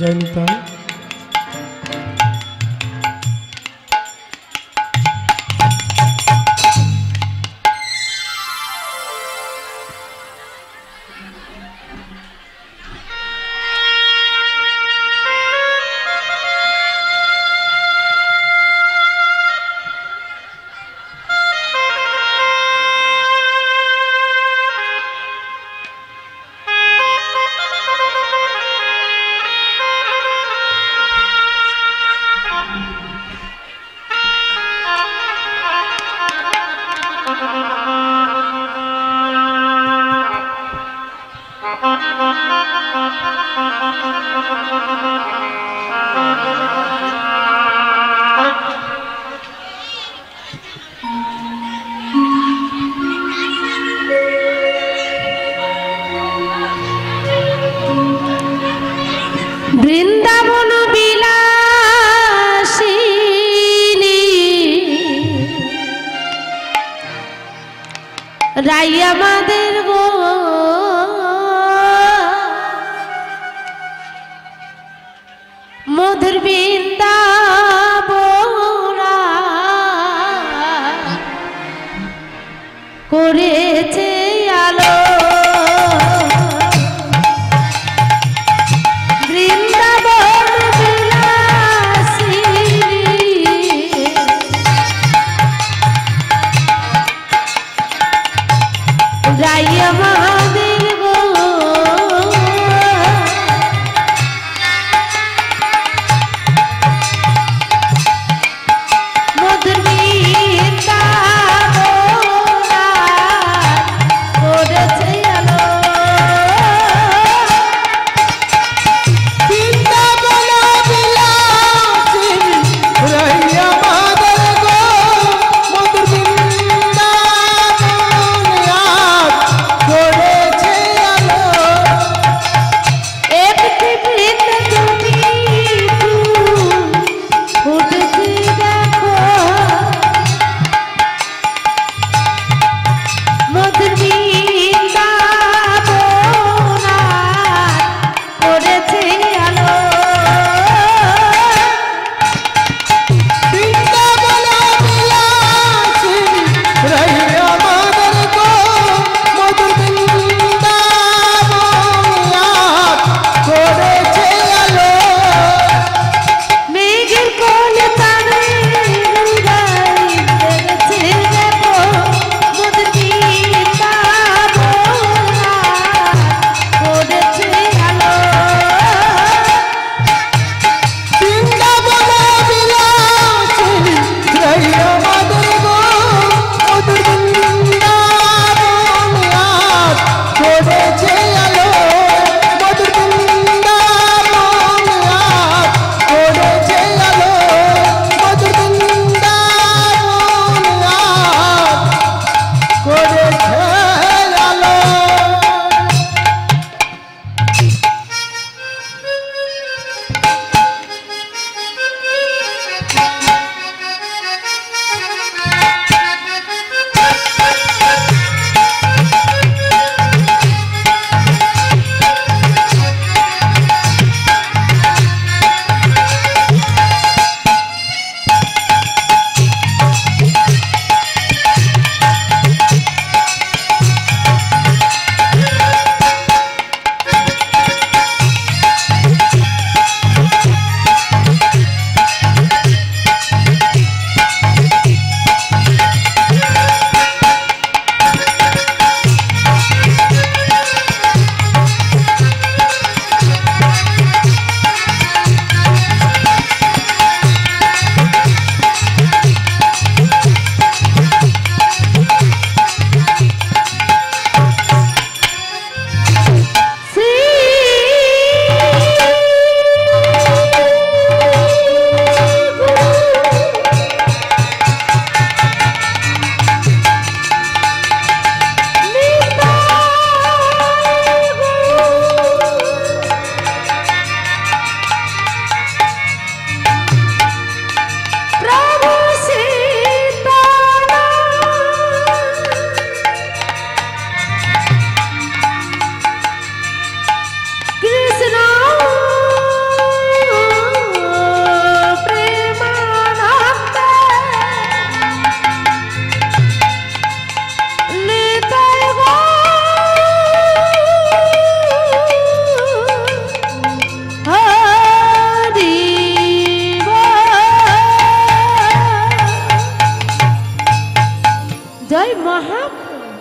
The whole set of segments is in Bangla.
जय निताई। বৃন্দাবন বিলাসিনী রাই আমাদের গো মধুর বৃন্দাবনা করেছে আলো রাই আমাদের গো মধুর বৃন্দাবনা জয় মহাপ্রভু।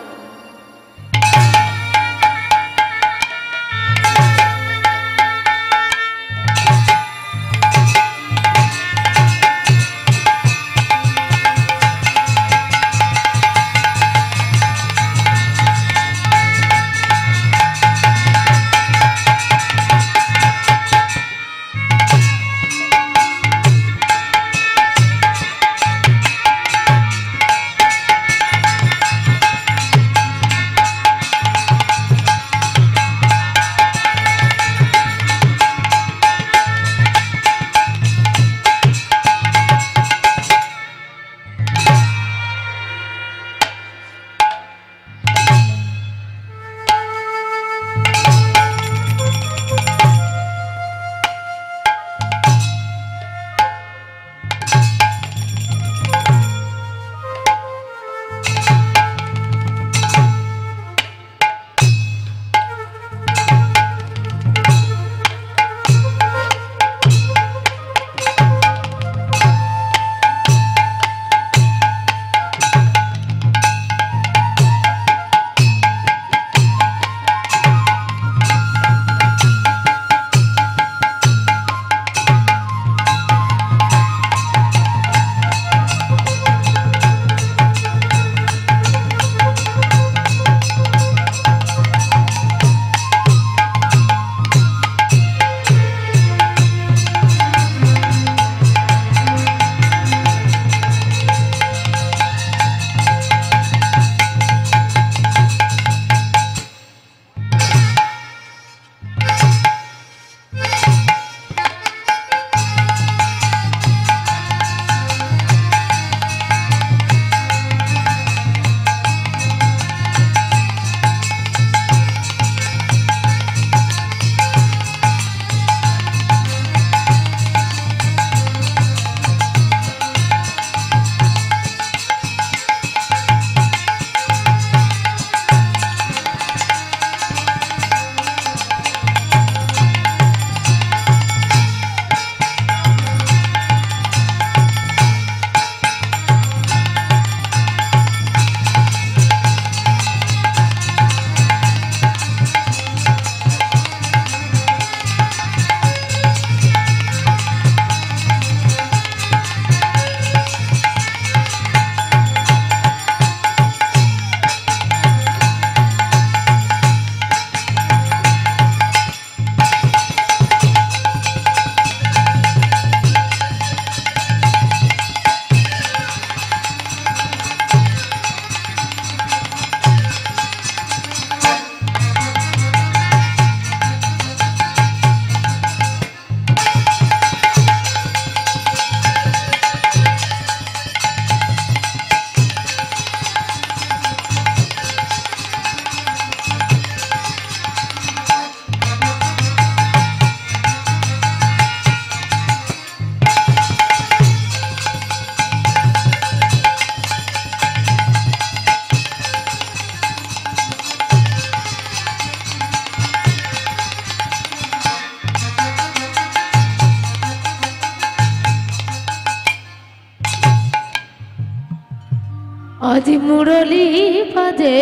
আজি মুরলী বাজে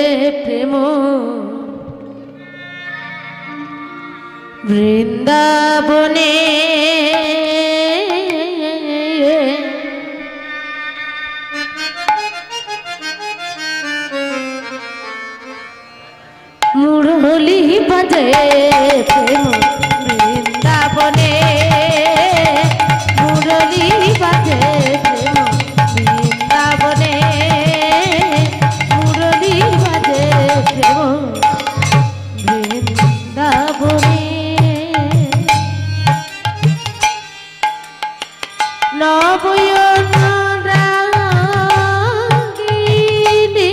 প্রেম বৃন্দাবনে মুরলী বাজে প্রেম বৃন্দাবনে মুরলী বাজে প্রেম বৃন্দাবনে মুরলী বাজে প্রেম বৃন্দাবনে নবয়ন রাগিনী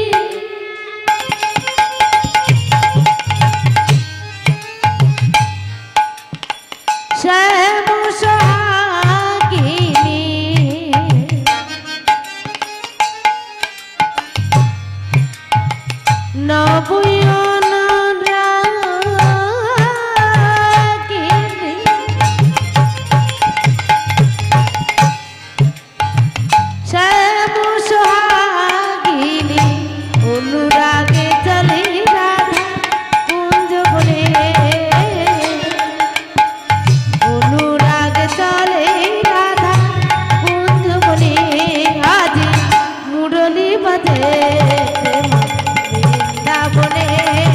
বাজে বৃন্দাবনে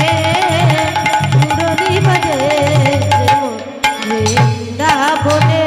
মুরলী বাজে বৃন্দাবনে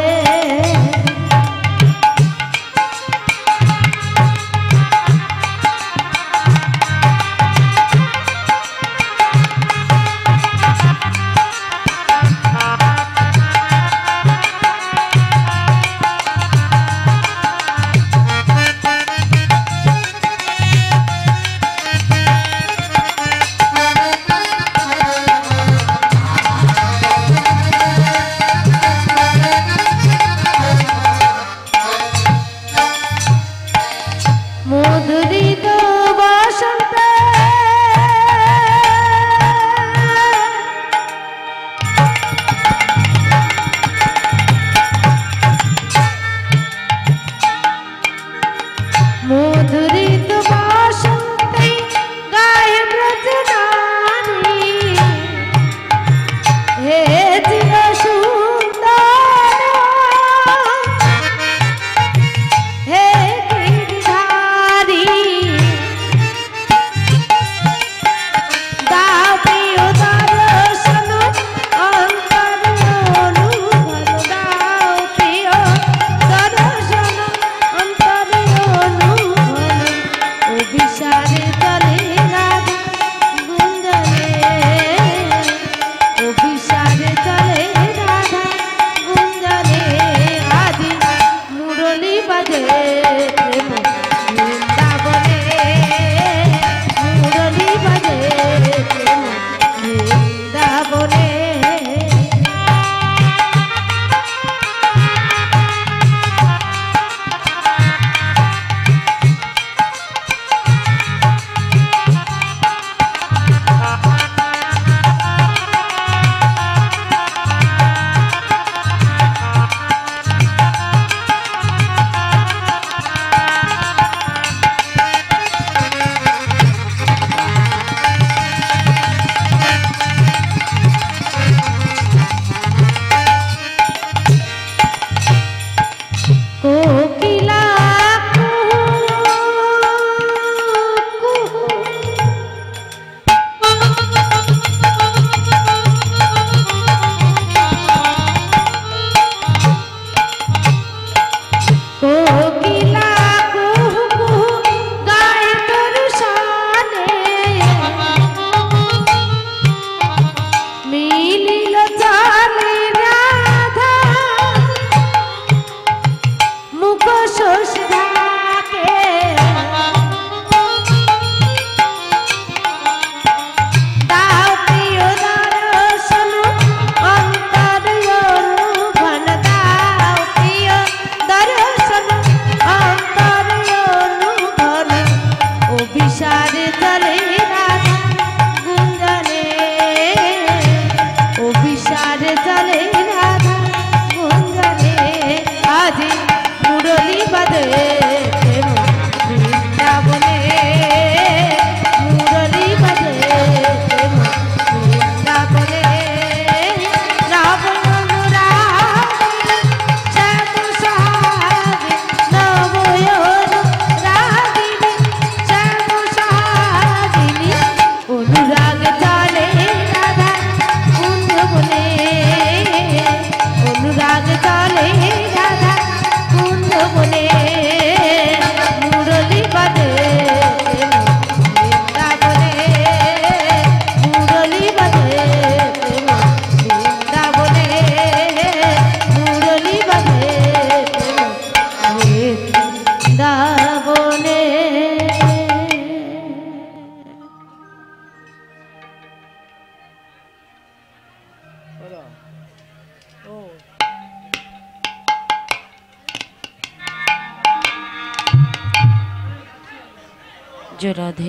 जय राधे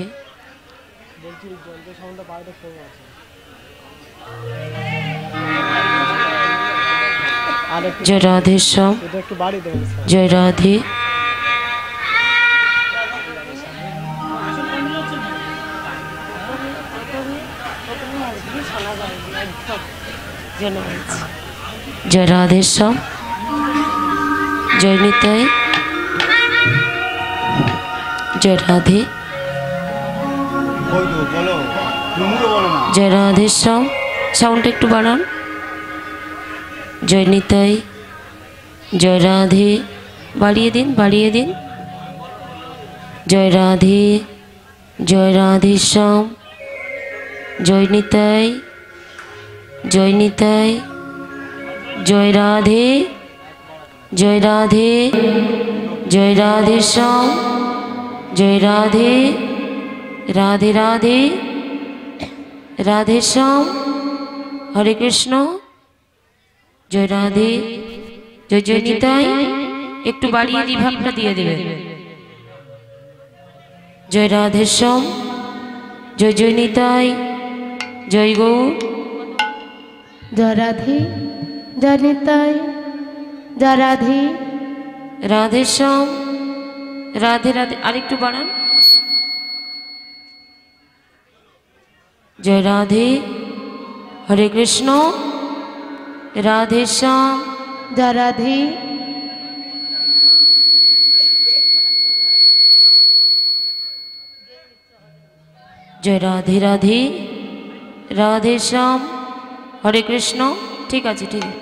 जय राधे श्याम जय राधे जय राधे श्याम जय निताई जय राधे जय राधे श्याम साउंड एकटू बाड़ान जय निताई जय राधे बाड़िए दिन जय राधे श्याम जय निताई जय राधे जय राधे श्याम जय राधे राधे राधे राधे श्याम हरे कृष्ण जय राधे जय निताई एकटू बाड़िए रिभाबटा दिए देबेन जय राधे श्याम जय निताई जय गौर जय राधे जय निताई जय राधे राधे श्याम राधे राधे आरेकटू बाड़ान जय राधे हरे कृष्ण राधे श्याम जय राधे जय राधे राधे राधे श्याम हरे कृष्ण ठीक है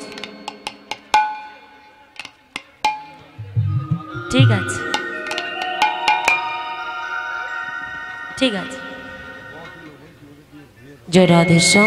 जय राधे श्याम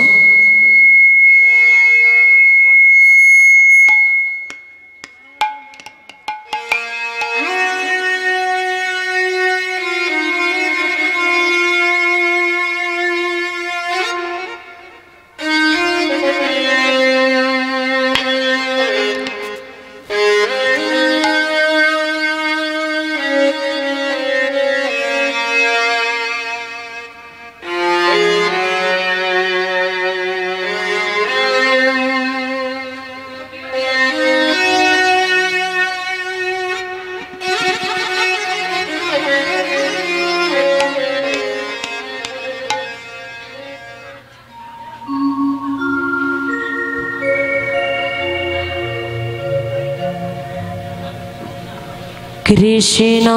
कृष्ण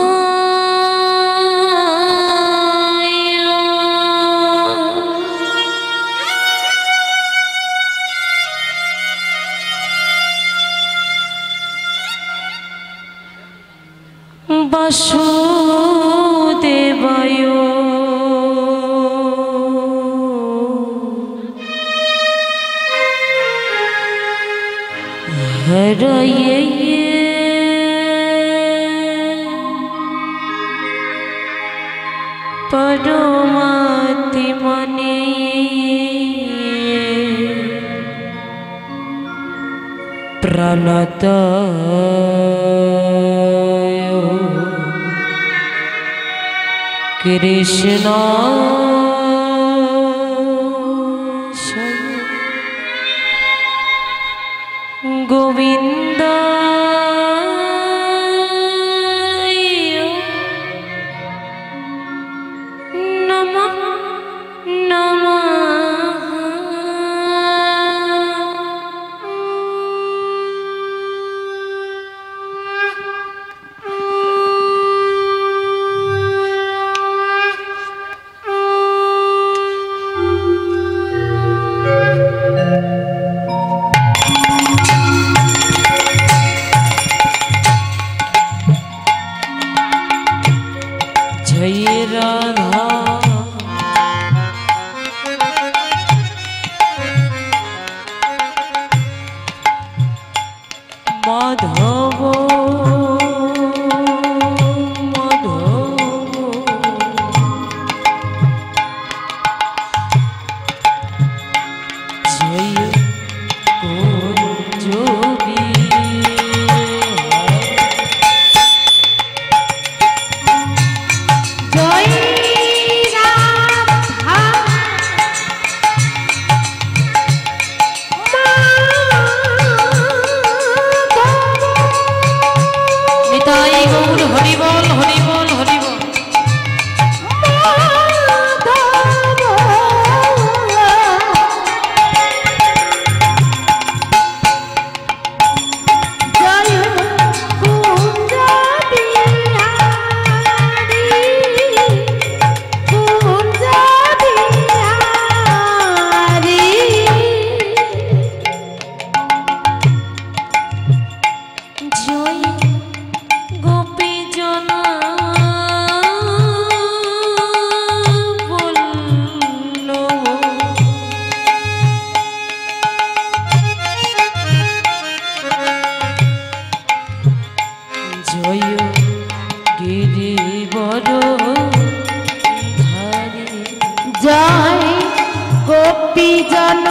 वासुदेवाय हरये परमात्मने प्रणताय कृष्ण गोविंद जय राधा माधव জয় গোপী জন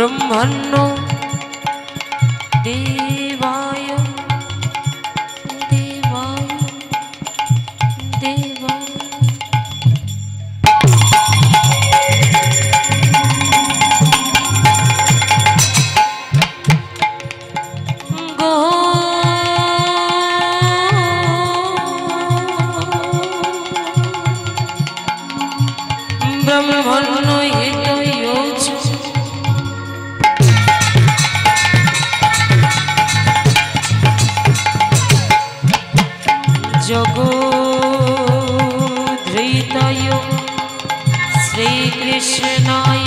ब्रह्मण्य देवाय देवाय देवाय ब्रह्मण्य हितयोच जगोद्धृताय श्रीकृष्णाय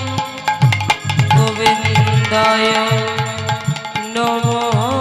गोविन्दाय नमो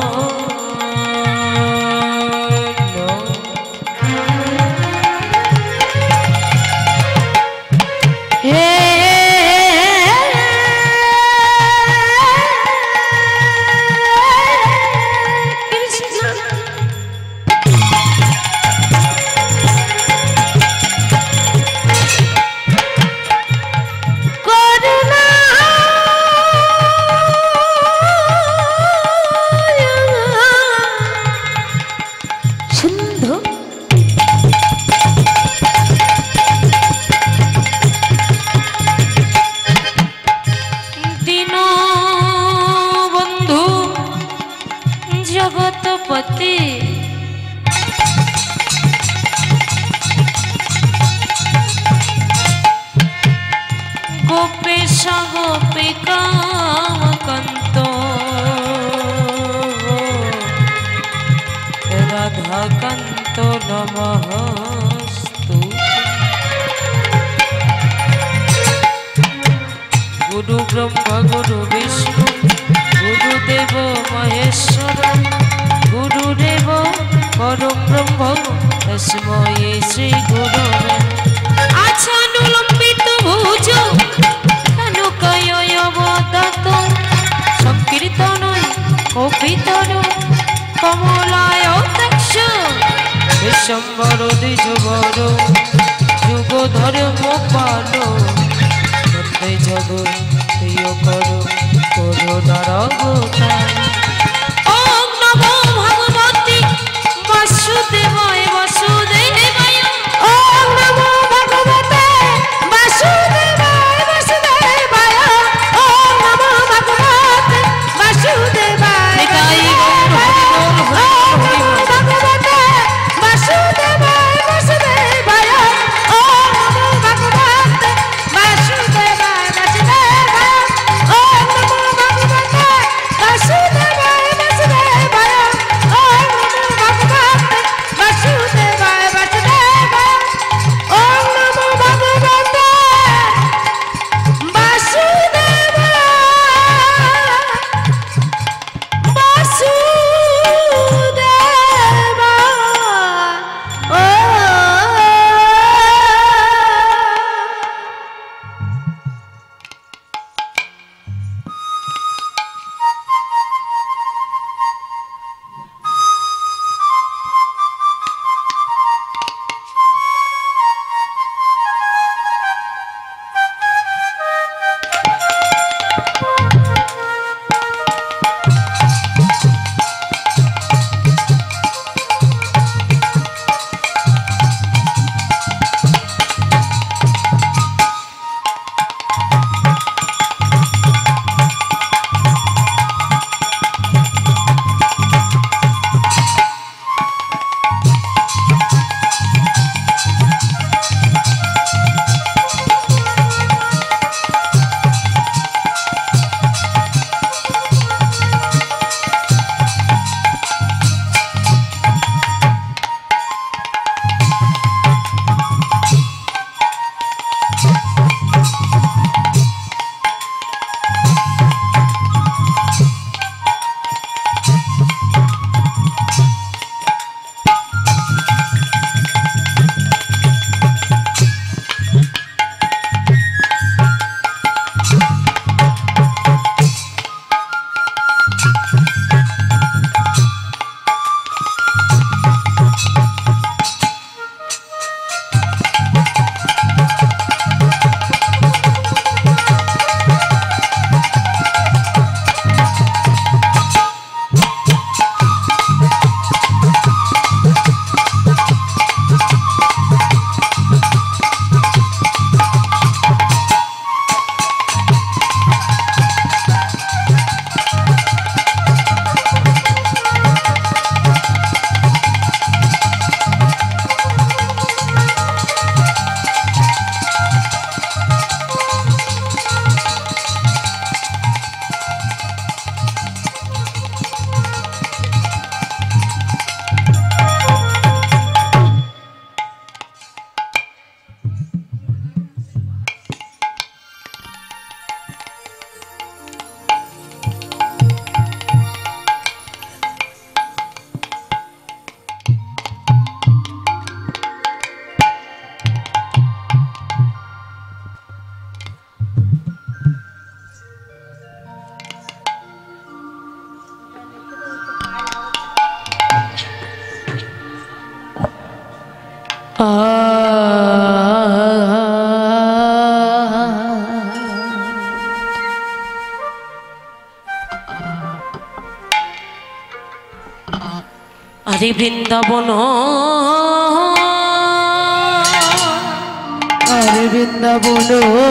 जगतपति गोपेश गोपिका कांत राधा कांत नमस्तु गुरु ब्रह्मा गुरु विष्णु गुरुदेव महेश्वर गुरुदेव परम ब्रह्म तस्मै श्री गुरवे आच्छानुलम्बित भुज कानुकायवदत्त संकीर्तनय कपितर कमलायताक्ष विश्वम्बर द्विजवर जुगधर मोपालो वन्दे जगत्प्रिय करो करुणार अवतार ओम नमो भगवते वासुदेवाय वासुदेवाय ओम नमो भगवते वासुदेवाय वासुदेवाय ओम नमो भगवते वासुदेवाय ओम नमो भगवते वासुदेवाय वासुदेवाय ओम नमो भगवते वासुदेवाय वासुदेवाय ओम नमो भगवते वासुदेवाय वासुदेवाय ओम नमो भगवते वासुदेवाय वासुदेवाय ओम नमो भगवते আরে বৃন্দাবন আরে বৃন্দাবন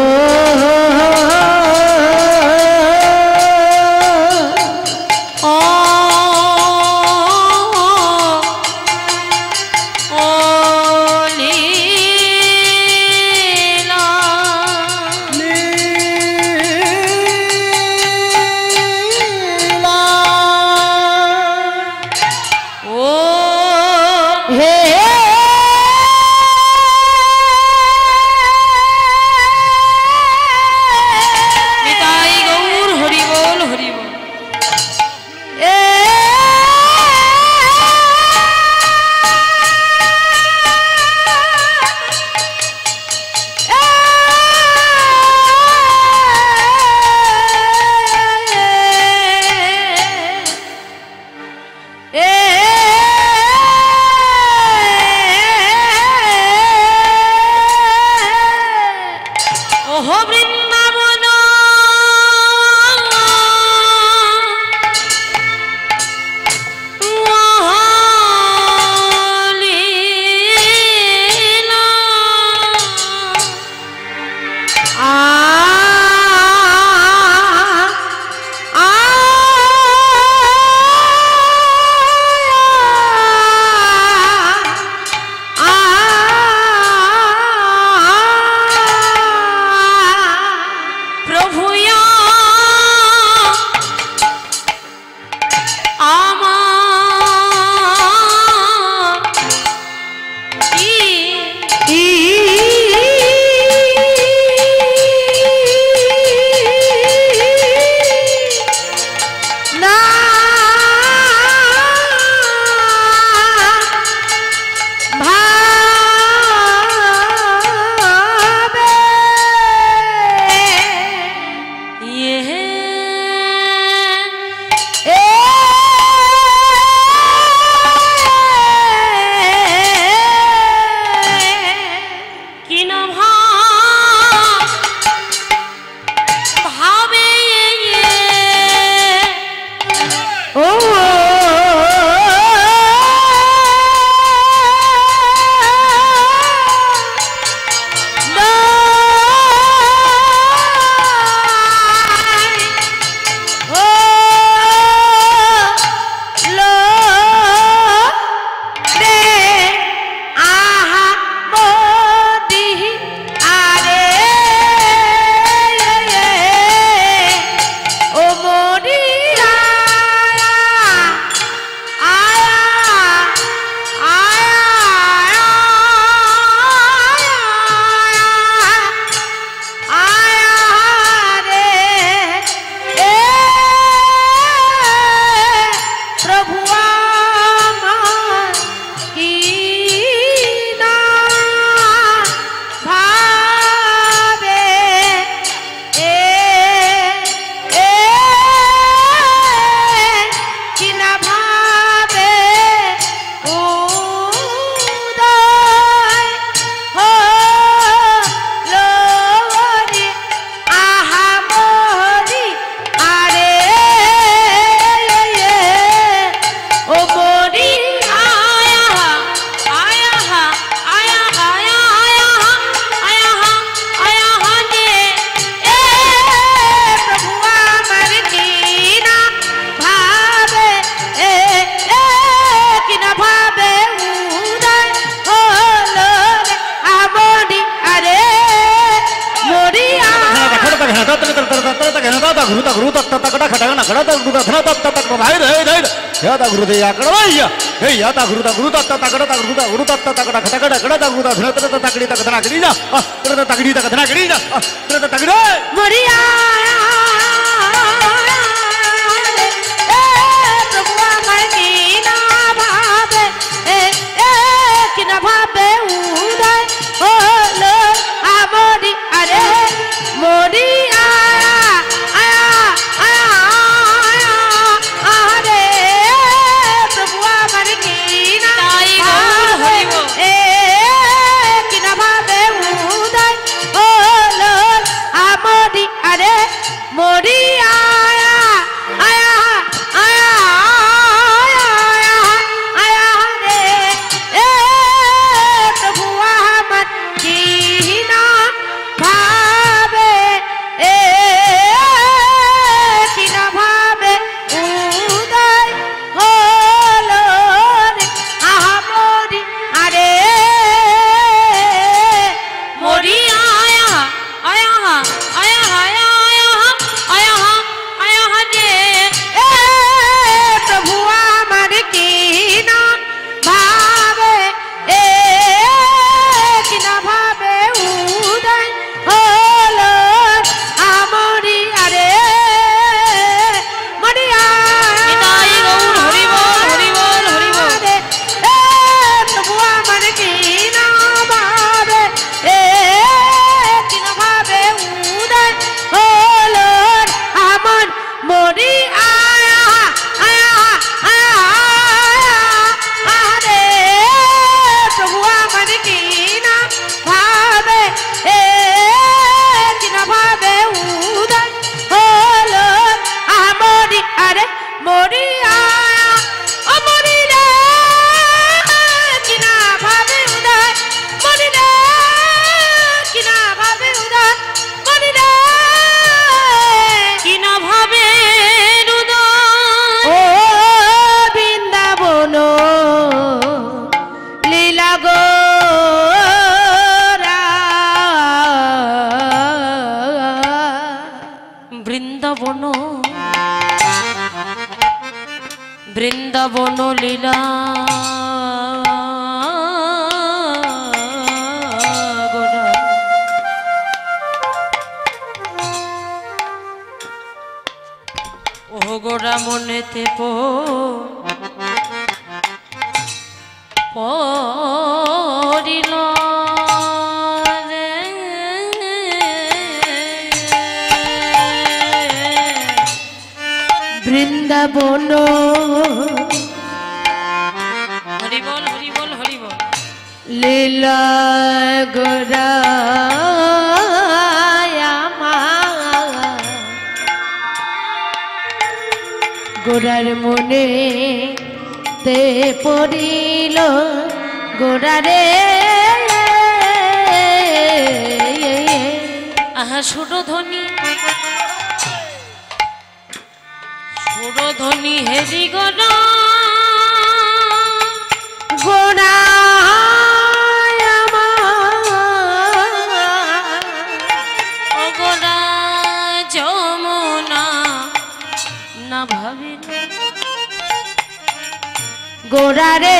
याता गुरुदे याकडे वाया हे याता गुरुदा गुरुदा तगडा गुरुदा गुरुदा तगडा खटकडा कडा गुरुदा धनतर तगडी तगडा करी जा तर तगडी तगडा करी जा तर तगडे मरिया বৃন্দাবন বৃন্দাবন লীলা গোরা ও গোরা মনেতে পড়িল বৃন্দাবন হরি বল হরি বল হরি বল লীলা গোরা গোরার মনে তে পড়িল গোরারে আহা সুরধ্বনি সুরধ্বনি হেরি গোরা গোরা ও গোরা যমুনা না ভাবিল গোরারে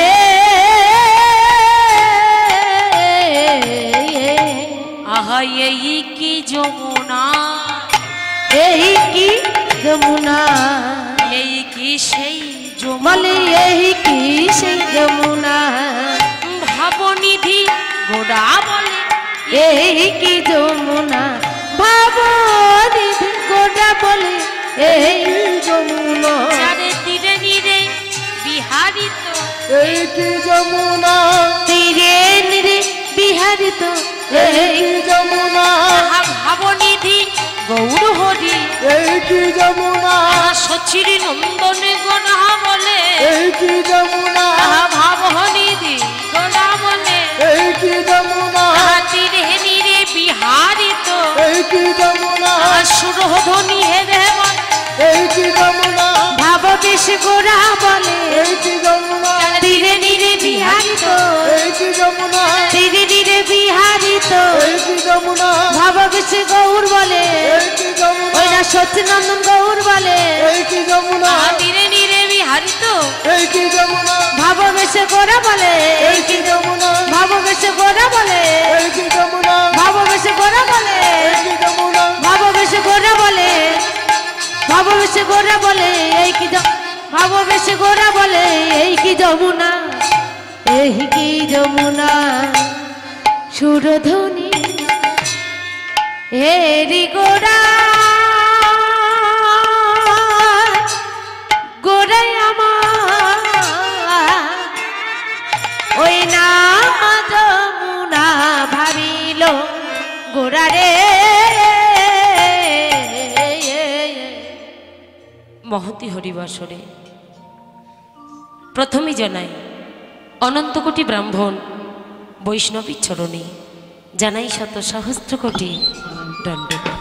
আহা এই কি যমুনা এই কি যমুনা এই কি সেই বলে এই কি সেই যমুনা ভাবনিধি গোরা বলে এই কি যমুনা ভাবনিধি গোরা বলে এই যমুনা চারে তীরে নিরে বিহারিত এই কি যমুনা তীরে নিরে বিহারিত এই যমুনা ভাবনিধি গৌর হরি এই কি যমুনা সচির নন্দনে গোরা বলে এই কি যমুনা ভাবনিধি গোরা বলে এই কি যমুনা তীরে নিরে বিহারিত এই কি যমুনা সুরধ্বনি হে দেবন এই কি যমুনা ভাববেশ গোরা বলে এই কি যমুনা তীরে নিরে বিহারিত এই কি যমুনা তীরে নিরে বিহারিত এই কি যমুনা ভাববেশ গৌর বলে এই কি যমুনা ওই না সত্যনন্দন গৌর বলে এই কি যমুনা তীরে নিরে বিহারিত এই কি যমুনা ভাববেশ গোরা বলে এই কি যমুনা ভাববেশ গোরা বলে এই কি যমুনা ভাববেশ গোরা বলে এই কি যমুনা ভাববেশ গোরা বলে ভাববেশ গোরা বলে এই কি ভাববেশ গোরা বলে এই কি যমুনা এই কি যমুনা সুরধ্বনি হেরি গোরা গোরাই আমার ওই না যমুনা ভাবিল গোরারে মহতি হরিবাসরে প্রথমে জানাই অনন্ত কোটি ব্রাহ্মণ বৈষ্ণবী চরণে জানাই শত সহস্র কোটি দণ্ডবাদ।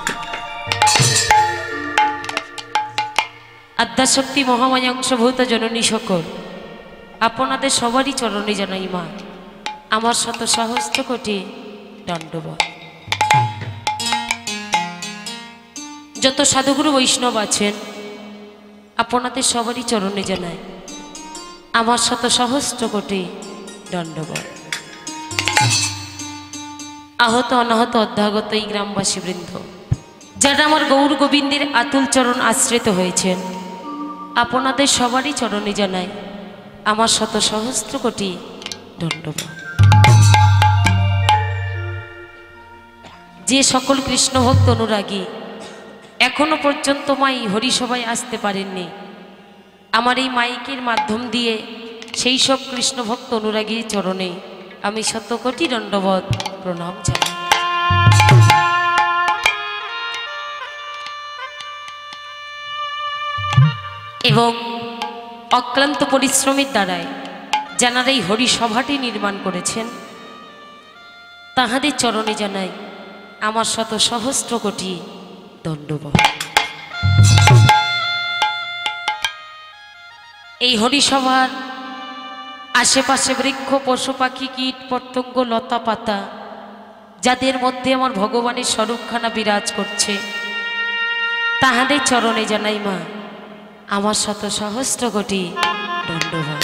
আদ্যাশক্তি মহামায়া অংশভূত জননী সকল আপনাদের সবারই চরণে জানাই মা আমার শত সহস্র কোটি দণ্ডবাদ। যত সাধুগুরু বৈষ্ণব আছেন আপনাদের সবারই চরণে জানায় আমার শত সহস্র কোটি দণ্ডবাদ। আহত অনাহত অধ্যাগত এই গ্রামবাসী বৃন্দ যারা আমার গৌর গোবিন্দের আতুল চরণ আশ্রিত হয়েছেন আপনাদের সবারই চরণে জানায় আমার শত সহস্র কোটি দণ্ডবাদ। যে সকল কৃষ্ণ ভক্ত অনুরাগী এখনো পর্যন্ত মাই হরিসভায় আসতে পারেননি আমার এই মাইকের মাধ্যম দিয়ে সেই সব কৃষ্ণ ভক্ত অনুরাগীর চরণে আমি শত কোটি দণ্ডবত প্রণাম জানাই। এবং অক্লান্ত পরিশ্রমের দ্বারায় যারা এই হরিসভাটি নির্মাণ করেছেন তাহাদের চরণে জানাই আমার শত সহস্র কোটি দণ্ডবত। এই হরিসভার আশেপাশে বৃক্ষ পশু পাখি কীট পতঙ্গ লতা পাতা যাদের মধ্যে আমার ভগবানের স্বরূপখানা বিরাজ করছে তাহাদের চরণে জানাই মা আমার শত সহস্র কোটি ধন্যবাদ।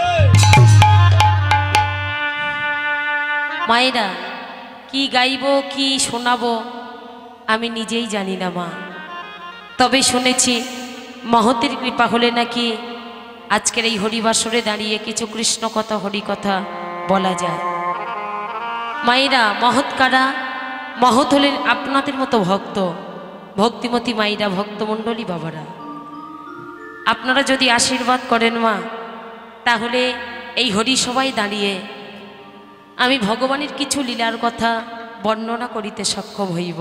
মায়েরা কি গাইব কি শোনাবো আমি নিজেই জানি না মা, তবে শুনেছি মহতের কৃপা হলে নাকি আজকের এই হরিবাসরে দাঁড়িয়ে কিছু কৃষ্ণ কথা হরি কথা বলা যায়। মায়েরা মহৎ কারা? মহৎ হলেন আপনাদের মতো ভক্ত, ভক্তিমতী মায়েরা, ভক্তমণ্ডলী বাবারা। আপনারা যদি আশীর্বাদ করেন মা, তাহলে এই হরিসভায় দাঁড়িয়ে আমি ভগবানের কিছু লীলার কথা বর্ণনা করিতে সক্ষম হইব।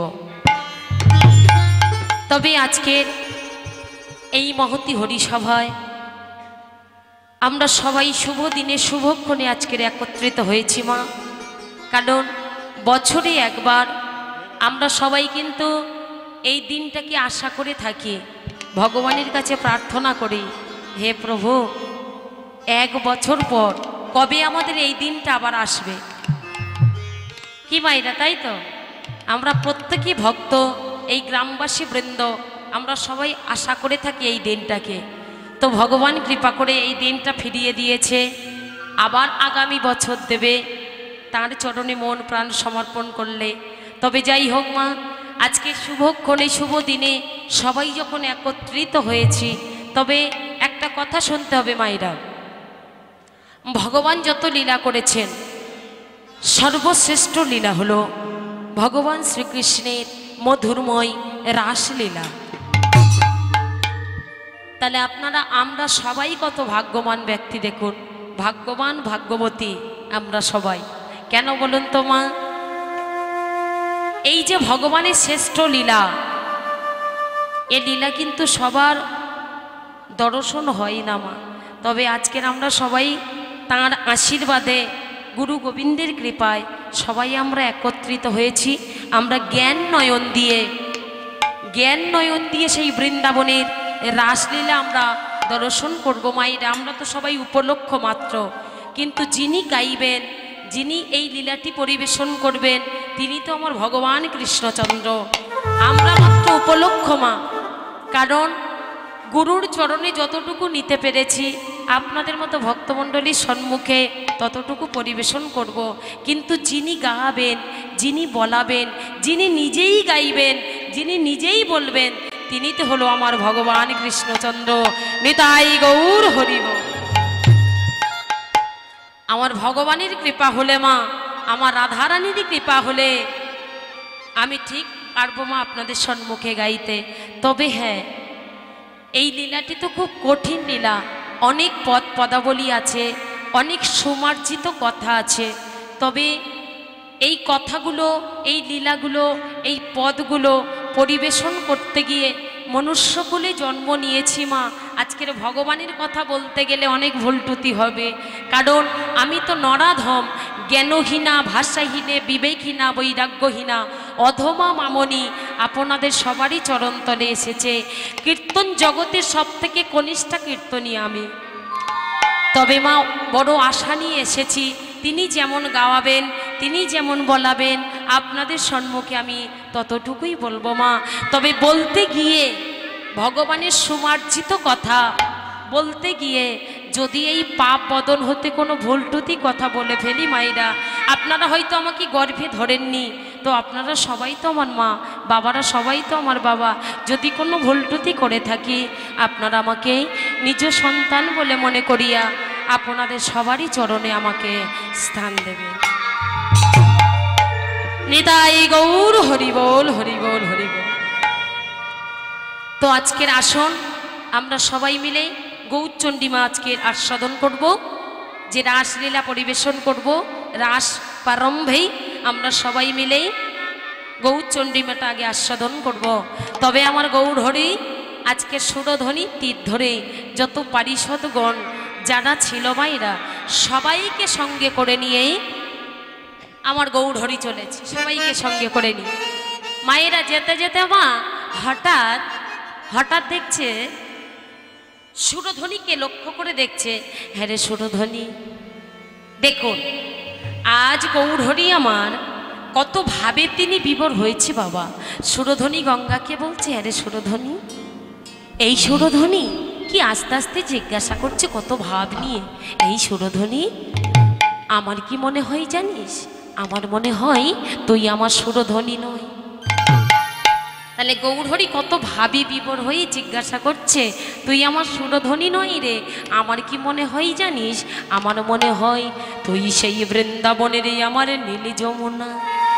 তবে আজকের এই মহতী হরিসভায় আমরা সবাই শুভ দিনে শুভক্ষণে আজকের একত্রিত হয়েছি মা। কারণ বছরে একবার আমরা সবাই কিন্তু এই দিনটাকে আশা করে থাকি, ভগবানের কাছে প্রার্থনা করি, হে প্রভু এক বছর পর কবে আমাদের এই দিনটা আবার আসবে। কি মাইরা, তাই তো? আমরা প্রত্যেকই ভক্ত, এই গ্রামবাসী বৃন্দ আমরা সবাই আশা করে থাকি এই দিনটাকে। তো ভগবান কৃপা করে এই দিনটা ফিরিয়ে দিয়েছে, আবার আগামী বছর দেবে তার চরণে মন প্রাণ সমর্পণ করলে। তবে যাই হোক মা, আজকে শুভক্ষণে শুভ দিনে সবাই যখন একত্রিত হয়েছি, তবে একটা কথা শুনতে হবে মায়েরা, ভগবান যত লীলা করেছেন সর্বশ্রেষ্ঠ লীলা হলো ভগবান শ্রীকৃষ্ণের মধুরময় রাসলীলা। তাহলে আপনারা আমরা সবাই কত ভাগ্যবান ব্যক্তি, দেখুন ভাগ্যবান ভাগ্যবতী আমরা সবাই। কেন বলুন তো মা? এই যে ভগবানের শ্রেষ্ঠ লীলা, এ লীলা কিন্তু সবার দর্শন হয় না মা। তবে আজকের আমরা সবাই তাঁর আশীর্বাদে, গুরু গোবিন্দের কৃপায় সবাই আমরা একত্রিত হয়েছি। আমরা জ্ঞান নয়ন দিয়ে সেই বৃন্দাবনের রাসলীলা আমরা দর্শন করব মায়েরা। আমরা তো সবাই উপলক্ষ মাত্র, কিন্তু যিনি গাইবেন, যিনি এই লীলাটি পরিবেশন করবেন, তিনি তো আমার ভগবান কৃষ্ণচন্দ্র। আমরা মাত্র উপলক্ষ মা। কারণ গুরুর চরণে যতটুকু নিতে পেরেছি আপনাদের মতো ভক্তমণ্ডলীর সম্মুখে ততটুকু পরিবেশন করব। কিন্তু যিনি গাবেন, যিনি বলাবেন, যিনি নিজেই গাইবেন, যিনি নিজেই বলবেন, তিনি তো হলো আমার ভগবান কৃষ্ণচন্দ্র। নিতাই গৌর হরিব। আমার ভগবানের কৃপা হলে মা, আমার রাধারানীরই কৃপা হলে আমি ঠিক পারবো মা আপনাদের সম্মুখে গাইতে। তবে হ্যাঁ, এই লীলাটি তো খুব কঠিন লীলা, অনেক পদ পদাবলী আছে, অনেক সুমার্জিত কথা আছে। তবে এই কথাগুলো, এই লীলাগুলো, এই পদগুলো পরিবেশন করতে গিয়ে মনুষ্যকুলে জন্ম নিয়েছি মা। আজকের ভগবানের কথা বলতে গেলে অনেক ভুল ত্রুটি হবে, কারণ আমি তো নরাধম, জ্ঞানহীনা, ভাষাহীনে, বিবেকহীনা, বৈরাগ্যহীনা, অধমা মামনি আপনাদের সবারই চরণতলে এসেছে। কীর্তন জগতের সব থেকে কনিষ্ঠা কীর্তনী আমি। তবে মা বড় আশা নিয়ে এসেছি, তিনি যেমন গাওয়াবেন, তিনি যেমন বলাবেন, আপনাদের সম্মুখে আমি ততটুকুই বলবো মা। তবে বলতে গিয়ে ভগবানের সুমার্জিত কথা বলতে গিয়ে যদি এই পাপ বদন হতে কোনো ভুল ত্রুটি কথা বলে ফেলি মায়েরা, আপনারা হয়তো আমাকে গর্ভে ধরেননি, তো আপনারা সবাই তো আমার মা, বাবারা সবাই তো আমার বাবা। যদি কোনো ভুল ত্রুটি করে থাকি, আপনারা আমাকে নিজ সন্তান বলে মনে করিয়া আপনাদের সবারই চরণে আমাকে স্থান দেবে। নিতাই গৌর হরিবোল, হরিবোল, হরিবোল। তো আজকের আসন আমরা সবাই মিলে গৌরচণ্ডীমা আজকের আস্বাদন করব, যে রাসলীলা পরিবেশন করব। রাস প্রারম্ভেই আমরা সবাই মিলেই গৌরচণ্ডীমাটা আগে আস্বাদন করব। তবে আমার গৌর হরি আজকের সুরধ্বনি তীর ধরে যত পারিষদগণ যারা ছিল মায়েরা, সবাইকে সঙ্গে করে নিয়েই আমার গৌর হরি চলেছে, সবাইকে সঙ্গে করে নিয়ে মায়েরা যেতে যেতে মা হঠাৎ দেখছে, সুরধ্বনিকে লক্ষ্য করে দেখছে, হ্যাঁ রে সুরধ্বনি, দেখুন আজ গৌর হরি আমার কত ভাবে তিনি বিভোর হয়েছে বাবা। সুরধ্বনি গঙ্গাকে বলছে, আরে সুরধ্বনি, এই সুরধ্বনি কি আস্তে আস্তে জিজ্ঞাসা করছে কত ভাব নিয়ে। এই সুরধ্বনি, আমার কি মনে হয় জানিস? আমার মনে হয় তুই আমার সুরধ্বনি নয়। তাহলে গৌরহরি কত ভাবি বিভোর হয়ে জিজ্ঞাসা করছে, তুই আমার সুরধ্বনি নয় রে, আমার কি মনে হয় জানিস? আমার মনে হয় তুই সেই বৃন্দাবনের আমার নীল যমুনা।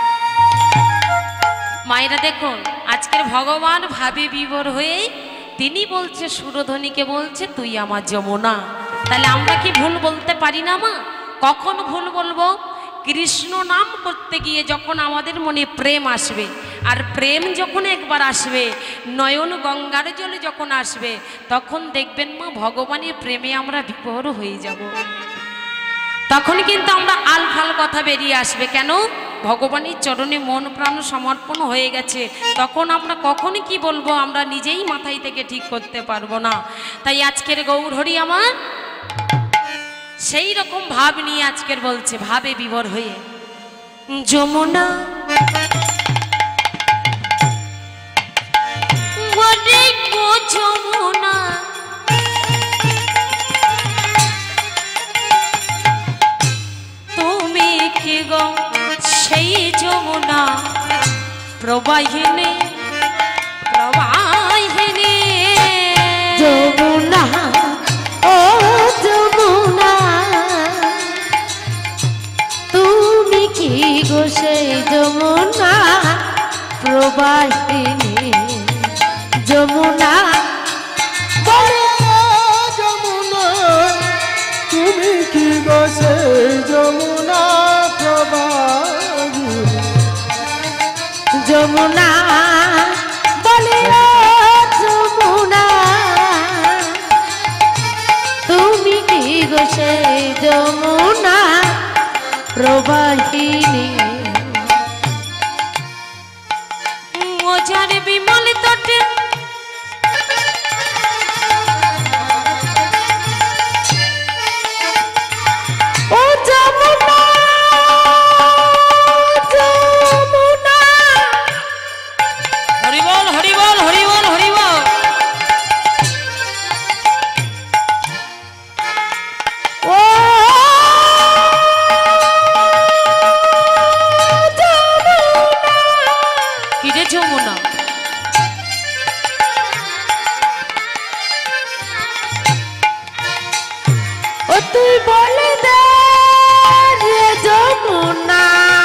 মায়েরা দেখুন, আজকের ভগবান ভাবি বিভোর হয়ে তিনি বলছে, সুরধ্বনিকে বলছে তুই আমার যমুনা। তাহলে আমরা কি ভুল বলতে পারি না মা? কখন ভুল বলবো? কৃষ্ণ নাম করতে গিয়ে যখন আমাদের মনে প্রেম আসবে, আর প্রেম যখন একবার আসবে, নয়ন গঙ্গার জলে যখন আসবে, তখন দেখবেন মা ভগবানের প্রেমে আমরা বিভোর হয়ে যাব। তখন কিন্তু আমরা আলফাল কথা বেরিয়ে আসবে। কেন? ভগবানের চরণে মন প্রাণ সমর্পণ হয়ে গেছে। তখন আমরা কখনই কি বলবো আমরা নিজেই মাথায় থেকে ঠিক করতে পারবো না। তাই আজকের গৌরহরি আমার সেই রকম ভাব নিয়ে আজকের বলছে, ভাবে বিভোর হয়ে, যমুনা যমুনা তুমি কি গো সেই যমুনা প্রবাহিনী প্রবাহিনী যমুনা, ও যমুনা, তুমি কি গো সেই যমুনা প্রবাহিনী। যমুনা বলে, যমুনা তুমি কি গো সেই যমুনা প্রবাহিনী। যমুনা বলে, যমুনা তুমি কি গো সেই যমুনা প্রবাহিনী। মজার বিমল তটে ও যমুনা, যমুনা, হরিবল হরিবল হরিবল হরিবল। ও যমুনা, কিরে যমুনা, ও তুই বলে দে রে যমুনা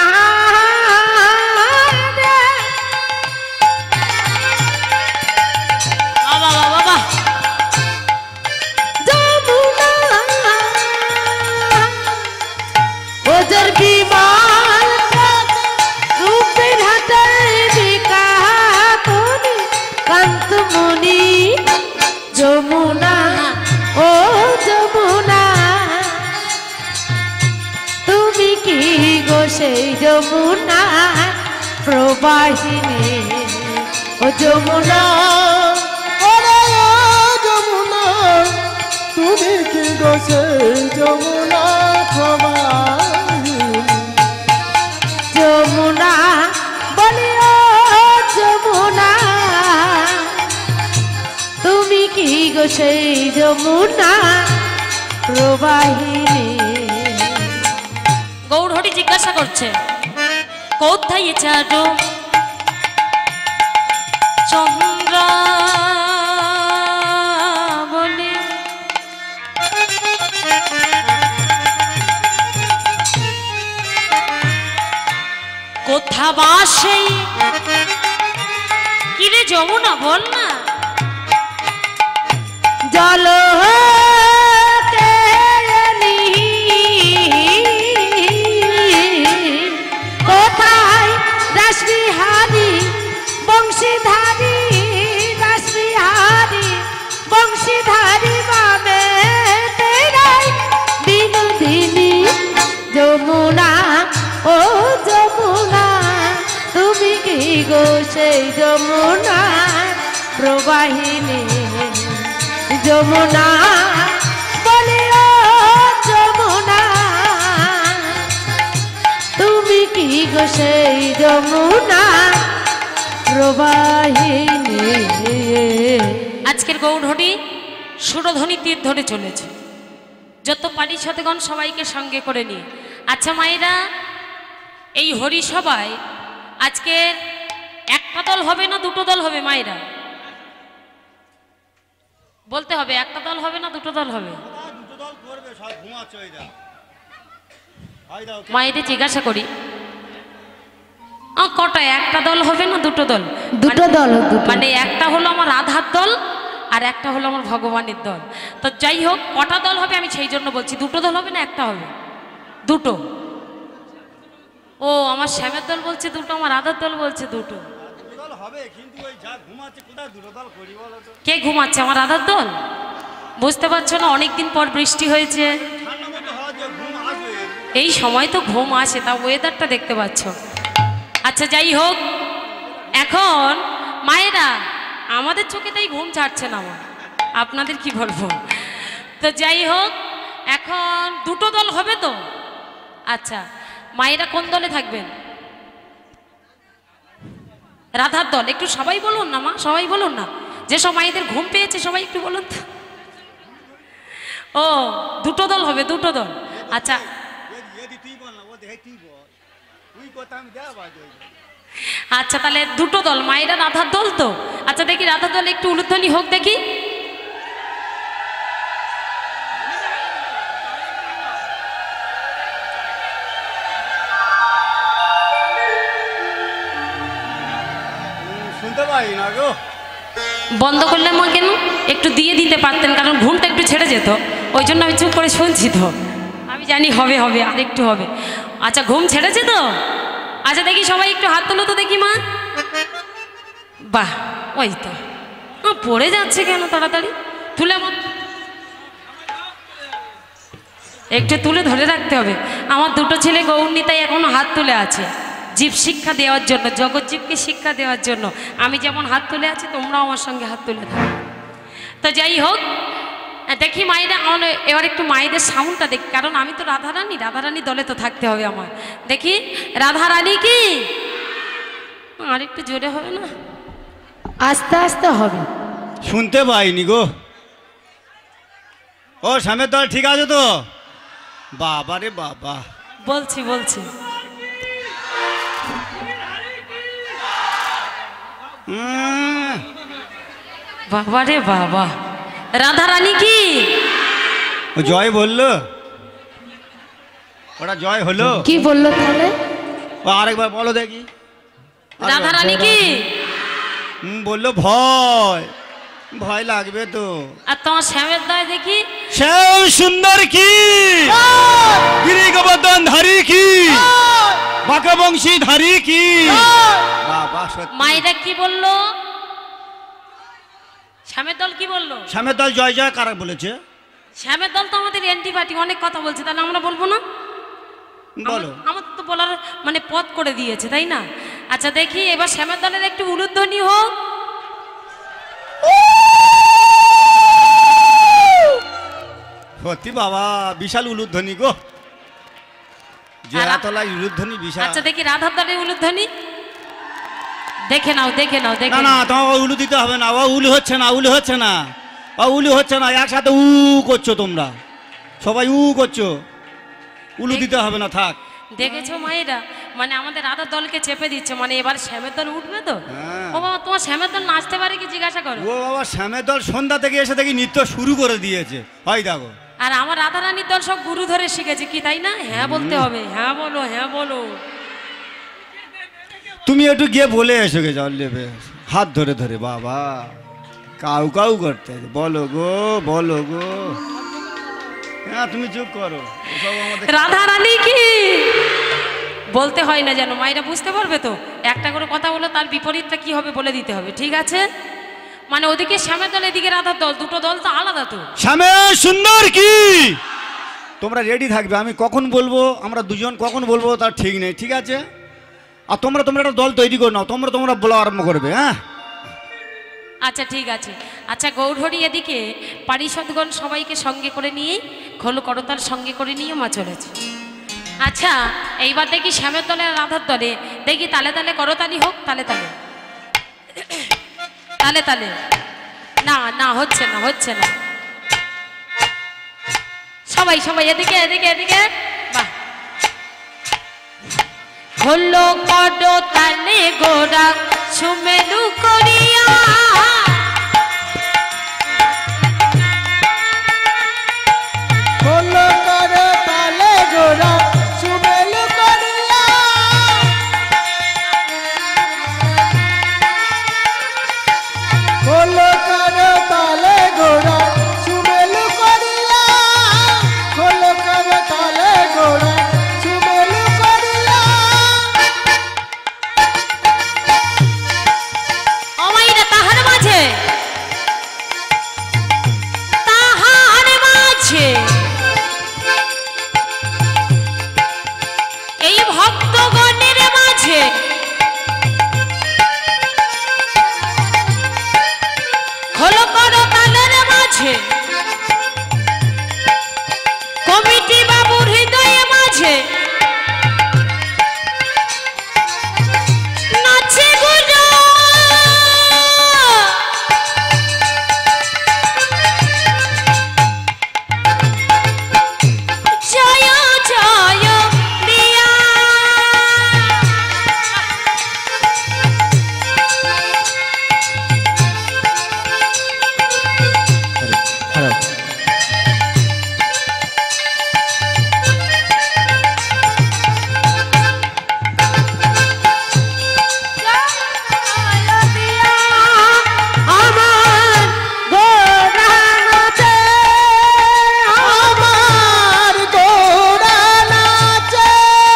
রে। বাবা বাবা বাবা, যমুনা ওদের বিমান রূপের হাতের বিকাতনি কান্তমণি। যমুনা, ও যমুনা তুমি কি গো সেই যমুনা প্রবাহিনী। ও যমুনা, ওরে ও যমুনা তুমি কি গো সেই যমুনা প্রবাহিনী। যমুনা বলি, ও যমুনা তুমি কি গো সেই যমুনা প্রবাহিনী। গৌরহরি জিজ্ঞাসা করছে, কোথায় চাঁদো চন্দ্র বলে, কোথা বাসে কিরে যমুনা বল না। জল হতে এলি, কোথায় রাসবিহারী বংশীধারী, রাসবিহারী বংশীধারী বাবে তেরাই বিনোদিনী। যমুনা, ও যমুনা তুমি কি গো সেই যমুনা প্রবাহিনী। যমুনা বলে, ও যমুনা তুমি কি গো সেই যমুনা প্রবাহিনী। আজকের গৌরহরি সুরধ্বনি তীর ধরে চলেছে, যত পারিষদগণ সবাইকে সঙ্গে করে নিয়ে। আচ্ছা মায়েরা, এই হরি সভায় আজকের একটা দল হবে না দুটো দল হবে? মায়েরা বলতে হবে, একটা দল হবে না দুটো দল হবে? মায়েদের জিজ্ঞাসা করি কটা, একটা দল হবে না দুটো দল? দুটো দল, মানে একটা হলো আমার রাধার দল আর একটা হলো আমার ভগবানের দল। তো যাই হোক, কটা দল হবে আমি সেই জন্য বলছি। দুটো দল হবে না একটা হবে? দুটো। ও আমার শ্যামের দল বলছে দুটো, আমার রাধার দল বলছে দুটো। কে ঘুমাচ্ছে? আমার রাধার দল? বুঝতে পারছো না, অনেকদিন পর বৃষ্টি হয়েছে, এই সময় তো ঘুম আসে, তা ওয়েদারটা দেখতে পাচ্ছ। আচ্ছা যাই হোক, এখন মায়েরা আমাদের চোখে তাই ঘুম ছাড়ছে না আমার, আপনাদের কি বলবো। তো যাই হোক, এখন দুটো দল হবে তো? আচ্ছা মায়েরা কোন দলে থাকবেন? রাধার দল। একটু সবাই বলুন না মা, সবাই বলুন না, যেসব মায়েদের ঘুম পেয়েছে সবাই একটু বলুন তো। ও দুটো দল হবে, দুটো দল। আচ্ছা আচ্ছা তাহলে দুটো দল, মায়েরা রাধার দল তো? আচ্ছা দেখি রাধার দল একটু উলুধ্বনি হোক দেখি। শুনতে পাই না গো। বন্ধ করলে মা কেন? একটু দিয়ে দিতে পারতেন, কারণ ঘুমটা একটু ছেড়ে যেত, ওই জন্য আমি চুপ করে শুনছি। তো আমি জানি হবে হবে, আর একটু হবে। আচ্ছা ঘুম ছেড়েছে তো? আচ্ছা দেখি সবাই একটু হাত তোলো তো দেখি মা। বাহ, ওই তো পড়ে যাচ্ছে কেন তাড়াতাড়ি? তুলে আমার একটু তুলে ধরে রাখতে হবে। আমার দুটো ছেলে গৌরনীতাই এখনো হাত তুলে আছে, জীব শিক্ষা দেওয়ার জন্য, জগৎজীবকে শিক্ষা দেওয়ার জন্য। আমি যেমন হাত তুলে আছি, তোমরাও আমার সঙ্গে হাত তুলে দাও। তো যাই হোক, দেখি মায়েরা, এবার একটু মায়েদের সাউন্ডটা দেখি, কারণ আমি তো রাধারানী, রাধারানী দলে তো থাকতে হবে আমার। দেখি রাধারানী কি, আর একটু জোরে হবে না? আস্তে আস্তে হবে। শুনতে পাইনি গো। ও শ্যামের দল ঠিক আছে তো? বাবা রে বাবা। বলছি বলছি। বাবা রে বাবা, রাধারানী কি? ও জয় বললো, ওটা জয় হলো? কি বললো তাহলে? ও আরেকবার বলো দেখি। রাধারানী কি বললো ভয়, ভয় লাগবে তো। আর তোমার শ্যামের দয় দেখি? শ্যাম সুন্দর কি, গিরি গোবর্ধন ধারী কি, বাঁকা বংশী ধারী কি। বাবা সত্যি। মায়েরা কি বললো? শ্যামের দল কি বললো? শ্যামের দল জয় জয় কারা বলেছে? শ্যামের দল তো আমাদের অ্যান্টি পার্টি, অনেক কথা বলছে, তাহলে আমরা বলবো না? বলো। আমার তো বলার মানে পথ করে দিয়েছে, তাই না? আচ্ছা দেখি এবার শ্যামের দলের একটু উলুধ্বনি হোক। সত্যি বাবা, বিশাল উলুধ্বনি গো, জয়াতলায় উলুধ্বনি বিশাল। আচ্ছা দেখি রাধার দলের উলুধ্বনি দেখে নাও, দেখে নাও, দেখে না না, তোমার উলু দিতে হবে না, ও উলু হচ্ছে না, উলু হচ্ছে না, ও উলু হচ্ছে না। একসাথে উ করছো তোমরা, সবাই উ করছো, উলু দিতে হবে না, থাক। দেখেছো মায়েরা, মানে আমাদের রাধার দলকে চেপে দিচ্ছে, মানে এবার শ্যামের দল উঠবে তো। হ্যাঁ। ও বাবা, তোমার শ্যামের দল নাচতে পারে কি জিজ্ঞাসা করো? ও বাবা, শ্যামের দল সন্ধ্যা থেকে এসে দেখি নৃত্য শুরু করে দিয়েছে, হয় দেখো। আর আমার রাধারানীর দল সব গুরু ধরে শিখেছে কি, তাই না? হ্যাঁ বলতে হবে, হ্যাঁ বলো, হ্যাঁ বলো। তুমি একটু গিয়ে বলে এসো গে, জল নেবে হাত ধরে ধরে। বাবা কাউ কাউ করতে আছে, বলো গো, বলো গো। হ্যাঁ তুমি চুপ করো, ওসব আমাদের রাধারানী কি বলতে হয় না যেন, মায়েরা বুঝতে পারবে তো। একটা করে কথা বলো, তার বিপরীতটা কি হবে বলে দিতে হবে, ঠিক আছে? মানে ওদিকে শ্যামের দল, এদিকে রাধার দল, দুটো দল তো আলাদা তো। শ্যামের সুন্দর কি, তোমরা রেডি থাকবে, আমি কখন বলবো, আমরা দুজন কখন বলবো তার ঠিক নেই, ঠিক আছে? আর তোমরা একটা দল তৈরি করে নাও, তোমরা বলা আরম্ভ করবে। হ্যাঁ আচ্ছা ঠিক আছে। আচ্ছা গৌরহরি এদিকে পারিষদগণ সবাইকে সঙ্গে করে নিয়ে, খোল করতাল সঙ্গে করে নিয়ে মা চলেছে। আচ্ছা এইবার দেখি শ্যামের দলে আর রাধার দলে দেখি তালে তালে করতালি হোক, তালে তালে তালে তালে। না না, হচ্ছে না, হচ্ছে না। সবাই সবাই এদিকে এদিকে এদিকে। বাহ, হলো করতালে গোরা সুমেরু করিয়া, হলো করে তালে গোরা সুমেল করিয়া, হলো করে তালে গোরা সুমেল করিয়া, হলো করে তালে গোরা সুমেল করিয়া। অমাইরা তাহার মাঝে, তাহার মাঝে এই ভক্তগণের মাঝে হলো করতালের মাঝে, কমিটি বাবুর হৃদয়ে মাঝে নাচে গুজো, জয় জয় দিয়া। আমার গোরা নাচে, আমার গোরা নাচে,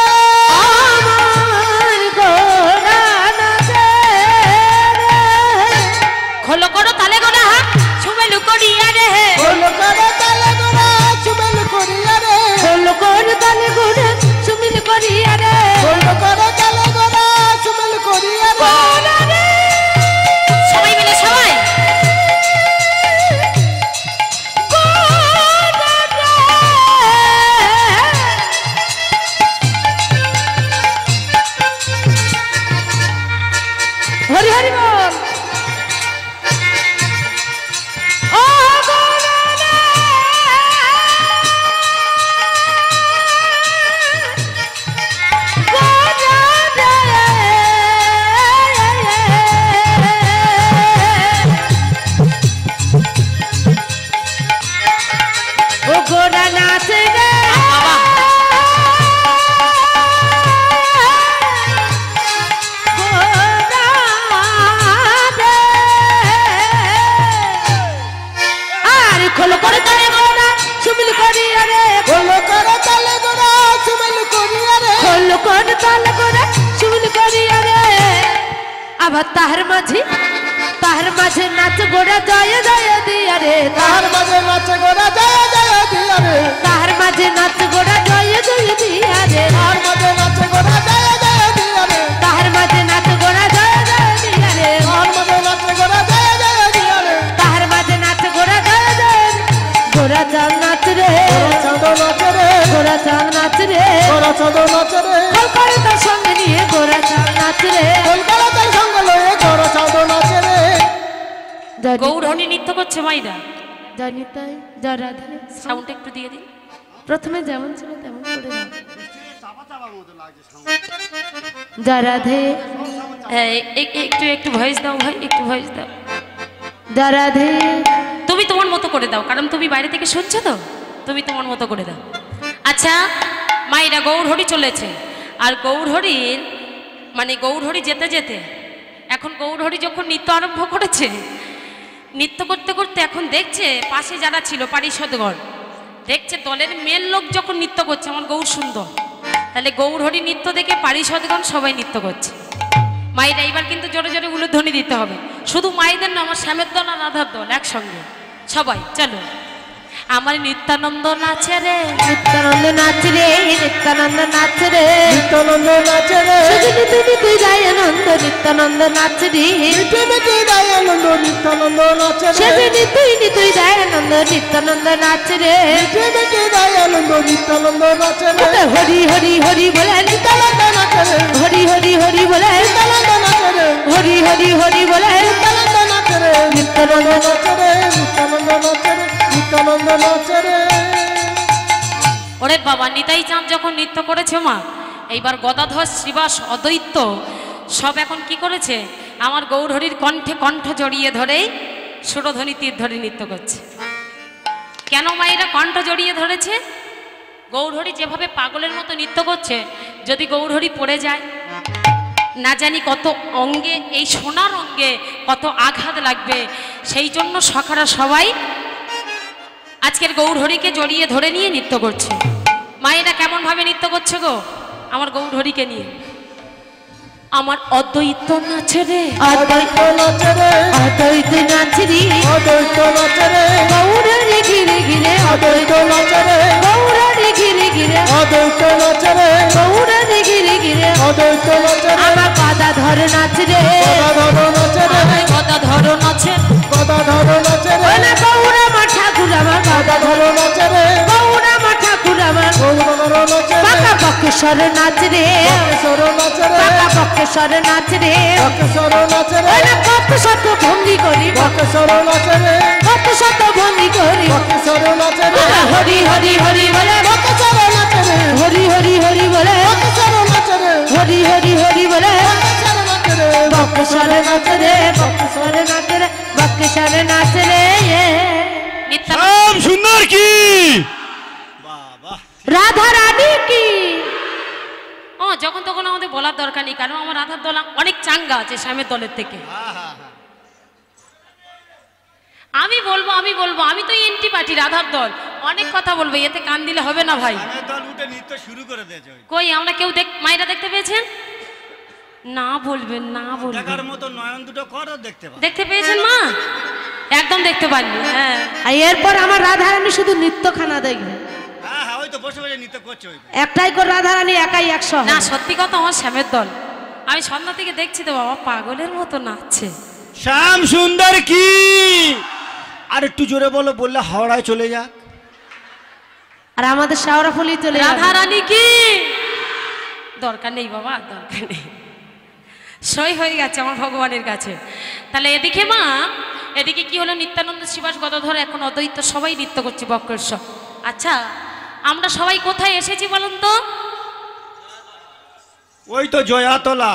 আমার গোরা নাচে রে। খোলো করো তালে গোনা সুমেলু করিয়া রে, হলো করে তালে গোরা সুমেল করিয়া রে, হলো করতালে গোরা সুমিল করিয়া রে। হলো করে তালে গোরা সুমেল করিয়া রে। সবাই মিলে সবাই হরি হরি বল। ও গোরা রে, গোরা রে, ও গোরা নাচে রে। আর খোলো করে তালে গোরা সুমিল করিয়া রে, হলো করে তালে গোরা সুমেল করিয়া রে, খোলো করে তালে গোরা সুমিল করিয়া রে। আবার তাহার মাঝে নাচ গোরা জয় জয় দিয়া রে, তাহার মাঝে নাচে গোরা জয় জয় দিয়া রে, তাহার মাঝে নাচ গোরা জয় জয় দিয়া রে, তাহার মাঝে নাচে গোরা জয় জয় দিয়া রে, তাহার মাঝে নাচ গোরা জয় জয় দিয়া রে, তাহার মাঝে নাচে গোরা জয় জয় দিয়া রে। তাহার মাঝে নাচ গোরা জয় জয়। গোরা চাঁদ নাচ রে, গোরা চাঁদ নাচে রে, গোরা চাঁদ নাচ রে, গোরা চাঁদ নাচে রে, কলকাতার সঙ্গে নিয়ে গোরা চাঁদ নাচ রে। কলকাতার সঙ্গে লয়ে গোরা চাঁদ নাচে রে। গৌরহরি নৃত্য করছে মাইরা। জানি তাই যা রাধে, সাউন্ড একটু দিয়ে দিন। প্রথমে যেমন ছিল তেমন করে দাও। যা রাধে, হ্যাঁ, একটু একটু ভয়েস দাও ভাই, একটু ভয়েস দাও। যা রাধে, তুমি তোমার মতো করে দাও, কারণ তুমি বাইরে থেকে শুনছো তো, তুমি তোমার মতো করে দাও। আচ্ছা মাইরা, গৌরহরি চলেছে, আর গৌরহরির মানে গৌরহরি যেতে যেতে এখন গৌরহরি যখন নৃত্য আরম্ভ করেছে, নৃত্য করতে করতে এখন দেখছে পাশে যারা ছিল পারিষদগণ, দেখছে দলের মেন লোক যখন নৃত্য করছে আমার গৌর সুন্দর, তাহলে গৌরহরি নৃত্য দেখে পারিষদগণ সবাই নৃত্য করছে। মায়েরা এইবার কিন্তু জোরে জোরে উলুধ্বনি দিতে হবে, শুধু মায়েদের না, আমার শ্যামের দল আর রাধার দল একসঙ্গে সবাই চলো। আমার নিত্যানন্দ নাচে রে, নিত্যানন্দ নাচ রে, নিত্যানন্দ নাচ রে, নিত্যানন্দ নাচে রে, শুধু নিতু নিতু দয়ানন্দ নিত্যানন্দ নাচ রে, মিঠে মিঠে দয়ানন্দ নিত্যানন্দ নাচে রে, শুধু নিতুই নিতুই দয়ানন্দ নিত্যানন্দ নাচ রে, মিঠে মিঠে দয়ানন্দ নিত্যানন্দ নাচে রে, হরি হরি হরি বলে নিত্যানন্দ নাচে রে, হরি হরি হরি বলে নিত্যানন্দ নাচে রে, হরি হরি হরি বলে নিত্যানন্দ নাচে রে, নিত্যানন্দ নাচে রে, নিত্যানন্দ নাচে রে, নিত্যানন্দ নাচে রে। ওরে বাবা, নিতাই চাঁদ যখন নৃত্য করেছে মা, এইবার গদাধর শ্রীবাস অদ্বৈত সব এখন কি করেছে, আমার গৌরহরির কণ্ঠে কণ্ঠ জড়িয়ে ধরে সুরধ্বনি তীর ধরে নৃত্য করছে। কেন মায়েরা কণ্ঠ জড়িয়ে ধরেছে? গৌরহরি যেভাবে পাগলের মতো নৃত্য করছে, যদি গৌরহরি পড়ে যায় না জানি কত অঙ্গে, এই সোনার অঙ্গে কত আঘাত লাগবে। সেই জন্য সখারা সবাই আজকের গৌরহরিকে জড়িয়ে ধরে নিয়ে নৃত্য করছে। মায়েরা কেমন ভাবে নৃত্য করছে গো আমার গৌরহরিকে নিয়ে? আমার অদ্বৈত নাচে রে, অদ্বৈত নাচে রে, অদ্বৈত নাচ রে, অদ্বৈত নাচে রে, গৌরহরি ঘিরে ঘিরে অদ্বৈত নাচে রে, গৌরহরি ঘিরে ঘিরে অদ্বৈত নাচে রে, গৌরহরি ঘিরে ঘিরে অদ্বৈত নাচে রে, আমার গদাধর নাচ রে, গদাধর নাচে রে, আমার গদাধর নাচে, গদাধর নাচে রে, ওনা গৌরামা ঠাকুর আমার গদাধর নাচে রে, গৌরামা ঠাকুর আমার গদাধর নাচে রে, বাঁকা বক্রেশ্বর নাচ রে, বক্রেশ্বর নাচে রে, বাঁকা বক্রেশ্বর নাচ রে, বক্রেশ্বর নাচে রে, ওনা কত শত ভঙ্গি করি, বক্রেশ্বর নাচে রে, কত শত ভঙ্গি করি, বক্রেশ্বর নাচে রে, ওনা হরি হরি হরি বলে, বক্রেশ্বর নাচে রে, হরি হরি হরি বলে, বক্রেশ্বর নাচে রে, হরি হরি হরি বলে, বক্রেশ্বর নাচে রে, বক্রেশ্বর নাচ রে, বক্রেশ্বর নাচ রে, বক্রেশ্বর নাচ রে। নিত্যানন্দ শ্যাম সুন্দর কি বাবা, রাধা রানী কি ও যখন তখন আমাদের বলার দরকার নেই, কারণ আমার রাধার দল অনেক চাঙ্গা আছে শ্যামের দলের থেকে। আমি বলবো আমি তো এন্টি পার্টি রাধার দল, অনেক কথা বলবো, এতে কান দিলে হবে না ভাই। শ্যামের দল উঠে নৃত্য শুরু করে দিয়েছে। কই আমরা কেউ মায়েরা দেখতে পেয়েছেন? না বলবেন, না বলবেন। দেখার মতো নয়ন দুটো করো, দেখতে পাবো। দেখতে পেয়েছেন মা? একদম দেখতে পাননি। হ্যাঁ, আর এরপর আমার রাধা রানী শুধু নৃত্যখানা দেখবে, হ্যাঁ হ্যাঁ, ওই তো বসে বসে নৃত্য করছে ওই। একটাই করে রাধা রানী একাই 100 না সত্যি কথা, আমার শ্যামের দল আমি সন্ধ্যা থেকে দেখছি তো বাবা, পাগলের মতো নাচছে। শ্যাম সুন্দর কি, আর একটু জোরে বলো, বললে হাওড়ায় চলে যাক। আর আমাদের শাওরাফলি চলে রাধা যাবে। রানী কি দরকার নেই বাবা, দরকার নেই, সই হয়ে গেছে আমার ভগবানের কাছে। তাহলে এদিকে মা, এদিকে কি হলো, নিত্যানন্দ শ্রীবাস গদাধর এখন অদ্বৈত সবাই নৃত্য করছে বক্রেশ্বর। আচ্ছা আমরা সবাই কোথায় এসেছি বলুন তো? ওই তো জয়াতলা।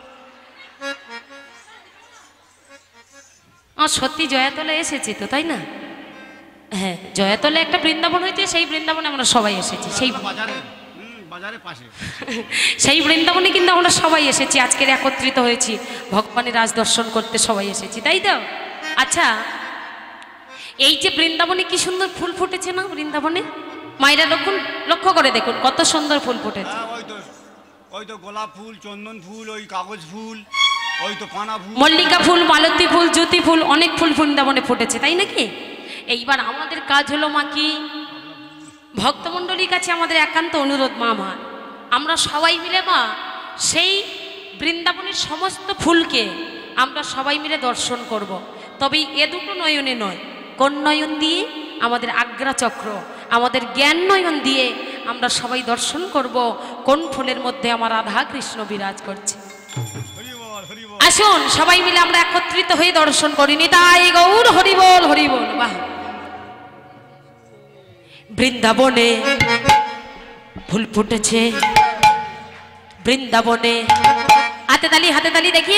সত্যি জয়াতলে এসেছি তো, তাই না? হ্যাঁ, জয়াতলে একটা বৃন্দাবন হয়েছে, সেই বৃন্দাবনে আমরা সবাই এসেছি। বাজারের পাশে সেই বৃন্দাবনে কিন্তু আমরা সবাই এসেছি, আজকের একত্রিত হয়েছি ভগবানের রাজ দর্শন করতে, সবাই এসেছি, তাই তো? আচ্ছা এই যে বৃন্দাবনে কি সুন্দর ফুল ফুটেছে না, বৃন্দাবনে মায়েরা লক্ষ্য করে দেখুন কত সুন্দর ফুল ফুটেছে। ওই তো গোলাপ ফুল, চন্দন ফুল, ওই কাগজ ফুল, ওই তো পানা ফুল, মল্লিকা ফুল, মালতী ফুল, জ্যোতি ফুল, অনেক ফুল বৃন্দাবনে ফুটেছে, তাই নাকি? এইবার আমাদের কাজ হলো মা কি, ভক্তমণ্ডলীর কাছে আমাদের একান্ত অনুরোধ মা, আমরা সবাই মিলে মা সেই বৃন্দাবনের সমস্ত ফুলকে আমরা সবাই মিলে দর্শন করব। তবে এ দুটো নয়নে নয়, কোন নয়ন দিয়ে? আমাদের আজ্ঞা চক্র, আমাদের জ্ঞান নয়ন দিয়ে আমরা সবাই দর্শন করব কোন ফুলের মধ্যে আমার রাধা কৃষ্ণ বিরাজ করছে। আসুন সবাই মিলে আমরা একত্রিত হয়ে দর্শন করি। নিতাই গৌর হরিবোল হরিবোল। বাহ, বৃন্দাবনে ফুল ফুটেছে, বৃন্দাবনে হাতে তালি দেখি।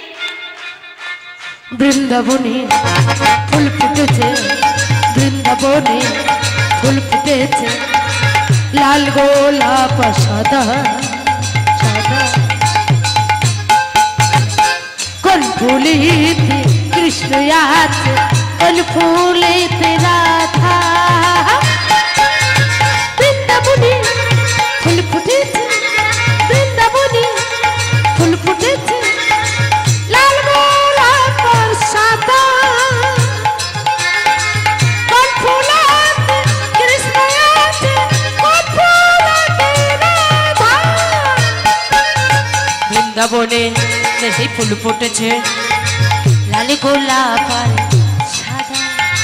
বৃন্দাবনে ফুল ফুটেছে, বৃন্দাবনে ফুল ফুটেছে, লাল গোলাপ সাদা সাদা, কোন ফুলেতে কৃষ্ণ আছে, কোন ফুলেতে রাধা। বৃন্দাবনে ফুল ফুটেছে, বৃন্দাবনে ফুল ফুটেছে, লাল গোলাপ সাদা, কোন ফুলেতে বৃন্দাবনে সেই ফুল ফুটেছে লাল গোলাপ আর সাদা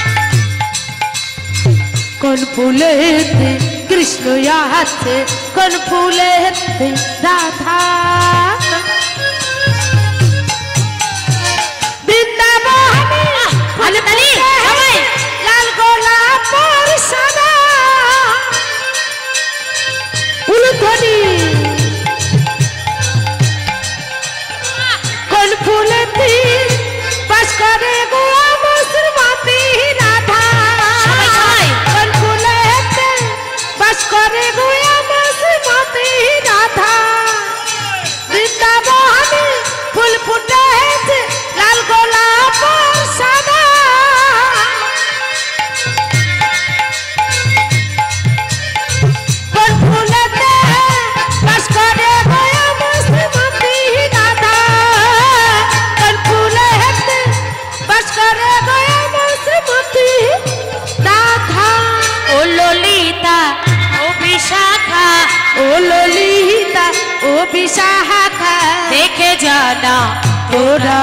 কোন ফুলেতে কৃষ্ণ আছে কোন ফুলেতে রাধা বৃন্দাবনে লাল গোলাপ আর সাদা উলুধ্বনি কোন ফুলেতে বাস করে গো আমার শ্রীমতী রাধা কোন ফুলেতে বাস করে গো আমার শ্রীমতী রাধা বৃন্দাবনে ফুল ফুটেছে লাল গোলাপ আর সাদা কোন ফুলেতে বাস করে গো আমার শ্রীমতী রাধা কোন ফুলেতে বাস করে গো আমার শ্রীমতী রাধা ও ললিতা ও বিশাখা ও ললিতা ও বিশাখা দেখে জানা তোরা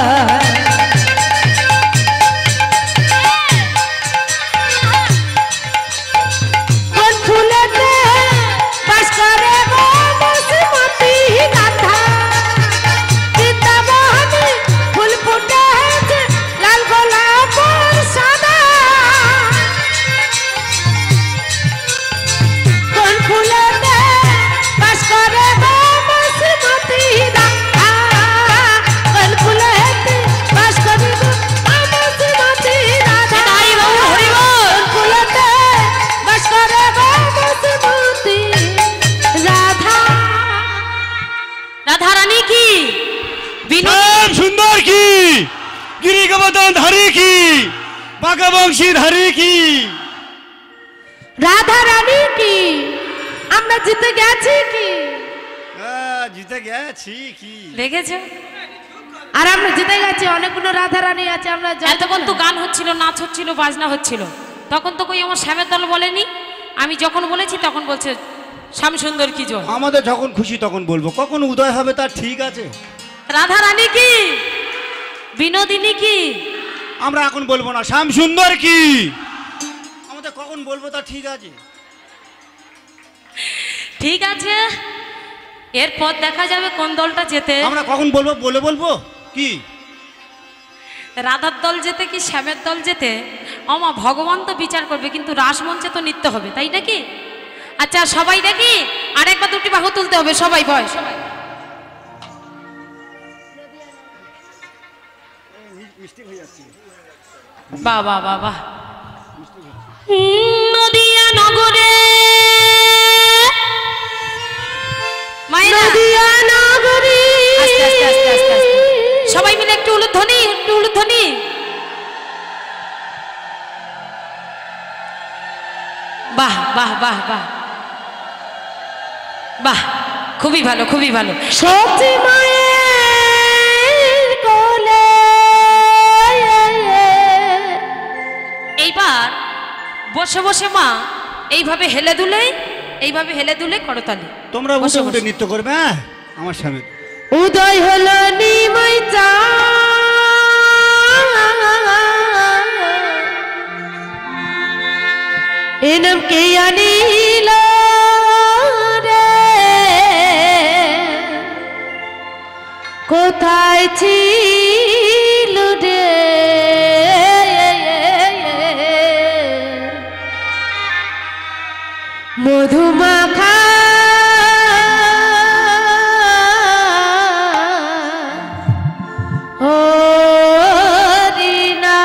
কোন ফুলেতে বাস করে গো আমার শ্রীমতী রাধা বৃন্দাবনে ফুল ফুটেছে লাল গোলাপ আর সাদা কোন ফুলেতে বাস করে গো আমার শ্রীমতী রাধা কোন ফুলেতে বাস করে গো আমার শ্রীমতী রাধা কোন ফুলেতে বাস করে গো আমার শ্রীমতী রাধা রাধা রানী কি শ্যাম সুন্দর কি গিরি গোবর্ধন ধারী কি বাঁকা বংশী ধারী কি রাধা রানী কি আমরা জিতে গেছি কি জিতে গেছি কি দেখেছো আর আমরা জিতে গেছি অনেকগুলো রাধা রানী আছে আমরা এতক্ষণ তো গান হচ্ছিল নাচ হচ্ছিল বাজনা হচ্ছিল তখন তো কই আমার শ্যামের দল বলেনি আমি যখন বলেছি তখন বলছে শ্যাম সুন্দর কি জয় আমাদের যখন খুশি তখন বলবো কখন উদয় হবে তার ঠিক আছে রাধা রানী কি বিনোদিনী কি আমরা এখন বলবো না শ্যাম সুন্দর কি আমাদের কখন বলবো তা ঠিক আছে ঠিক আছে এরপর দেখা যাবে কোন দলটা জেতে আমরা কখন বলবো বলে বলবো কি রাধার দল যেতে কি শ্যামের দল যেতে আমা ভগবান তো বিচার করবে কিন্তু রাসমঞ্চে তো নৃত্য হবে তাই নাকি আচ্ছা সবাই দেখি আরেকবার দুটি বাহু তুলতে হবে সবাই বয় সবাই বাহ বাহ বাহ বাহ নদিয়া নগরে মায়েরা নদিয়া নগরী আস্তে আস্তে আস্তে আস্তে আস্তে সবাই মিলে একটু উলুধ্বনি একটু উলুধ্বনি বাহ বাহ বাহ বাহ বাহ খুবই ভালো খুবই ভালো সত্যি মায়ের কোলে এইবার বসে বসে মা এইভাবে হেলে দুলে করতালি তোমরা বসে উঠে উঠে বসে। নৃত্য করবে হ্যাঁ আমার স্বামী উদয় হলো নিমাই এনাম কে আনিল রে কোথায় ছিল রে মধুমাখা ও রিনা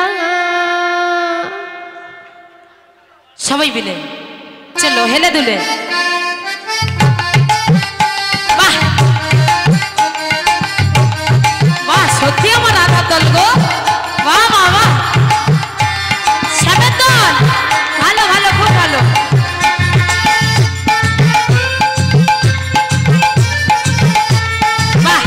সবাই মিলে চলো হেলে দুলে বাহ বাহ সত্যি আমার রাধার দল গো বাহ বাহ বাহ শ্যামের দল ভালো ভালো খুব ভালো বাহ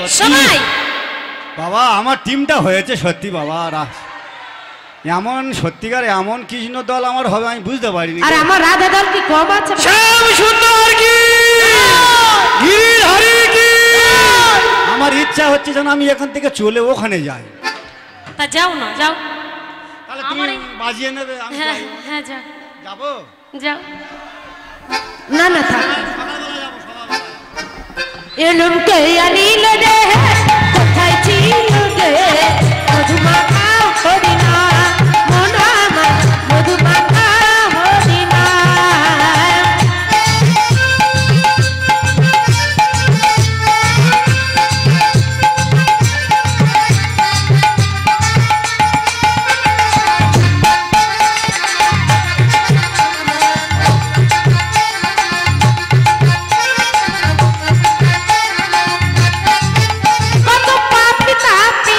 সবাই বাবা আমার টিমটা হয়েছে সত্যি বাবা। এমন সত্যিকার এমন কৃষ্ণ দল আমার হবে আমি বুঝতে পারিনি। আর আমার রাধা দল কি কম আছে? শ্যাম সুন্দর কি গিরিধারী কি। আমার ইচ্ছা হচ্ছে যেন আমি এখান থেকে চলে ওখানে যাই। তা যাও না, যাও। তাহলে তুমি বাজিয়ে নেবে? আমি হ্যাঁ হ্যাঁ, যাও যাবো। যাও। না না থাক। সকালবেলা যাবো, সকালবেলা। এলুম কে আনিল রে কোথায় ছিল রে মধুমাখা হরিণা মন আমার মধুমাখা হরিণা। কত পাপি তাপি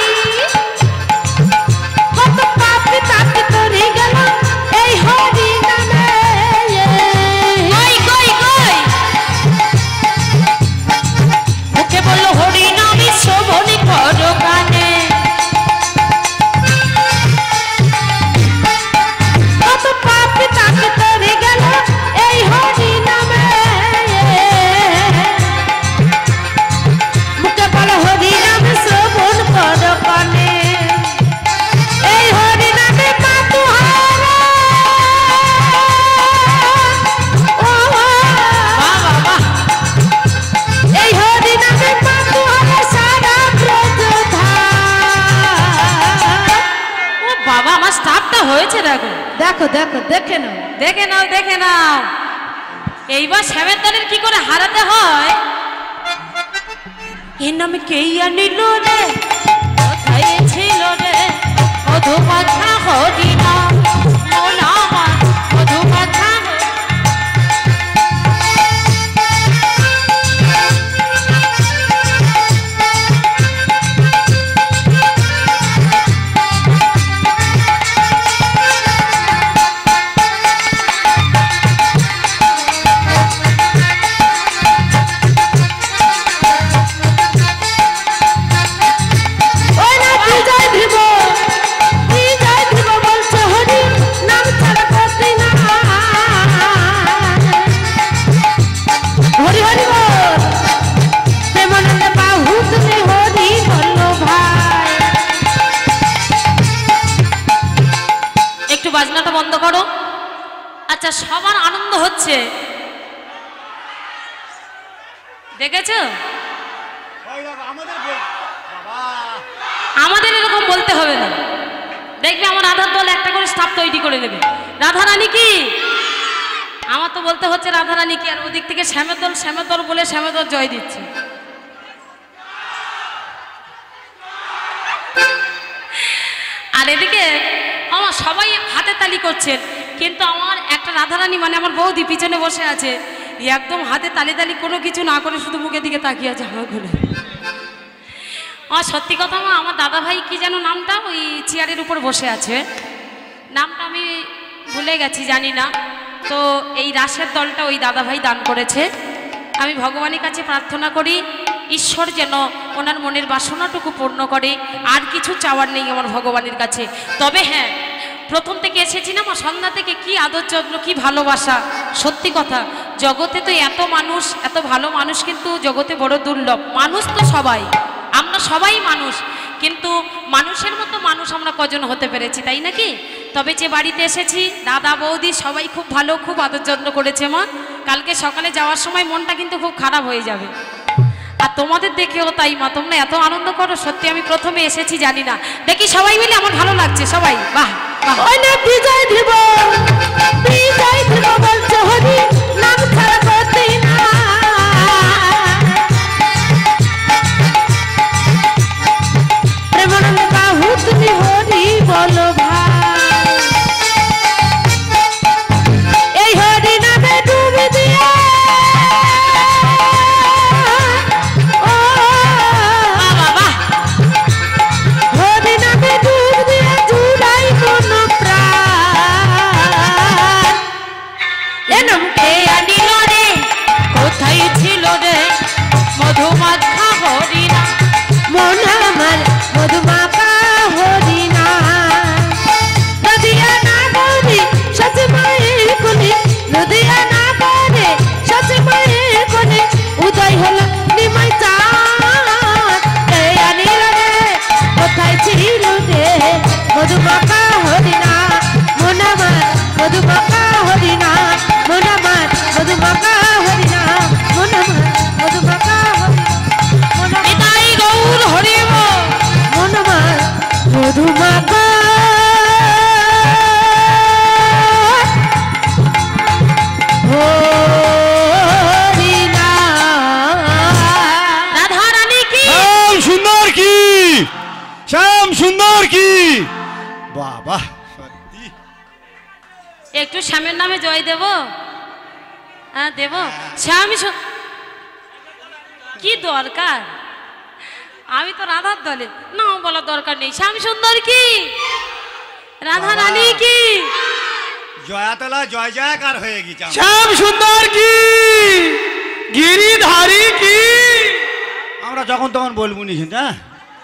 করে গেল এই হরিণা রে। কই কই কই ওকে বললো হরিণ আমি শোভনি করো কানে। কত পাপি তাপি করে গেল এই হরিণা রে। মুখে বলো হরিনাম শ্রবণ করো কানে। এই হরিনামে পাতুহারা ও বাহ বাহ বাহ। এই হরিনামে পাতুহারা সারা ব্রজধাম। ও বাবা, আমার স্টাফটা হয়েছে দেখো। দেখো দেখো দেখে নাও। দেখে নাও দেখে নাও। এইবার শ্যামের দলের কি করে হারাতে হয়। এর নামে কেই আনিল রে কোথায় ছিল রে মধুমাখা হরিণা মন আমার মধুমাখা। ওই না বিজয় ধ্রুব বলছে হরি নাম ছাড়া করতে না। হরি হরি বল প্রেমানন্দে বাহু তুমি হরি বলল ভাই। একটু বাজনাটা বন্ধ করো। আচ্ছা, সবার আনন্দ হচ্ছে দেখেছো? আমাদের এরকম বলতে হবে না। দেখবে আমার রাধার দল একটা করে স্টাফ তৈরি করে নেবে। রাধারানী কি আমার তো বলতে হচ্ছে রাধারানী কি, আর ওদিক থেকে শ্যামের দল বলে শ্যামের দল জয় দিচ্ছে। আর এদিকে আমার সবাই হাতে তালি করছেন, কিন্তু আমার একটা রাধারানী মানে আমার বৌদি পিছনে বসে আছে, একদম হাতে তালি তালি কোনো কিছু না করে শুধু মুখের দিকে তাকিয়ে আছে হাঁ করে। সত্যি কথা আমার দাদা ভাই কি যেন নামটা, ওই চেয়ারের উপর বসে আছে, নামটা আমি ভুলে গেছি, জানি না। তো এই রাসের দলটা ওই দাদা ভাই দান করেছে। আমি ভগবানের কাছে প্রার্থনা করি ঈশ্বর যেন ওনার মনের বাসনাটুকু পূর্ণ করে। আর কিছু চাওয়ার নেই আমার ভগবানের কাছে। তবে হ্যাঁ, প্রথম থেকে এসেছি না মা, সন্ধ্যা থেকে কি আদর যত্ন, কি ভালোবাসা। সত্যি কথা, জগতে তো এত মানুষ, এত ভালো মানুষ কিন্তু জগতে বড় দুর্লভ। মানুষ তো সবাই, আমরা সবাই মানুষ, কিন্তু মানুষের মতো মানুষ আমরা কজন হতে পেরেছি, তাই নাকি? তবে যে বাড়িতে এসেছি দাদা বৌদি সবাই খুব ভালো, খুব আদর যত্ন করেছে মা। কালকে সকালে যাওয়ার সময় মনটা কিন্তু খুব খারাপ হয়ে যাবে। আর তোমাদের দেখেও তাই মা, তোমরা এত আনন্দ করো, সত্যি আমি প্রথমে এসেছি জানি না, দেখি সবাই মিলে আমার ভালো লাগছে সবাই। বাহ বাহ। ওই না বিজয় ধ্রুব বলছে হরি নাম ছাড়া করতে না। প্রেমানন্দ বাহু তুমি হরি বলো ভাই। এই হরি নামে ডুবে দিয়ে ও বাবা, হরি নামে ডুব দিয়ে জুড়াই কোন প্রাণ। এনম কে আনিল রে সুন্দর কি বাবা সত্যি একটু শ্যামের নামে জয় দেব। হ্যাঁ দেব। শ্যামী কি দরকার, আমি তো রাধার দলে, না বলার দরকার নেই। শ্যাম সুন্দর কি, রাধা রানী কি, জয়াতলা জয় জয়কার হয়ে গেছে। শ্যাম সুন্দর কি, গিরিধারী কি, আমরা যখন তখন বলবো নি। হ্যাঁ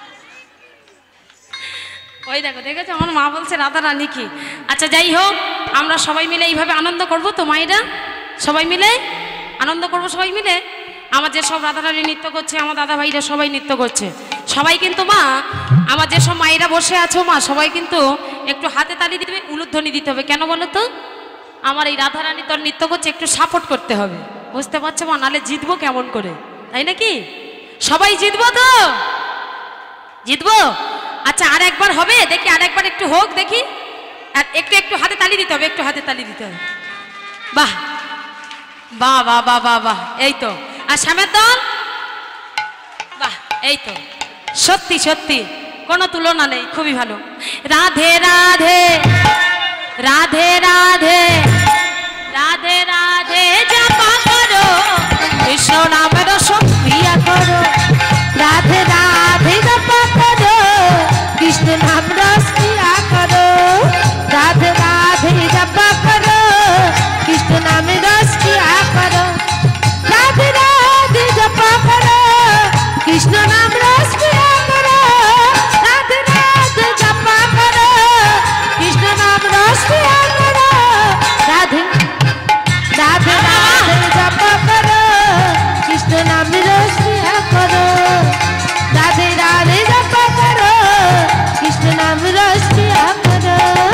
ওই দেখো, দেখেছো আমার মা বলছে রাধা রানী কি। আচ্ছা যাই হোক, আমরা সবাই মিলে এইভাবে আনন্দ করব তো মায়েরা, সবাই মিলে আনন্দ করব, সবাই মিলে। আমার যেসব রাধা রানী নৃত্য করছে, আমার দাদা ভাইরা সবাই নৃত্য করছে, সবাই কিন্তু মা, আমার যেসব মায়েরা বসে আছো মা, সবাই কিন্তু একটু হাতে তালি দিবে, উলুধ্বনি দিতে হবে। কেন বলো তো, আমার এই রাধা রানী তোর নৃত্য করছে, একটু সাপোর্ট করতে হবে, বুঝতে পারছো মা, নাহলে জিতবো কেমন করে, তাই নাকি? সবাই জিতবো তো, জিতবো। আচ্ছা আর একবার হবে, দেখি আর একবার একটু হোক দেখি, আর একটু একটু হাতে তালি দিতে হবে, একটু হাতে তালি দিতে হবে। বাহ বাহ বাহ বাহ বাহ বাহ, এই তো। আর শ্যামের দল, বাহ, এই তো, সত্যি সত্যি কোনো তুলনা নেই, খুবই ভালো। রাধে রাধে রাধে রাধে রাধে রাধে জপা করো, কৃষ্ণ নামের সক্রিয়া করো। রাধে রাধে জপা করো, কৃষ্ণ নাম রস পিয়া করো। রাধে রাধে জপা করো, কৃষ্ণ নাম রস পিয়া করো। রাধে রাধে জপা করো, কৃষ্ণ নাম রস পিয়া করো। রাধে রাধে জপা করো, কৃষ্ণ নাম রস পিয়া করো। রাধে রাধে রাধে জপা করো, কৃষ্ণ নাম রস পিয়া করো। রাধে রাধে জপা করো, কৃষ্ণ নাম রস পিয়া করো।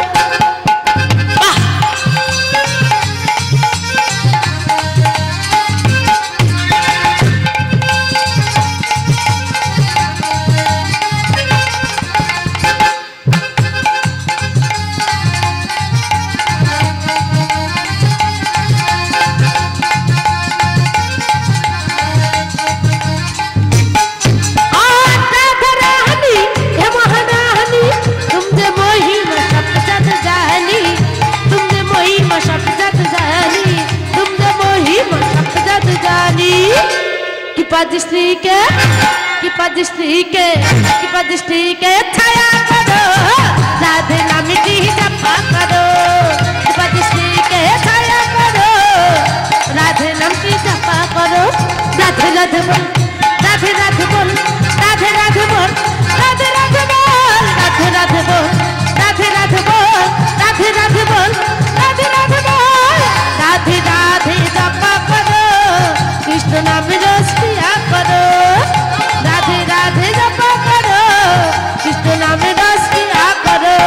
पदश्री के छाया करो, राधे नाम की जपा करो। पदश्री के छाया करो, राधे नाम की जपा करो। राधे राधे बोल, राधे राधे बोल, राधे राधे बोल, राधे राधे बोल, राधे राधे बोल, राधे राधे बोल, राधे राधे बोल, राधे राधे बोल। राधे राधे जपा करो, कृष्ण नाम रस पिया करो। राधे राधे जपा करो, कृष्ण नाम रस पिया करो।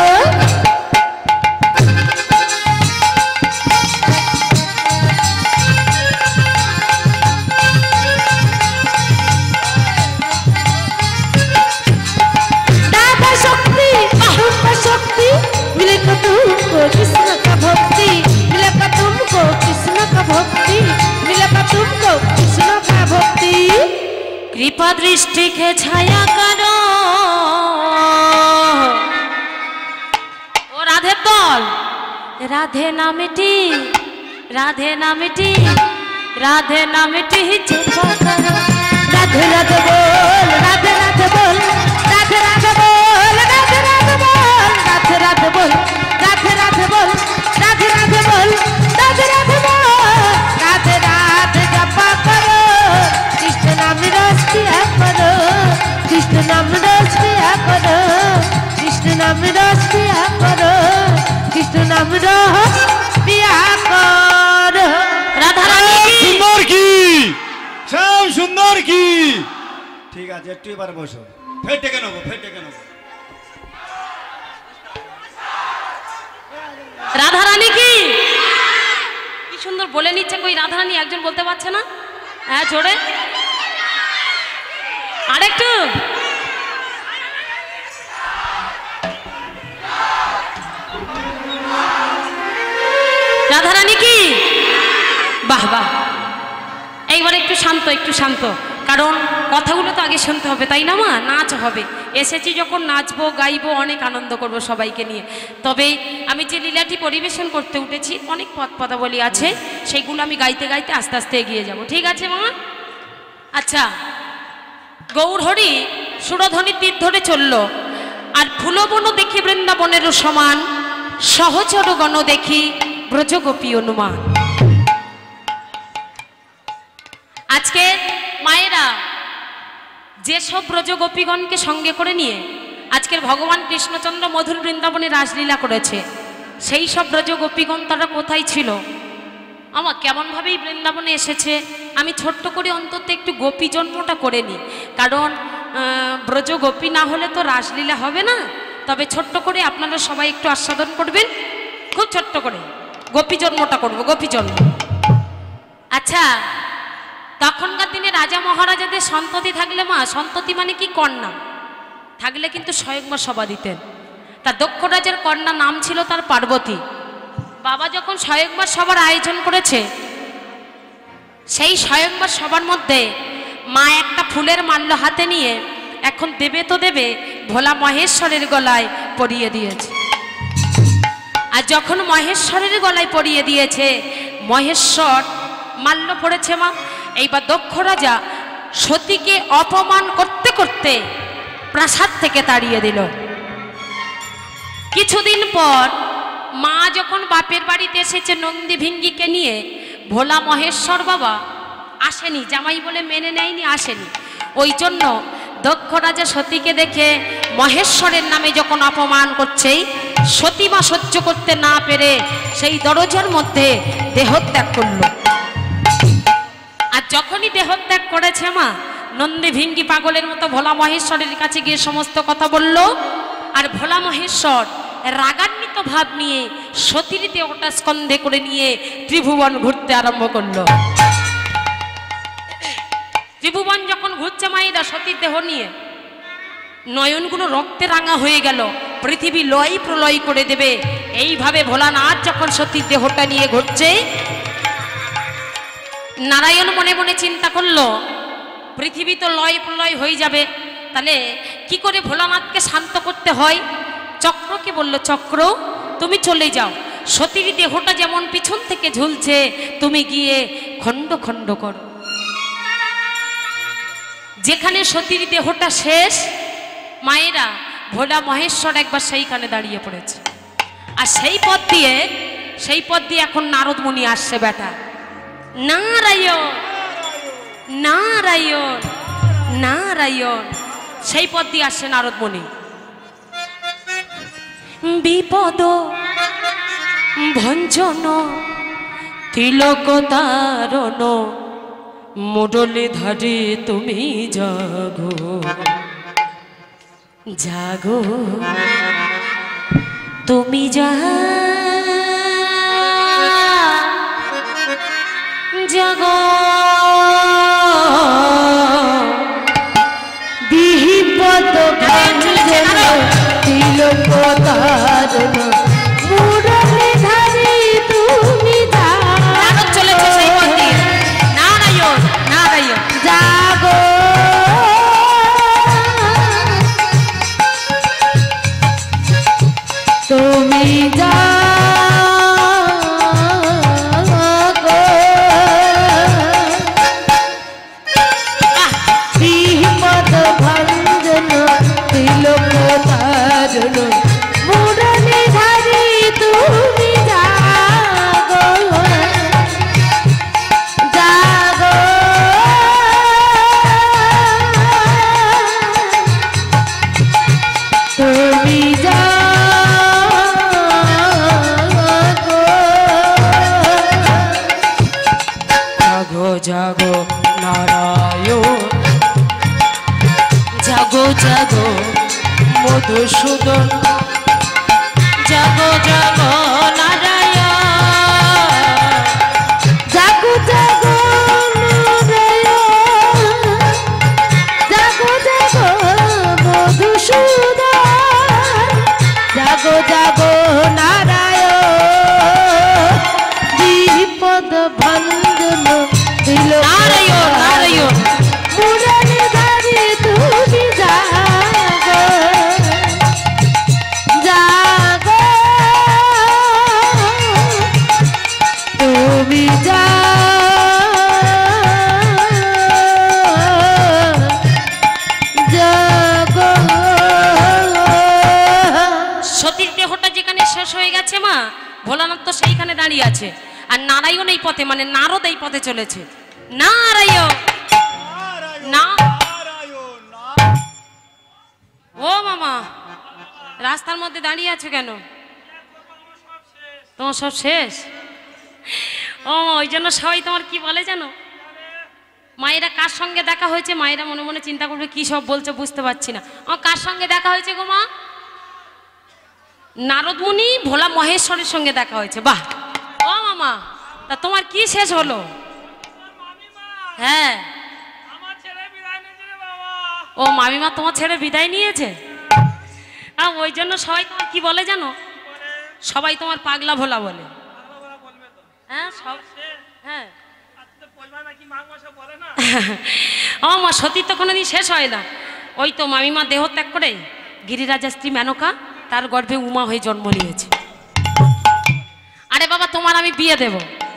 दादा शक्ति तुमको शक्ति मिलेगा, तुमको कृष्ण का भक्ति मिलेगा, तुमको कृष्ण का भक्ति मिलेगा, तुमको कृष्ण का भक्ति। कृपा दृष्टि के छाया करो। ओ राधे दल, राधे नामटी, राधे नामटी, राधे नामटी जपा करो। राधे राधे बोल, राधे राधे बोल, राधे राधे बोल, राधे राधे बोल, राधे राधे बोल, राधे राधे बोल, राधे राधे बोल, राधे राधे बोल। राधे राधे जपा करो, कृष्ण नाम रस पिया करो। कृष्ण नाम रस पिया करो, कृष्ण नाम रस पिया करो, कृष्ण नाम रस पिया करो। राधा रानी की সুন্দর কি, শ্যাম সুন্দর কি। ঠিক আছে, একটু এবার বসো, ফের ডেকে নেবো, ফের ডেকে নেবো। রাধা রানী কি, কি সুন্দর বলে নিচ্ছে, কই রাধা রানী একজন বলতে পারছে না? হ্যাঁ জোরে আরেকটু। রাধা রানী কি, বাহ বাহ। এইবার একটু শান্ত, একটু শান্ত, কারণ কথাগুলো তো আগে শুনতে হবে, তাই না মা? নাচ হবে, এসেছি যখন নাচবো গাইবো, অনেক আনন্দ করব সবাইকে নিয়ে। তবে আমি যে লীলাটি পরিবেশন করতে উঠেছি, অনেক পদাবলী আছে, সেইগুলো আমি গাইতে গাইতে আস্তে আস্তে এগিয়ে যাব, ঠিক আছে মা? আচ্ছা, গৌরহরি সুরধ্বনি তীর ধরে চলল, আর ফুলবন দেখি বৃন্দাবনেরও সমান, সহচর গণ দেখি ব্রজগোপী অনুমান। আজকে মায়েরা যেসব ব্রজগোপীগণকে সঙ্গে করে নিয়ে আজকের ভগবান কৃষ্ণচন্দ্র মধুর বৃন্দাবনে রাসলীলা করেছে, সেই সব ব্রজগোপীগণ তারা কোথায় ছিল? আমার কেমনভাবেই বৃন্দাবনে এসেছে। আমি ছোট্ট করে অন্তত একটু গোপী জন্মটা করে নিই, কারণ ব্রজগোপী না হলে তো রাসলীলা হবে না। তবে ছোট্ট করে আপনারা সবাই একটু আস্বাদন করবেন, খুব ছোট্ট করে গোপী জন্মটা করবো, গোপী জন্ম। আচ্ছা, তখনকার দিনে রাজা মহারাজাদের সন্ততি থাকলে, মা সন্ততি মানে কি কন্যা থাকলে কিন্তু স্বয়ংবর সভা দিতেন। তা দক্ষ রাজার কন্যা নাম ছিল তার পার্বতী। বাবা যখন স্বয়ংবর সভার আয়োজন করেছে, সেই স্বয়ংবর সভার মধ্যে মা একটা ফুলের মাল্য হাতে নিয়ে এখন দেবে তো দেবে ভোলা মহেশ্বরের গলায় পরিয়ে দিয়েছে। আর যখন মহেশ্বরের গলায় পরিয়ে দিয়েছে, মহেশ্বর মাল্য পড়েছে মা। এইবার দক্ষ রাজা সতীকে অপমান করতে করতে প্রাসাদ থেকে তাড়িয়ে দিল। কিছুদিন পর মা যখন বাপের বাড়িতে এসেছে নন্দী ভিঙ্গিকে নিয়ে, ভোলা মহেশ্বর বাবা আসেনি, জামাই বলে মেনে নেয়নি, আসেনি। ওই জন্য দক্ষ রাজা সতীকে দেখে মহেশ্বরের নামে যখন অপমান করছে, সতী মা সহ্য করতে না পেরে সেই দরজার মধ্যে দেহত্যাগ করল। আর যখনই দেহত্যাগ করেছে মা, নন্দী ভিঙ্গি পাগলের মতো ভোলা মহেশ্বরের কাছে গিয়ে সমস্ত কথা বলল। আর ভোলা মহেশ্বর রাগান্বিত ভাব নিয়ে সতীর দেহটা স্কন্ধে করে নিয়ে ত্রিভুবন ঘুরতে আরম্ভ করলো। ত্রিভুবন যখন ঘুরছে মায়েরা সতীর দেহ নিয়ে, নয়নগুলো রক্তে রাঙা হয়ে গেল, পৃথিবী লয় প্রলয় করে দেবে। এইভাবে ভোলানাথ যখন সতীর দেহটা নিয়ে ঘুরছে, নারায়ণ মনে মনে চিন্তা করলো পৃথিবী তো লয় প্রলয় হয়ে যাবে, তাহলে কি করে ভোলানাথকে শান্ত করতে হয়। চক্রকে বলল, চক্র তুমি চলে যাও, সতীর দেহটা যেমন পিছন থেকে ঝুলছে তুমি গিয়ে খণ্ড খণ্ড করো। যেখানে সতীর দেহটা শেষ মায়েরা, ভোলা মহেশ্বর একবার সেইখানে দাঁড়িয়ে পড়েছে। আর সেই পথ দিয়ে এখন নারদ মুনি আসছে। বেটা নারায়ণ নারায়ণ নারায়ণ, সেই পথ দিয়ে আসছে নারদ মুনি। বিপদ ভঞ্জন তিলক তারণ, মুরলী ধারে তুমি জাগো জাগো, তুমি জাগো বিপদ ভঞ্জন তিলক তারণ, মুরলী ধারে তুমি জাগো। চলেছে সেই পথ দিয়ে, নারায়ণ নারায়ণ জাগো তুমি জাগো, বিপদ ভঞ্জন তিলক তারণ, মুরলী ধারে তুমি জাগো জাগো, তুমি জাগো জাগো নারায়ণ, জাগো জাগো মধুসূদন, জাগো জাগো নারায়ণ, জাগো জাগো নারায়ণ, জাগো জাগো মধুসূদন, জাগো জাগো নারায়ণ, বিপদ ভঞ্জন তিলক নারায়ণ নারায়ণ, মুরলী ধারে তুমি জাগো শেষ হয়ে গেছে মা, ভোলানাথ তো সেইখানে দাঁড়িয়ে আছে, আর নারায়ণ এই পথে, মানে নারদ এই পথে চলেছে। নারায়ণ না, ও মামা রাস্তার মধ্যে দাঁড়িয়ে আছো কেন? তোমার সব শেষ? ও ওই জন্য সবাই তোমার কি বলে জানো, মায়েরা কার সঙ্গে দেখা হয়েছে, মায়েরা মনে মনে চিন্তা করবে কি সব বলছে বুঝতে পারছি না। আমার কার সঙ্গে দেখা হয়েছে গো মা? নারদ মুনি ভোলা মহেশ্বরের সঙ্গে দেখা হয়েছে। বাহ, ও মামা তা তোমার কি শেষ হলো? হ্যাঁ, ও মামিমা তোমার ছেড়ে বিদায় নিয়েছে। ওই জন্য সবাই তোমার কি বলে জানো, সবাই তোমার পাগলা ভোলা বলে। হ্যাঁ সব, হ্যাঁ ও মা সতী তো কোনোদিন শেষ হয় না। ওই তো মামিমা দেহ ত্যাগ করে গিরিরাজা স্ত্রী মেনকা তার গর্ভে উমা হয়ে জন্ম নিয়েছে। আরে বাবা তোমার আমি বিয়ে দেব।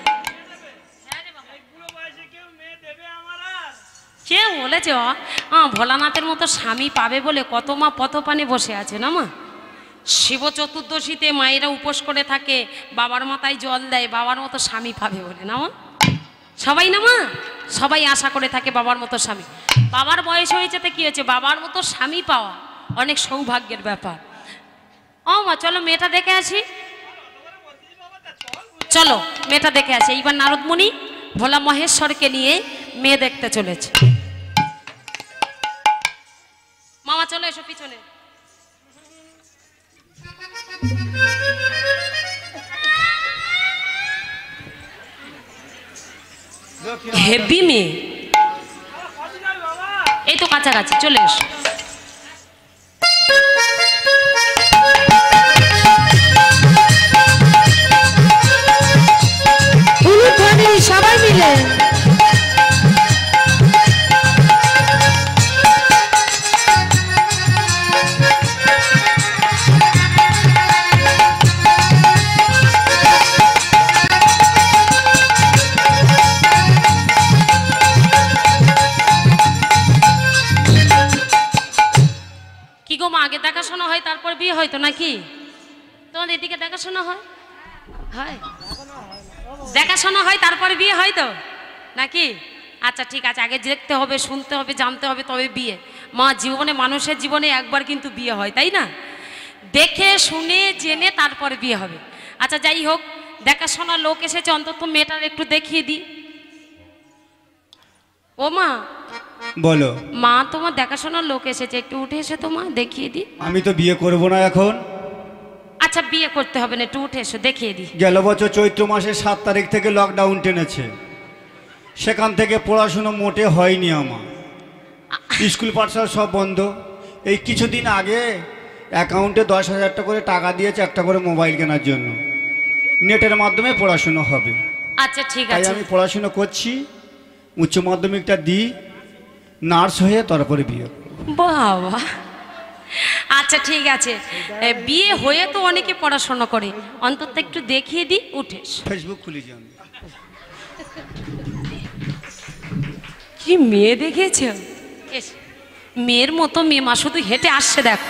কে বলেছে? ভোলানাথের মতো স্বামী পাবে বলে কত মা পথ পানে বসে আছে না মা। শিব চতুর্দশীতে মায়েরা উপোস করে থাকে, বাবার মাথায় জল দেয় বাবার মতো স্বামী পাবে বলে না মা। সবাই না মা, সবাই আশা করে থাকে বাবার মতো স্বামী। বাবার বয়স হয়েছে তো কি হয়েছে, বাবার মতো স্বামী পাওয়া অনেক সৌভাগ্যের ব্যাপার। ও মা চলো মেয়েটা দেখে আসি, চলো মেয়েটা দেখে আসি। এইবার নারদ মুনি ভোলা মহেশ্বরকে নিয়ে মেয়ে দেখতে চলেছে। মামা চলো এসো পিছনে। হেভি মেয়ে, এই তো কাছাকাছি চলে এসো। সবাই মিলে কি গো মা, আগে দেখাশোনা হয় তারপর বিয়ে হয়তো নাকি? তোমাদের এদিকে দেখাশোনা হয়? হয়, দেখাশোনা হয় তারপরে বিয়ে হয় তো নাকি? আচ্ছা ঠিক আছে, আগে দেখতে হবে, শুনতে হবে, জানতে হবে, তবে বিয়ে। মা জীবনে, মানুষের জীবনে একবার কিন্তু বিয়ে হয়, তাই না? দেখে শুনে জেনে তারপরে বিয়ে হবে। আচ্ছা যাই হোক, দেখাশোনা লোক এসেছে, অন্তত মেয়েটার একটু দেখিয়ে দিই। ও মা বলো। মা তোমার দেখাশোনার লোক এসেছে, একটু উঠে এসে তো মা দেখিয়ে দিই। আমি তো বিয়ে করব না এখন। আচ্ছা বিয়ে করতে হবে না, একটু উঠে এসো দেখিয়ে দিই। গেল বছর চৈত্র মাসের 7 তারিখ থেকে লকডাউন টেনেছে, সেখান থেকে পড়াশুনো মোটে হয়নি আমার। স্কুল পাঠশালা সব বন্ধ। এই কিছুদিন আগে অ্যাকাউন্টে 10,000 টাকা করে টাকা দিয়েছে একটা করে মোবাইল কেনার জন্য। নেটের মাধ্যমে পড়াশুনো হবে। আচ্ছা ঠিক তাই আছে, আমি পড়াশুনো করছি, উচ্চ মাধ্যমিকটা দিই, নার্স হয়ে তারপরে বিয়ে। বাবা আচ্ছা ঠিক আছে, বিয়ে হয়ে তো অনেকে পড়াশোনা করে, অন্তত একটু দেখিয়ে দিই, উঠে এসো। ফেসবুক খুলেছি আমি। কি মেয়ে দেখেছ? মেয়ের মতো মেয়ে, মা শুধু হেঁটে আসছে দেখো।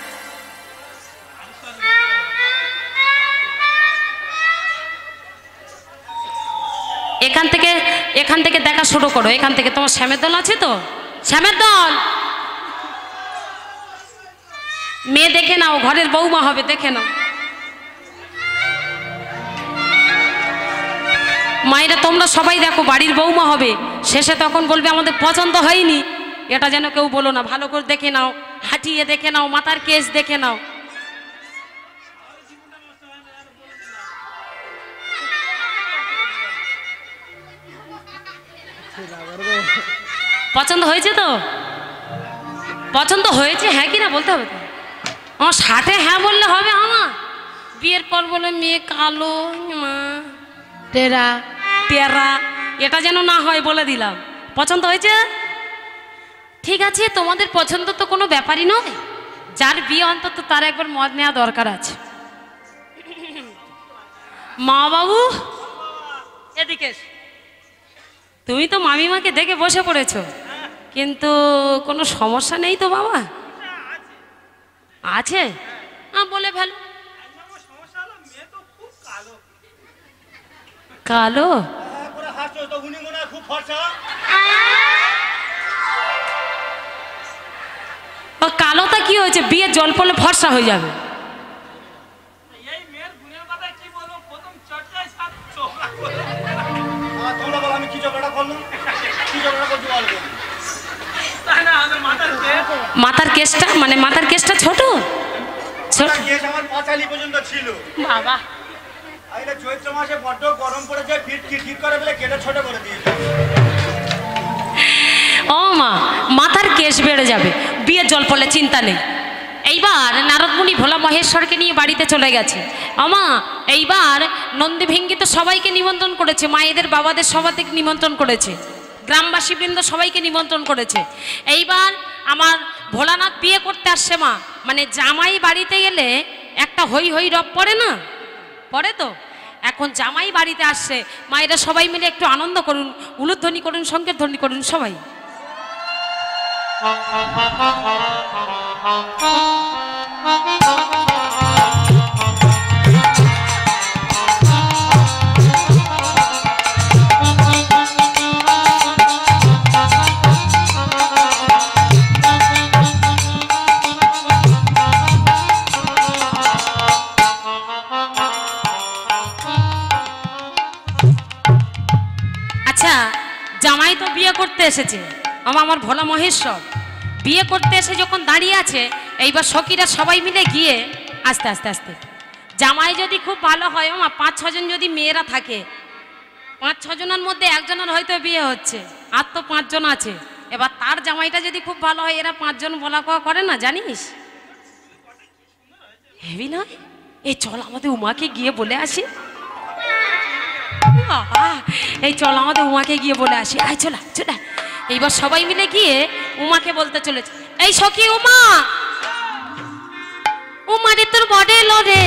এখান থেকে দেখা শুরু করো, এখান থেকে। তোমার শ্যামের দল আছে তো? শ্যামের দল মেয়ে দেখে নাও, ঘরের বৌমা হবে, দেখে নাও। মায়েরা তোমরা সবাই দেখো, বাড়ির বৌমা হবে, শেষে তখন বলবে আমাদের পছন্দ হয়নি। এটা যেন কেউ বলো না, ভালো করে দেখে নাও, হাঁটিয়ে দেখে নাও, মাথার কেস দেখে নাও। পছন্দ হয়েছে তো? পছন্দ হয়েছে হ্যাঁ কি না বলতে হবে তো। আমার 60-এ হ্যাঁ বললে হবে? আমার বিয়ের পর বলে মেয়ে কালো, মা টেরা টেরা, এটা যেন না হয় বলে দিলাম। পছন্দ হয়েছে? ঠিক আছে, তোমাদের পছন্দ তো কোনো ব্যাপারই নয়। যার বিয়ে অন্তত তার একবার মদ নেওয়া দরকার আছে। মা বাবু এদিকে, তুমি তো মামিমাকে দেখে বসে পড়েছো, কিন্তু কোনো সমস্যা নেই তো বাবা? আছে? বলে ফেলো। কালো? খুব ফর্সা। ও কালোটা কি হয়েছে? বিয়ে জল পড়লে ফর্সা হয়ে যাবে। আমি কি ঝগড়া করলাম? কি ঝগড়া করছি বলবো? মাথার কেসটা মানে মাথার কেসটা ছোট ছোট কেস আমার পাঁচালি পর্যন্ত ছিল বাবা। আইলে চৈত্র মাসে বড্ড গরম পড়ে যায়, ফিট ঠিক করে বলে কেটে ছোট করে দিয়েছে। ও মা, মাথার কেশ বেড়ে যাবে, বিয়ের জল পড়লে চিন্তা নেই। এইবার নারদমুনি ভোলা মহেশ্বরকে নিয়ে বাড়িতে চলে গেছে। আমা এইবার নন্দী ভেঙ্গি তো সবাইকে নিমন্ত্রণ করেছে, মায়েদের বাবাদের সবাইকে নিমন্ত্রণ করেছে, গ্রামবাসীবৃন্দ সবাইকে নিমন্ত্রণ করেছে। এইবার আমার ভোলানাথ বিয়ে করতে আসছে মা, মানে জামাই বাড়িতে গেলে একটা হই হই রব পড়ে না, পড়ে তো। এখন জামাই বাড়িতে আসছে, মায়েরা সবাই মিলে একটু আনন্দ করুন, উলুধ্বনি করুন, সংকীর্তনী করুন সবাই। আচ্ছা, জামাই তো বিয়ে করতে এসেছে, আমার ভোলা মহেশ্বর বিয়ে করতে এসে যখন দাঁড়িয়ে আছে, এইবার সখীরা সবাই মিলে গিয়ে আস্তে আস্তে আস্তে, জামাই যদি খুব ভালো হয়, আমার 5-6 জন যদি মেয়েরা থাকে, 5-6 জনের মধ্যে একজনের হয়তো বিয়ে হচ্ছে, আর তো 5 জন আছে। এবার তার জামাইটা যদি খুব ভালো হয়, এরা 5 জন বলা কওয়া করে না, জানিস? হেবি নয়? এই চল আমাদের উমাকে গিয়ে বলে আসি। এই চল আমাদের উমাকে গিয়ে বলে আসি, আয় চলা চলা। এইবার সবাই মিলে গিয়ে উমাকে বলতে চলেছে, এই সখী উমা, উমারে তোর বড়ে লড়ে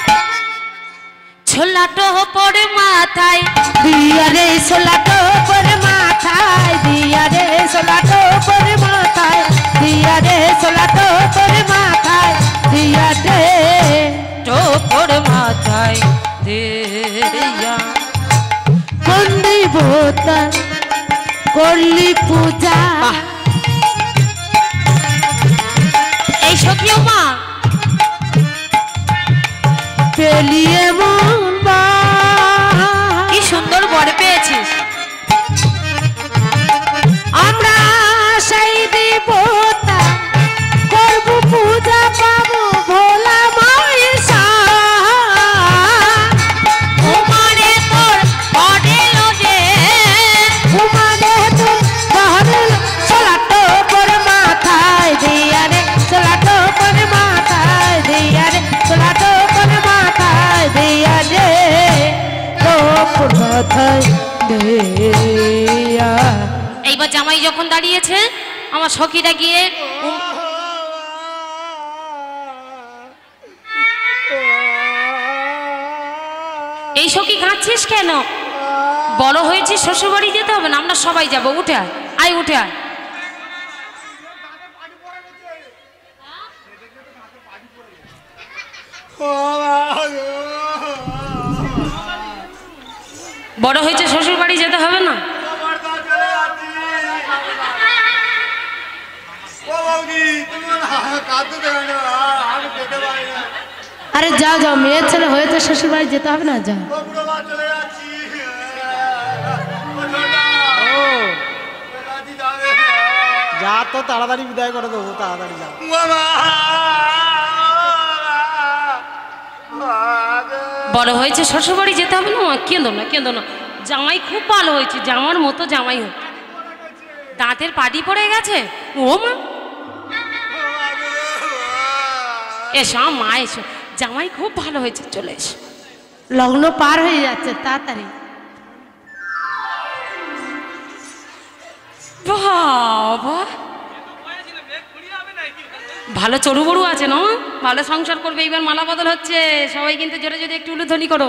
ছোলাটো পড়ে মাথায়, দিয়া রে সোলাটো পরে মাথায়, দিয়া রে সোলাটো পরে মাথায়, দিয়া রে সোলাটো পরে মাথায়, দিয়া রে তো পড়ে মাথায় দিয়া। বন্দি বোতা করলি পূজা। এই সখী উমা পেলিয়ে মন বা কি সুন্দর বরে পেয়েছিস। আমরা সেই দেবতা করব পূজা, পাবো ভোলা মায়ের সাথ। উমারে তোর বড়ে লড়ে উমারে তোর বড়ে সোলাটো পরে মাথায়, দিয়া রে সোলাটো পরে মাথায়, দিয়া রে সোলাটো পরে মাথায়, দিয়া রে তোর মাথায় দিয়া। এইবার জামাই যখন দাঁড়িয়েছে, আমার সখীরা গিয়ে এই সখী কাঁদছিস কেন? বড় হয়েছি, শ্বশুর বাড়ি যেতে হবে না, আমরা সবাই যাব, উঠে আয়, আয় উঠে আয়। বড় হয়েছে, শ্বশুর বাড়ি যেতে হবে না? আরে যাও যাও, মেয়ের ছেলে হয়েছে, শ্বশুর বাড়ি যেতে হবে না, যাও। যা তো তাড়াতাড়ি বিদায় করে দেবো, তাড়াতাড়ি যাও। বড় হয়েছে, শ্বশুর বাড়ি যেতে হবে না, কেঁদো না কেঁদো না। জামাই খুব ভালো হয়েছে, জামার মতো জামাই হোক। দাঁতের পাটি পড়ে গেছে, ও মা এসো মা এসো, জামাই খুব ভালো হয়েছে, চলে এসো। লগ্ন পার হয়ে যাচ্ছে, তাড়াতাড়ি। বাবা ভালো চড়ু বড়ু আছে না, ভালো সংসার করবে। এইবার মালা বদল হচ্ছে, সবাই কিন্তু জোরে জোরে একটু উলুধ্বনি করো।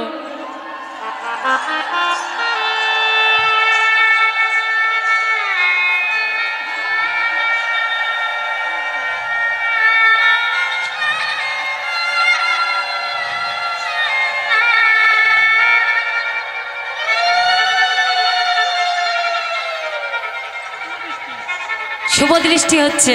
শুভ দৃষ্টি হচ্ছে।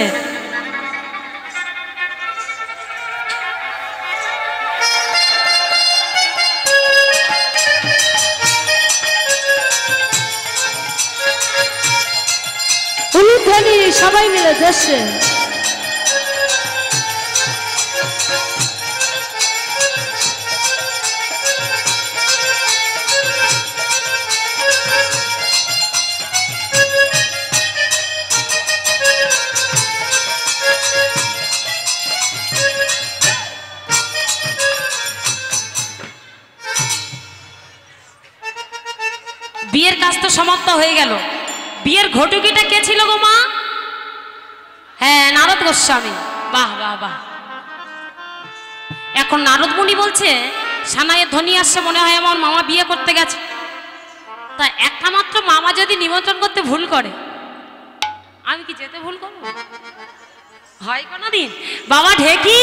উলুধ্বনি সবাই মিলে যাচ্ছে। বিয়ের কাজ তো সমাপ্ত হয়ে গেল। বিয়ের ঘটুকিটা কে ছিল গো মা? হ্যাঁ, নারদ গোস্বামী। বাহ বাহ বাহ। এখন নারদ মুনি বলছে সানাইয়ের ধ্বনি আসছে, মনে হয় আমার মামা বিয়ে করতে গেছে। তা একটা মাত্র মামা যদি নিমন্ত্রণ করতে ভুল করে, আমি কি যেতে ভুল করবো? হয় কোনোদিন? বাবা ঢেকি,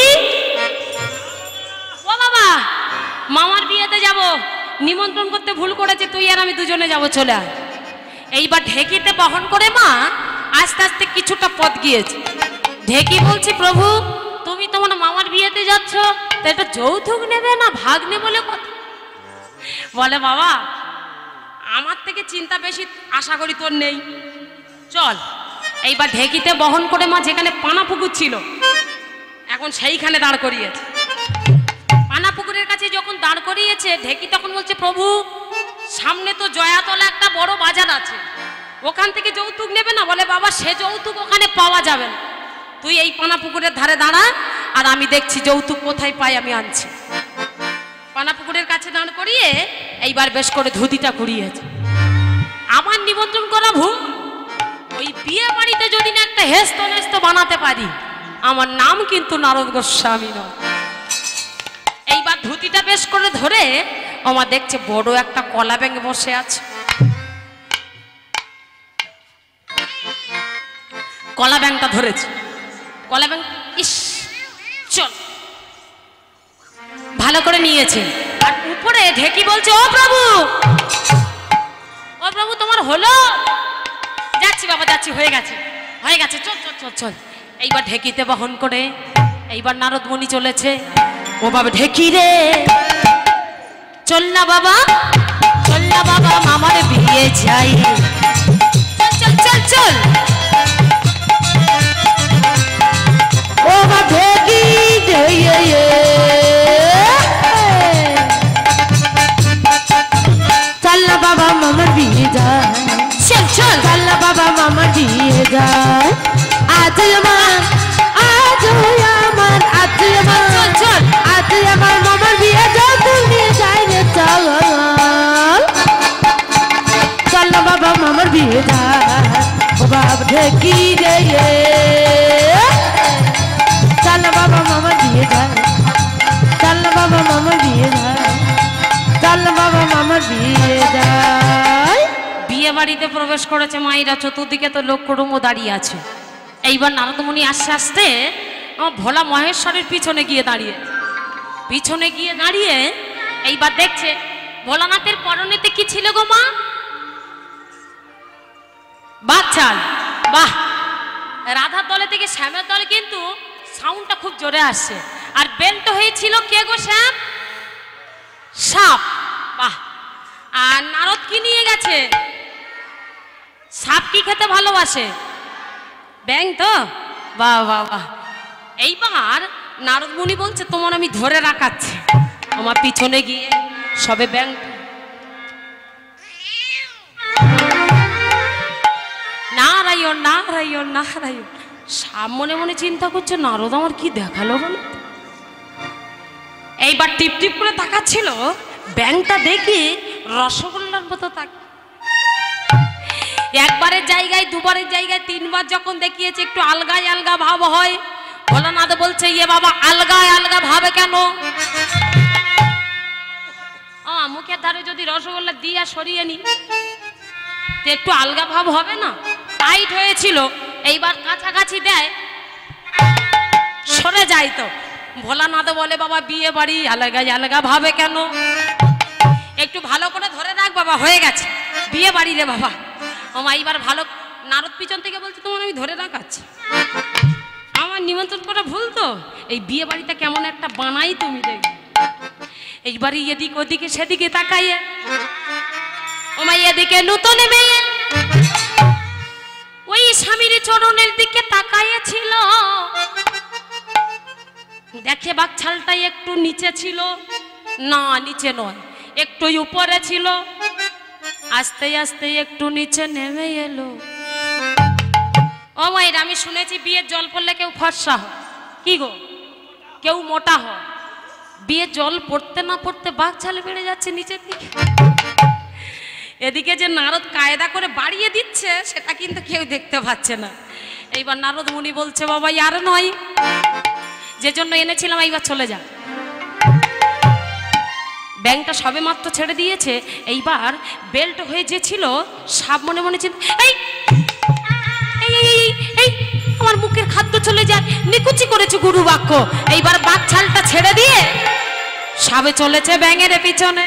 ও বাবা, মামার বিয়েতে যাব, নিমন্ত্রণ করতে ভুল করেছে, তুই আর আমি দুজনে যাব, চলে আয়। এইবার ঢেকিতে বহন করে মা আস্তে আস্তে কিছুটা পথ গিয়েছে। ঢেকি বলছে, প্রভু তুমি তোমার মামার বিয়েতে যাচ্ছ, তো এটা যৌতুক নেবে না ভাগ নেবে বলে কথা? বলে বাবা আমার থেকে চিন্তা বেশি আশা করি তোর নেই, চল। এইবার ঢেকিতে বহন করে মা যেখানে পানা পুকুর ছিল এখন সেইখানে দাঁড় করিয়েছে। পানা পুকুরের কাছে যখন দাঁড় করিয়েছে, ঢেকি তখন বলছে, প্রভু সামনে তো জয়াতলা একটা বড় বাজার আছে, ওখান থেকে যৌতুক নেবে না? বলে বাবা সে যৌতুক ওখানে পাওয়া যাবে না, তুই এই পানা পুকুরের ধারে দাঁড়া, আর আমি দেখছি যৌতুক কোথায় পাই, আমি আনছি। পানা পুকুরের কাছে দাঁড় করিয়ে এইবার বেশ করে ধুতিটা কুড়িয়েছে। আমার নিমন্ত্রণ করা ভুল, ওই বিয়ে বাড়িতে যদি না একটা হেস্ত নেস্ত বানাতে পারি, আমার নাম কিন্তু নারদ গোস্বামী নয়। এইবার ধুতিটা বেশ করে ধরে আমার দেখছে বড় একটা কলা ব্যাঙ বসে আছে। কলা ব্যাঙটা ধরেছে। কলা ব্যাঙ ইস চল ভালো করে নিয়েছে। আর উপরে ঢেকি বলছে, ও প্রভু, ও প্রভু তোমার হলো? যাচ্ছি বাবা যাচ্ছি, হয়ে গেছে হয়ে গেছে, চল চল চল চল। এইবার ঢেকিতে বহন করে এইবার নারদ মুনি চলেছে। ও বাবা ঢেকি রে, চল না বাবা, চল না বাবা, মামার বিয়ে যাই, চল চল চল। ও মা ঢেকি চল না বাবা মামার বিয়ে যায়, চল চল চল না বাবা মামার বিয়ে যায়। আজ আমার আজ আমার আজ আমার চল চল আজ আমার মামার বিয়ে যায়, তুই নিয়ে যাই রে চল। চল না বাবা মামার বিয়ে যায়, ও বাবা ঢেকি রে, চল না বাবা মামার বিয়ে যায়, চল না বাবা মামার বিয়ে যায়, চল না বাবা মামার বিয়ে যায়। বিয়ে বাড়িতে প্রবেশ করেছে মায়েরা, চতুর্দিকে তো লোক কুটুম্ব দাঁড়িয়ে আছে। এইবার নারদমুনি আস্তে আস্তে আমার ভোলা মহেশ্বরের পিছনে গিয়ে দাঁড়িয়ে এইবার দেখছে ভোলানাথের পরনেতে কি ছিল গো মা? বাচ্চাল। বাহ, রাধার দলে থেকে শ্যামের দলে কিন্তু সাউন্ডটা খুব জোরে আসছে। আর বেল্ট হয়েছিল কে গো? শ্যাম সাপ। বাহ। আর নারদ কি নিয়ে গেছে? সাপ কি খেতে ভালোবাসে? ব্যাং তো? বাহ বাহ বাহ। এইবার নারদ মুনি বলছে তোমার আমি ধরে রাখাচ্ছি। আমার পিছনে গিয়ে সবে ব্যাং নারায়ণ নারায়ণ নারায়ণ। সাপ মনে মনে চিন্তা করছে নারদ আমার কি দেখালো বলো। এইবার টিপ টিপ করে তাকাচ্ছিল, ব্যাংটা দেখি রসগোল্লার মতো তাকে। একবারের জায়গায় দুবারের জায়গায় তিনবার যখন দেখিয়েছে একটু আলগায় আলগা ভাব হয়। ভোলানাথ বলছে ইয়ে বাবা আলগায় আলগা ভাবে কেন? মুখের ধারে যদি রসগোল্লা দিয়া সরিয়ে নি একটু আলগা ভাব হবে না? টাইট হয়েছিল, এইবার কাছাকাছি দেয় সরে যায় তো। ভোলানাথ বলে বাবা বিয়ে বাড়ি আলগায় আলগা ভাবে কেন? একটু ভালো করে ধরে রাখ বাবা, হয়ে গেছে বিয়ে বাড়ি রে বাবা। এইবার ভালো নারদ পিছন থেকে বলছে তোমার আমি ধরে রাখাচ্ছি। আমার নিমন্ত্রণ করা ভুল তো, এই বিয়ে বাড়িটা কেমন একটা বানাই তুমি দেখবে। এইবারই এদিক ওদিকে সেদিকে তাকাইয়ে ও মা এদিকে নতুন মেয়ে ওই স্বামীর চরণের দিকে তাকাইয়েছিল, দেখে বাকছালটা একটু নিচে ছিল, না নিচে নয় একটু উপরে ছিল, আস্তে আস্তে একটু নিচে নেমে এলো। ও মায়ের আমি শুনেছি বিয়ের জল পড়লে কেউ ফর্সা হয়, কি গো কেউ মোটা হয়। বিয়ের জল পড়তে না পড়তে বাকছাল বেড়ে যাচ্ছে নিচের দিকে। এদিকে যে নারদ কায়দা করে বাড়িয়ে দিচ্ছে সেটা কিন্তু কেউ দেখতে পাচ্ছে না। এইবার নারদ মুনি বলছে বাবা আর নয়, যে জন্য এনেছিলাম এইবার চলে যা। ব্যাংকটা সবে মাত্র ছেড়ে দিয়েছে, এইবার বেল্ট হয়ে যে ছিল সাপ মনে মনে চিন্তা, এই এই আমার মুখের খাদ্য চলে যায়, নিকুচি করেছে গুরু বাক্য। এইবার বাঘ ছালটা ছেড়ে দিয়ে সাবে চলেছে ব্যাঙের পিছনে।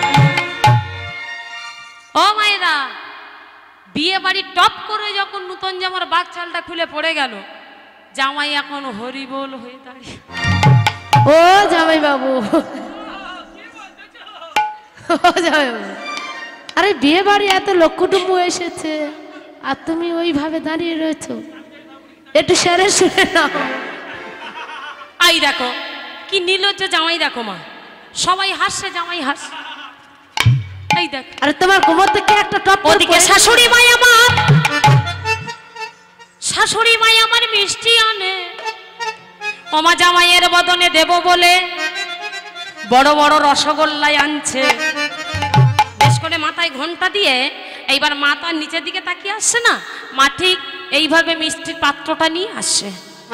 ও মায়েরা, বিয়ে বাড়ি টপ করে যখন নতুন জামার বাঘ ছালটা খুলে পড়ে গেল, জামাই এখন হরিবোল হয়ে দাঁড়িয়ে। ও জামাই বাবু, ও জামাই বাবু, আরে বিয়ে বাড়ি এত লোক কুটুম্ব এসেছে আর তুমি ওইভাবে দাঁড়িয়ে রয়েছো, একটু সেরে শুনে নাও। আই দেখো কি নির্লজ্জ জামাই, দেখো মা সবাই হাসছে, জামাই হাসছে। এই দেখ, আরে তোমার কোমর থেকে একটা টপ, ওদিকে শাশুড়ি মাই আমার, শাশুড়ি মাই আমার মিষ্টি আনে, ওমা জামাইয়ের বদনে দেব বলে বড় বড় রসগোল্লাই আনছে। বেশ করে মাথায় ঘন্টা দিয়ে এইবার মা তার নিচের দিকে তাকিয়ে আসছে না, মা ঠিক এইভাবে মিষ্টির পাত্রটা নিয়ে আসছে।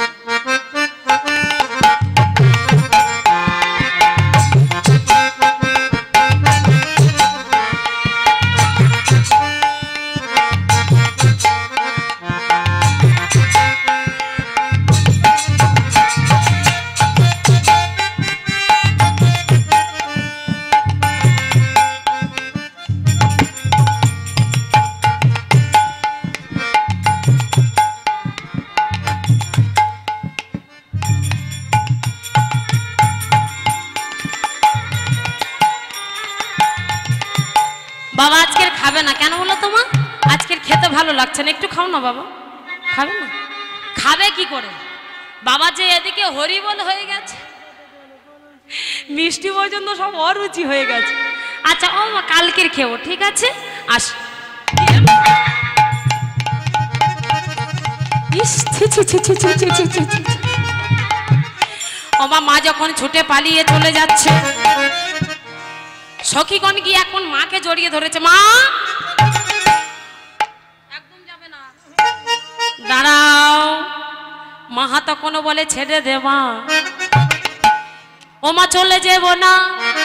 বাবা আজকের খাবে না কেন বলো তো মা? আজকের খেতে ভালো লাগছে না, একটু খাও না বাবা। খাবে না? খাবে কি করে? বাবা যে এদিকে হরিবল হয়ে গেছে, মিষ্টি পর্যন্ত সব অরুচি হয়ে গেছে। আচ্ছা ও মা কালকের খেও, ঠিক আছে আস। ও মা যখন ছুটে পালিয়ে চলে যাচ্ছে, সখীগণ গিয়ে এখন মাকে জড়িয়ে ধরেছে। মা একদম যাবে না, দাঁড়াও। মা তখনও বলে ছেড়ে দে মা, ও মা চলে যাব না,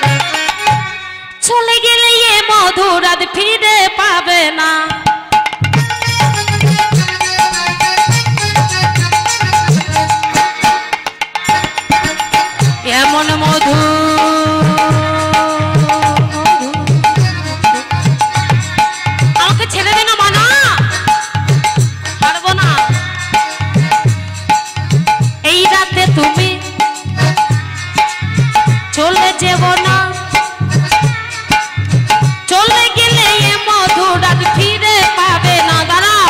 চলে গেলে এ মধুর রাত ফিরে পাবে না। এমন মধু ছেড়ে দে না মানা, পারবো না। এই রাতে তুমি চলে যাব না, চলে গেলে এ মধুর রাত ফিরে পাবে না। দাঁড়াও,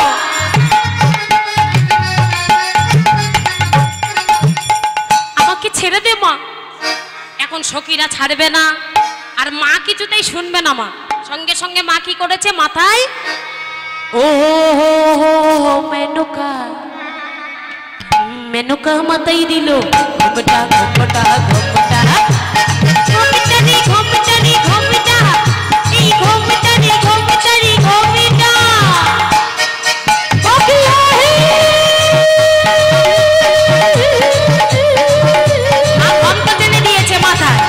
আমাকে ছেড়ে দে মা। এখন সখীরা ছাড়বে না, আর মা কিছুতেই শুনবে না। মা সঙ্গে সঙ্গে মা কি করেছে, মাথায় ও মেনুকা মেনুকা মাথায় দিল, ঘুমটা ঘুমটা ঘুমটা ঘুমটানি ঘুমটানি ঘুমটা, এই ঘুমটানি ঘুমটানি ঘুমটা ঘন্টা টেনে দিয়েছে মাথায়।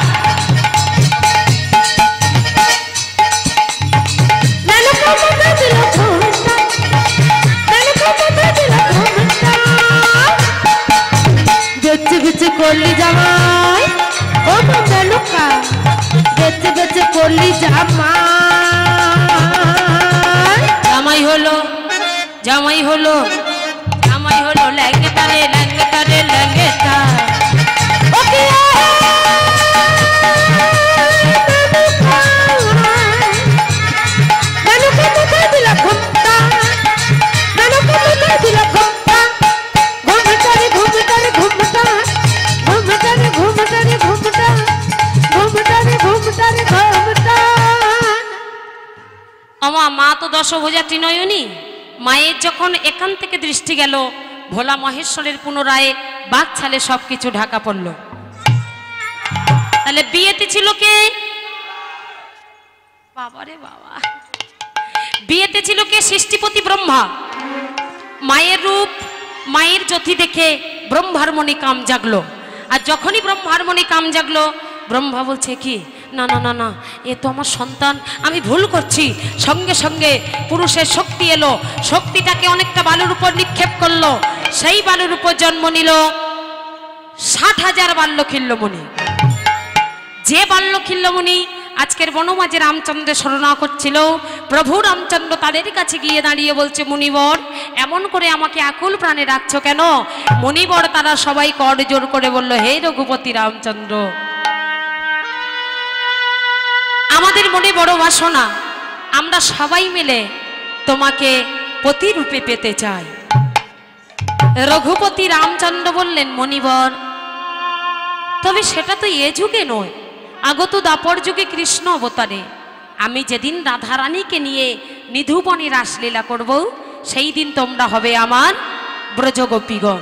বেচে বেচে করলি জামাই, ও মেলুকা বেচে বেচে করলি জামাই। জামাই হলো জামাই হলো ল্যাংটা রে ল্যাংটা রে ল্যাংটা। আমার মা তো দশভুজা নয়নি, মায়ের যখন এখান থেকে দৃষ্টি গেল ভোলা মহেশ্বরের পুনরায় বাঘ ছালে সবকিছু ঢাকা পড়ল। তাহলে বিয়েতে ছিল কে? বাবারে বাবা, বিয়েতে ছিল কে? সৃষ্টিপতি ব্রহ্মা। মায়ের রূপ, মায়ের জ্যোতি দেখে ব্রহ্মার মনে কাম জাগলো। আর যখনই ব্রহ্মার মনে কাম জাগলো, ব্রহ্মা বলছে কি, না না না না, এ তো আমার সন্তান, আমি ভুল করছি। সঙ্গে সঙ্গে পুরুষের শক্তি এলো, শক্তিটাকে অনেকটা বালুর উপর নিক্ষেপ করলো। সেই বালুর উপর জন্ম নিল 60,000 বাল্যখিল্যমণি। যে বাল্যখিল্যমণি আজকের বনমাঝে রামচন্দ্রের শরণা করছিল, প্রভু রামচন্দ্র তাদের কাছে গিয়ে দাঁড়িয়ে বলছে, মুনিবর এমন করে আমাকে আকুল প্রাণে রাখছো কেন? মুনিবর তারা সবাই কর জোর করে বলল, হে রঘুপতি রামচন্দ্র, আমাদের মনে বড় বাসনা, আমরা সবাই মিলে তোমাকে পতিরূপে পেতে চাই। রঘুপতি রামচন্দ্র বললেন, মণিবর তবে সেটা তো এ যুগে নয়, আগত দাপর যুগে কৃষ্ণ অবতারে আমি যেদিন রাধারানীকে নিয়ে নিধুবনে রাসলীলা করব, সেই দিন তোমরা হবে আমার ব্রজগোপীগণ।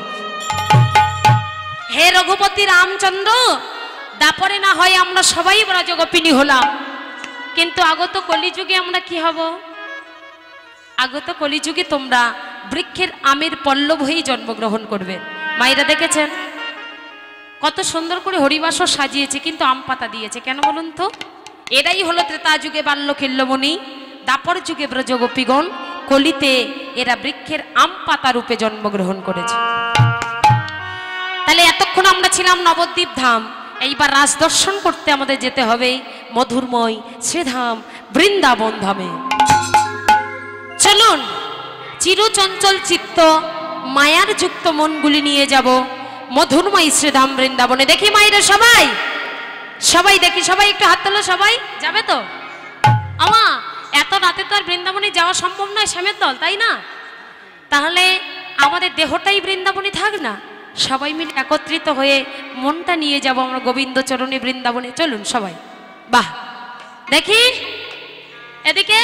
হে রঘুপতি রামচন্দ্র, দাপরে না হয় আমরা সবাই ব্রজগোপিনী হলাম, কিন্তু আগত কলিযুগে আমরা কি হব? আগত কলিযুগে তোমরা বৃক্ষের আমের পল্লব হয়েই জন্মগ্রহণ করবে। মায়েরা দেখেছেন কত সুন্দর করে হরিবাসর সাজিয়েছে, কিন্তু আম পাতা দিয়েছে কেন বলুন তো? এরাই হলো ত্রেতা যুগে বাল্যখিল্যমণি, দাপর যুগে ব্রজগোপীগণ, কলিতে এরা বৃক্ষের আম পাতা রূপে জন্মগ্রহণ করেছে। তাহলে এতক্ষণ আমরা ছিলাম নবদ্বীপ ধাম, এইবার রাজ দর্শন করতে আমাদের যেতে হবে মধুরময় শ্রীধাম বৃন্দাবন ধামে। চলুন, চিরচঞ্চল চিত্ত মায়ার যুক্ত মনগুলি নিয়ে যাব মধুরময় শ্রীধাম বৃন্দাবনে। দেখি মায়েরা সবাই, সবাই দেখি, সবাই একটু হাত তোলো। সবাই যাবে তো? আমা এত রাতে তো আর বৃন্দাবনে যাওয়া সম্ভব নয়, শ্যামের দল, তাই না? তাহলে আমাদের দেহটাই বৃন্দাবনে থাক না, সবাই মিলে একত্রিত হয়ে মনটা নিয়ে যাব আমরা গোবিন্দ চরণে বৃন্দাবনে। চলুন সবাই। বাহ, দেখি এদিকে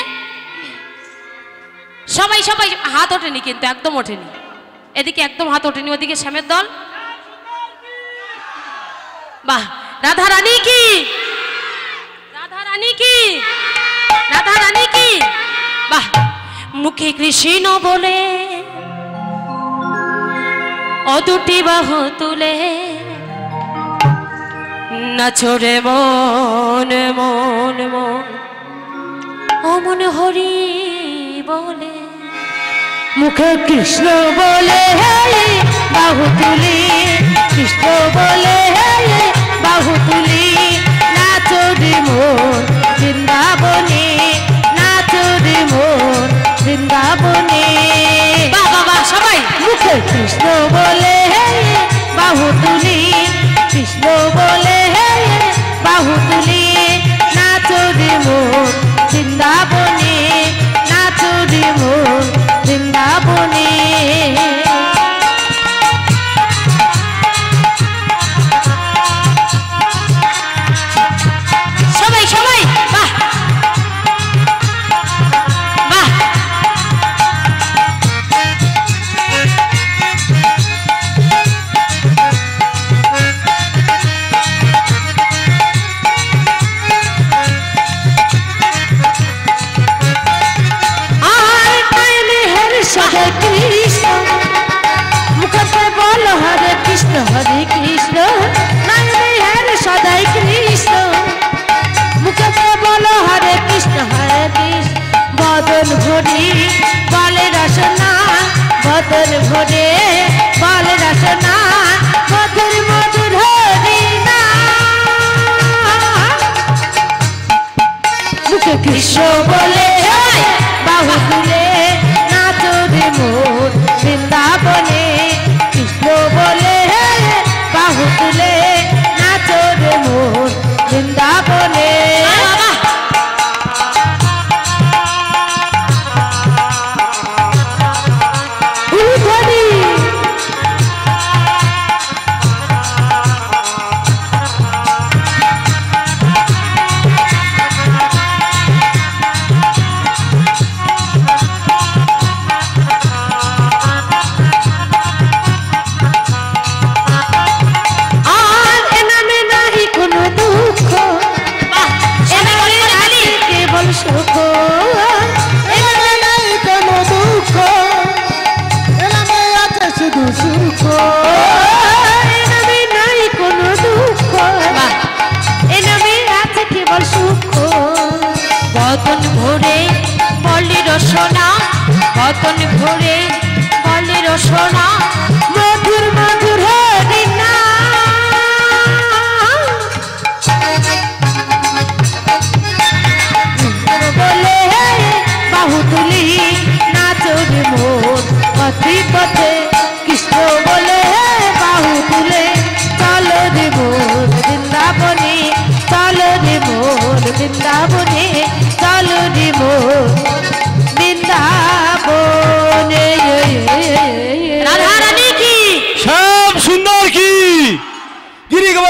সবাই, সবাই হাত ওঠেনি কিন্তু, একদম ওঠেনি, এদিকে একদম হাত ওঠেনি, ওদিকে শ্যামের দল। বাহ, রাধা রানী কি, রাধা রানী কি, রাধা রানী কি। বাহ, মুখে কৃষ্ণ বলে অদুটি বাহু তুলে নাচরে মন মন মন, অমন হরি বলে। মুখে কৃষ্ণ বলে বাহু তুলি, কৃষ্ণ বলে বাহু তুলি, নাচরি মন বৃন্দাবনে, নাচরি মন বৃন্দাবনে। বাবা বাবা সবাই মুখে কৃষ্ণ বলে বাহু তুলি, কৃষ্ণ বলে বাহু তুলি, নাচরি মন বৃন্দাবনে, নাচরি মন বৃন্দাবনে। সবাই সবাই বাহ বাহ। কৃষ্ণ মুখে বল হরে কৃষ্ণ, হরে কৃষ্ণ, নারায়ণ সদাই কৃষ্ণ, মুখে বল হরে কৃষ্ণ, হরে কৃষ্ণ, বদন ভরে বলে রসনা, বদন ভরে বলে রসনা, মধুর মধুর হরি না। মুখে কৃষ্ণ বলে বাহু তুলে নাচরে মন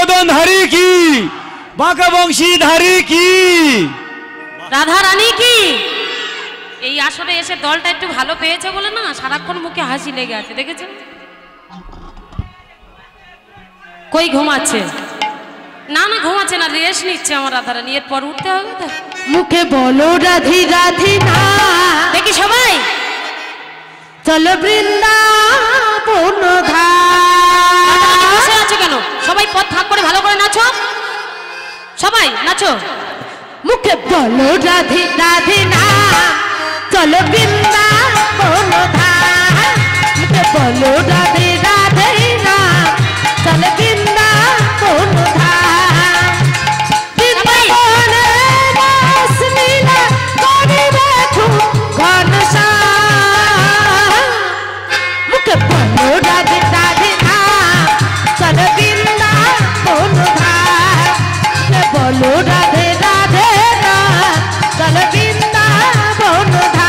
বদন ধারি কি, বাঁকা বংশী ধারি কি, রাধা রানী কি। এই আসরে এসে দলটা একটু ভালো পেয়েছে বলে না সারাক্ষণ মুখে হাসি লেগে আছে, দেখেছো? কই ঘুমাচ্ছে? না না ঘুমাচ্ছে না, রেস্ট নিচ্ছে আমার রাধা রানী, এরপর উঠতে হবে তো। মুখে বলো রাধি রাধি না, দেখি সবাই চলো বৃন্দাবন বসে আছো কেন? সবাই পথ ভাগ করে ভালো করে নাচো, সবাই নাচো। মুখে বলো রাধি রাধি না, চলো বৃন্দাবন মুখে বলো রাধি রাধি না, চলো বৃন্দাবন মুখে বলো রাধি রাধি না, চলো বৃন্দাবন মুখে বলো রাধে রাধে না, চলো বৃন্দাবন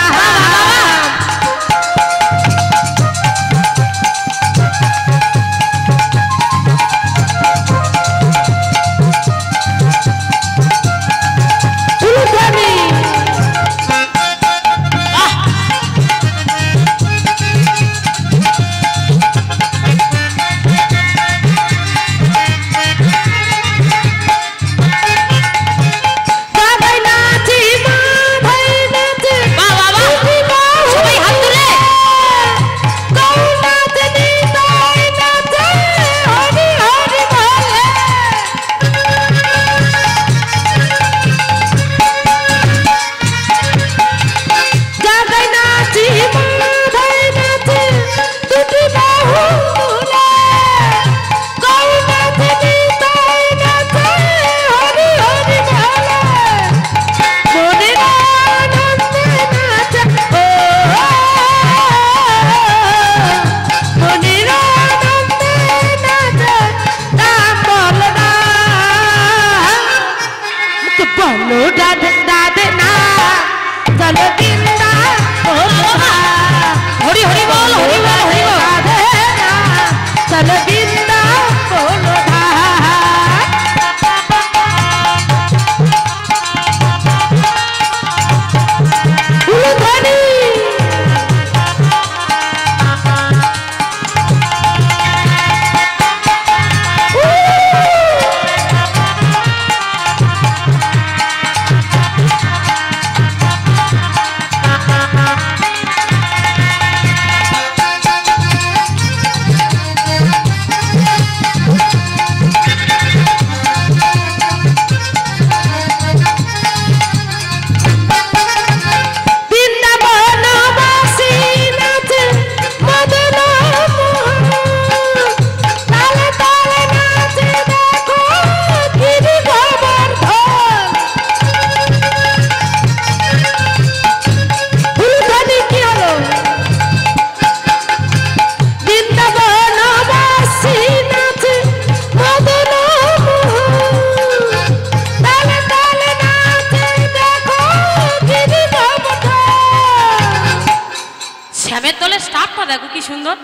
দেখো কি সুন্দর।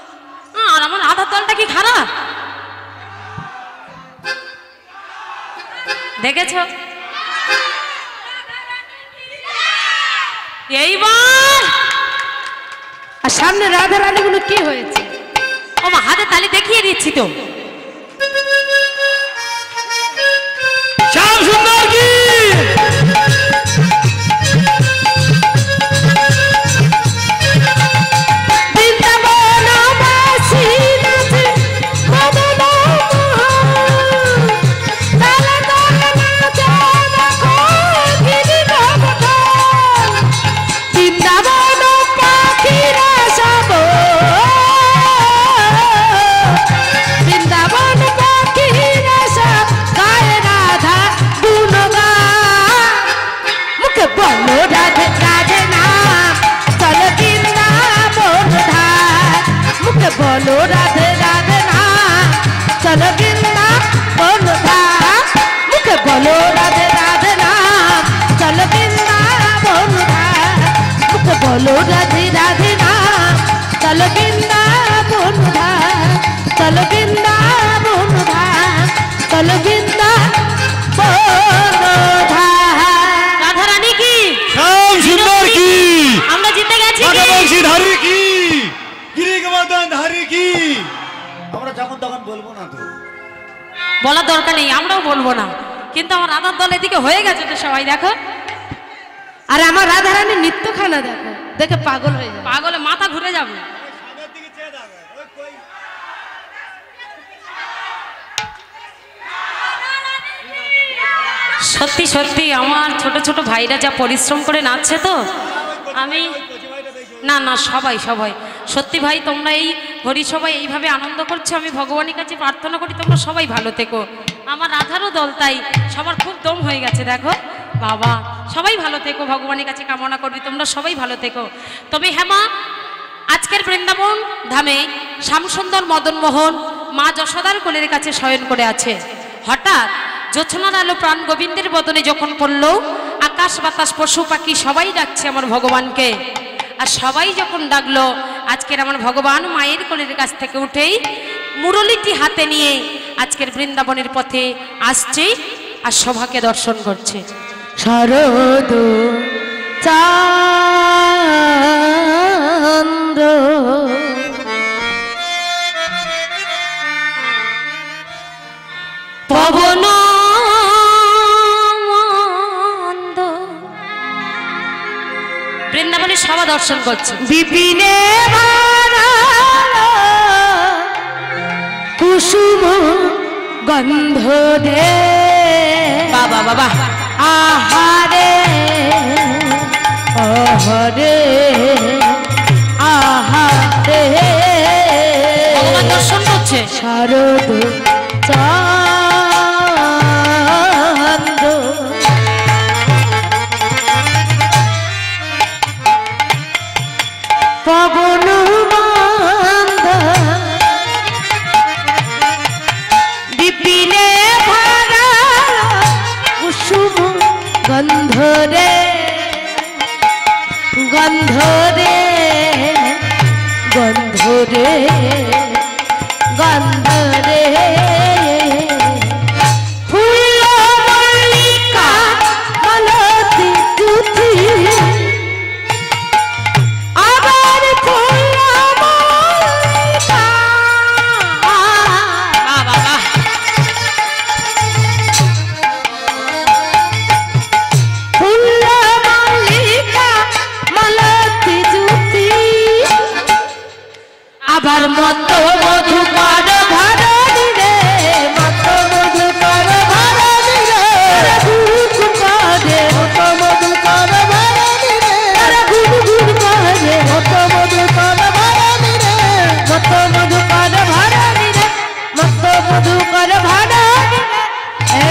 আর আমার আধার তলটা কি খারাপ দেখেছো? এইবার আর সামনে রাধা রানীগুলো কি হয়েছে? ও মা, হাতে তালি দেখিয়ে দিচ্ছি তো। শ্যাম সুন্দর কি बोलो राधे राधे ना चलो वृंदावन धाम मुझे बोलो राधे राधे ना चलो वृंदावन धाम मुझे बोलो राधे राधे ना चलो वृंदावन धाम चलो वृंदावन धाम যখন তখন বলবো না তো। বলার দরকার নেই, আমরাও বলবো না, কিন্তু আমার রাধার দল এদিকে হয়ে গেছে তো সবাই দেখো। আর আমার রাধারানীর নৃত্যখানা দেখো, দেখে পাগল হয়ে যাবে, পাগলে মাথা ঘুরে যাবে। সত্যি সত্যি আমার ছোট ছোট ভাইরা যা পরিশ্রম করে নাচছে তো আমি না না সবাই সবাই সত্যি ভাই, তোমরা এই হরি সবাই এইভাবে আনন্দ করছো, আমি ভগবানের কাছে প্রার্থনা করি তোমরা সবাই ভালো থেকো। আমার রাধারও দল তাই, সবার খুব দম হয়ে গেছে দেখো বাবা, সবাই ভালো থেকো, ভগবানের কাছে কামনা করবি তোমরা সবাই ভালো থেকো। তবে হ্যাঁ মা, আজকের বৃন্দাবন ধামে শ্যামসুন্দর মদনমোহন মা যশোদার কোলের কাছে শয়ন করে আছে। হঠাৎ জোছনার আলো প্রাণ গোবিন্দের বদনে যখন পড়ল, আকাশ বাতাস পশু পাখি সবাই ডাকছে আমার ভগবানকে। আর সবাই যখন ডাকলো, আজকের আমার ভগবান মায়ের কোলের কাছ থেকে উঠেই মুরলিটি হাতে নিয়ে আজকের বৃন্দাবনের পথে আসছে আর শোভাকে দর্শন করছে। শারদ চান্দ্র পবন বৃন্দাবনের সভা দর্শন করছে। বিপিনে কুসুম গন্ধ দে বাবা বাবা আহারে আহারে আহারে ভগবান দর্শন করছে। শারদ চান্দ্র পবন বান্ধা বিপিনে ভরা কুসুম গন্ধ রে গন্ধ রে গন্ধ রে গন্ধ রে ফুল মল্লিকা মালতী তুতি আবার ফুল মল্লিকা বাবা ফুল মল্লিকা মালতী তুতি আবার মত মধুকর ধরণী রে মত মধুকর ধরণী রে গুরু করে মত মধুকর ধরণী রে গুরু গুরু করে মত মধুকর ধরণী রে মত মধুকর ধরণী রে মত মধুকর ধরণী রে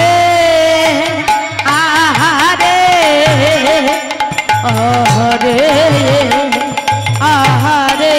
আহারে আহারে আহারে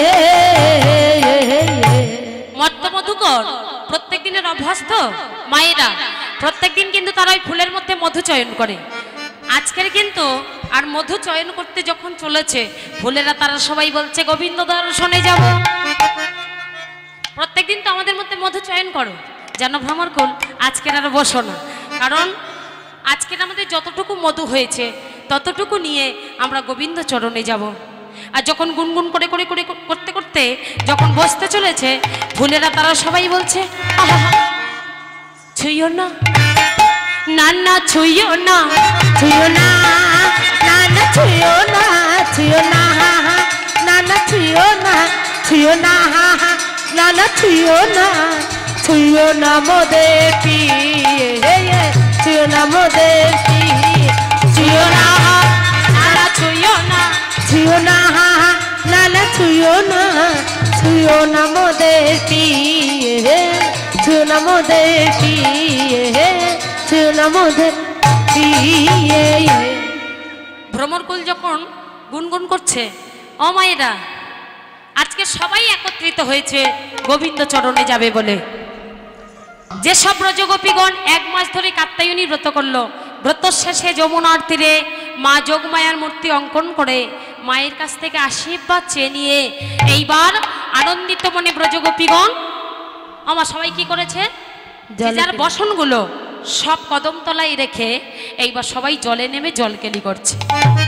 মত্ত মধুকর প্রত্যেক দিনের অভ্যস্ত মায়েরা, প্রত্যেক দিন কিন্তু তারা ওই ফুলের মধ্যে মধু চয়ন করে। আজকের কিন্তু আর মধু চয়ন করতে যখন চলেছে ফুলেরা তারা সবাই বলছে গোবিন্দ দর্শনে যাব। প্রত্যেক দিন তো আমাদের মধ্যে মধু চয়ন করো, জানো ভ্রমর কুল, আজকের আর বসো না, কারণ আজকের আমাদের যতটুকু মধু হয়েছে ততটুকু নিয়ে আমরা গোবিন্দ চরণে যাব। আর যখন গুনগুন করে করে করে করতে করতে যখন বসতে চলেছে ফুলেরা তারা সবাই বলছে আহা ছুঁয়ো না, না না ছুঁয়ো না, ছুঁয়ো না না না ছুঁয়ো না ছুঁয়ো না না না ছুঁয়ো না ছুঁয়ো না না না ছুঁয়ো না ছুঁয়ো না মোদের পিয়ে ছুঁয়ো না মোদের পিয়ে ছুঁয়ো না না না ছুঁয়ো না, ছুঁয়ো না না না ছুঁয়ো না ছুঁয়ো না মোদের পিয়ে ছুঁয়ো না মোদের পিয়ে ছুঁয়ো না মোদের পিয়ে। ভ্রমরকুল যখন গুনগুন করছে, ও মায়েরা আজকে সবাই একত্রিত হয়েছে গোবিন্দ চরণে যাবে বলে। যেসব ব্রজগোপীগণ 1 মাস ধরে কাত্যায়নী ব্রত করলো, ব্রত শেষে যমুনার তীরে মা যোগমায়ার মূর্তি অঙ্কন করে মায়ের কাছ থেকে আশীর্বাদ চেয়ে নিয়ে এইবার আনন্দিত মনে ব্রজগোপীগণ আমার সবাই কি করেছে, যে যার বসনগুলো সব কদমতলায় রেখে এইবার সবাই জলে নেমে জলকেলি করছে।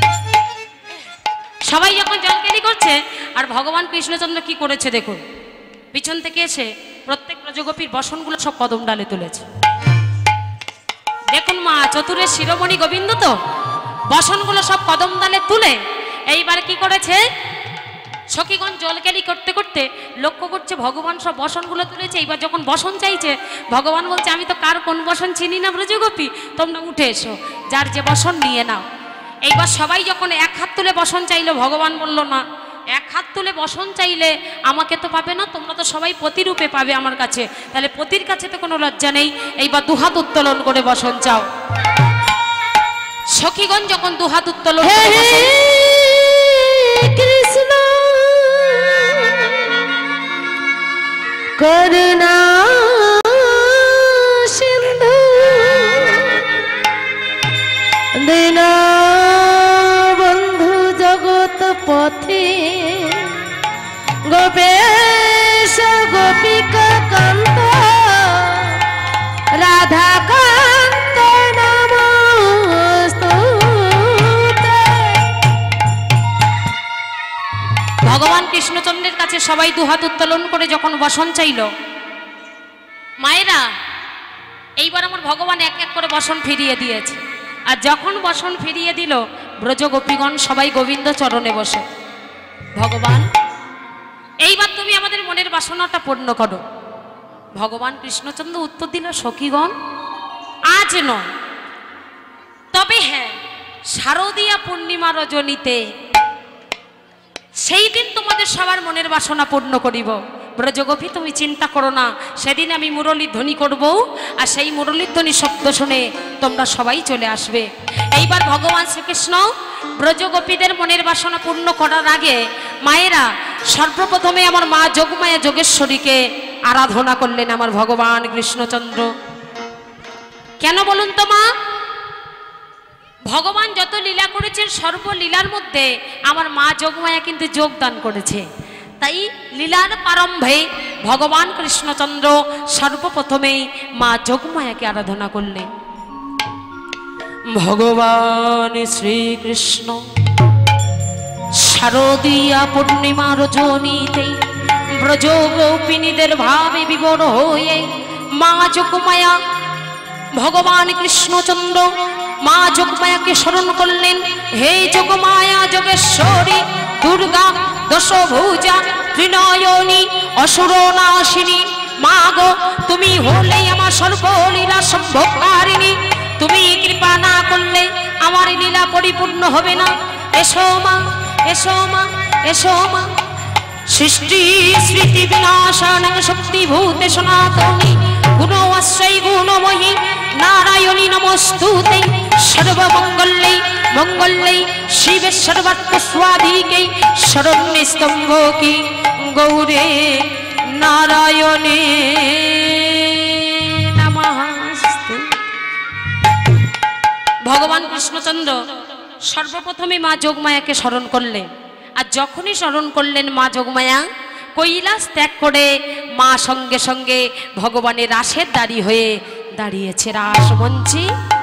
সবাই যখন জলকেলি করছে আর ভগবান কৃষ্ণচন্দ্র কি করেছে দেখুন, পিছন থেকে এসে প্রত্যেক ব্রজগোপীর বসনগুলো সব কদম ডালে তুলেছে। দেখুন মা চতুরের শিরোমণি গোবিন্দ তো বসনগুলো সব কদম ডালে তুলে এইবার কি করেছে, সখীগণ জলকেলি করতে করতে লক্ষ্য করছে ভগবান সব বসনগুলো তুলেছে। এইবার যখন বসন চাইছে ভগবান বলছে আমি তো কার কোন বসন চিনি না ব্রজগোপী, তোমরা উঠে এসো, যার যে বসন নিয়ে নাও। এইবার সবাই যখন এক হাত তুলে বসন চাইলো, ভগবান বলল না, এক হাত তুলে বসন চাইলে আমাকে তো পাবে না, তোমরা তো সবাই পতিরূপে পাবে আমার কাছে, তাহলে পতির কাছে তো কোনো লজ্জা নেই, এইবার দুহাত উত্তোলন করে বসন চাও। সখীগণ যখন দুহাত উত্তোলন করে বসন, কৃষ্ণ করুণা সিন্ধু দীনা বন্ধু জগৎ পথে গোপেশ গোপিকা কান্ত রাধা কান্ত নমস্তুতে। ভগবান কৃষ্ণচন্দ্রের কাছে সবাই দুহাত উত্তোলন করে যখন বসন চাইল, মায়েরা এইবার আমার ভগবান এক এক করে বসন ফিরিয়ে দিয়েছে। আর যখন বসন ফিরিয়ে দিল, ব্রজগোপীগণ সবাই গোবিন্দ চরণে বসে, ভগবান এইবার তুমি আমাদের মনের বাসনাটা পূর্ণ করো। ভগবান কৃষ্ণচন্দ্র উত্তর দিল, সখীগণ আজ নয়, তবে হ্যাঁ শারদীয়া পূর্ণিমা রজনীতে সেই দিন তোমাদের সবার মনের বাসনা পূর্ণ করিব। ব্রজগোপী তুমি চিন্তা করো না, সেদিন আমি মুরলীর ধ্বনি করব, আর সেই মুরলীর ধ্বনি শব্দ শুনে তোমরা সবাই চলে আসবে। এইবার ভগবান শ্রীকৃষ্ণ ব্রজগোপীদের মনের বাসনা পূর্ণ করার আগে মায়েরা সর্বপ্রথমে আমার মা যোগমায়া যোগেশ্বরীকে আরাধনা করলেন আমার ভগবান কৃষ্ণচন্দ্র। কেন বলুন তো মা? ভগবান যত লীলা করেছেন সর্বলীলার মধ্যে আমার মা যোগমায়া কিন্তু যোগদান করেছে, তাই লীলার প্রারম্ভে ভগবান কৃষ্ণচন্দ্র সর্বপ্রথমেই মা যোগমায়াকে আরাধনা করলেন। ভগবান শ্রীকৃষ্ণ শারদীয়া পূর্ণিমা রজনীতে ব্রজগোপিনীদের ভাবে বিবর হয়ে মা যোগমায়া ভগবান কৃষ্ণচন্দ্র মা যোগমায়াকে স্মরণ করলেন। হে যোগমায়া যোগেশ্বরী দুর্গা দশভুজা ত্রিনয়নী অসুরনাশিনী, মা গো তুমি হলে আমার সর্বলীলা সম্ভবকারিণী, তুমি কৃপা না করলে আমার লীলা পরিপূর্ণ হবে না। এসো মা, এসো মা, এসো মা। সৃষ্টি স্মৃতি বিনাশান শক্তিভূতে সনাতনী গুণশ্রী গুণময়ী নারায়ণী নমস্তুতে। সর্বমঙ্গলে মঙ্গলে শিবে সর্বাত্ম স্বাধিকে শরণ্যে স্তম্ভকে গৌরে নারায়ণে নমস্তে। ভগবান কৃষ্ণচন্দ্র সর্বপ্রথমে মা যোগমায়াকে স্মরণ করলেন, আর যখনই স্মরণ করলেন মা যোগমায়া কৈলাস ত্যাগ করে মা সঙ্গে সঙ্গে ভগবানের রাসের দাঁড়ি হয়ে দাঁড়িয়েছে রাসমঞ্চে।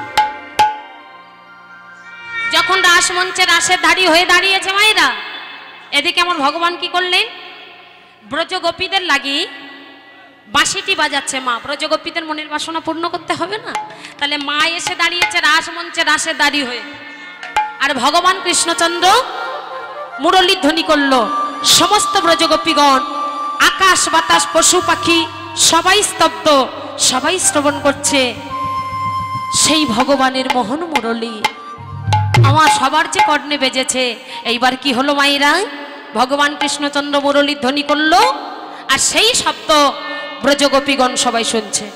যখন রাসমঞ্চে রাসের দাঁড়ি হয়ে দাঁড়িয়েছে মায়েরা, এদিকে আমার ভগবান কি করলেন, ব্রজগোপীদের লাগি বাঁশিটি বাজাচ্ছে মা। ব্রজগোপীদের মনের বাসনা পূর্ণ করতে হবে না, তাহলে মা এসে দাঁড়িয়েছে রাসমঞ্চে রাসের দাঁড়ি হয়ে, আর ভগবান কৃষ্ণচন্দ্র মুরলীর ধ্বনি করলো। সমস্ত ব্রজগোপীগণ আকাশ বাতাস পশু পাখি সবাই স্তব্ধ, সবাই শ্রবণ করছে সেই ভগবানের মোহন মুরলী। আমার সবার যে কর্ণে বেজেছে। এইবার কি হলো মায়েরা, ভগবান কৃষ্ণচন্দ্র মুরলীর ধ্বনি করলো, আর সেই শব্দ ব্রজগোপীগণ সবাই শুনছে।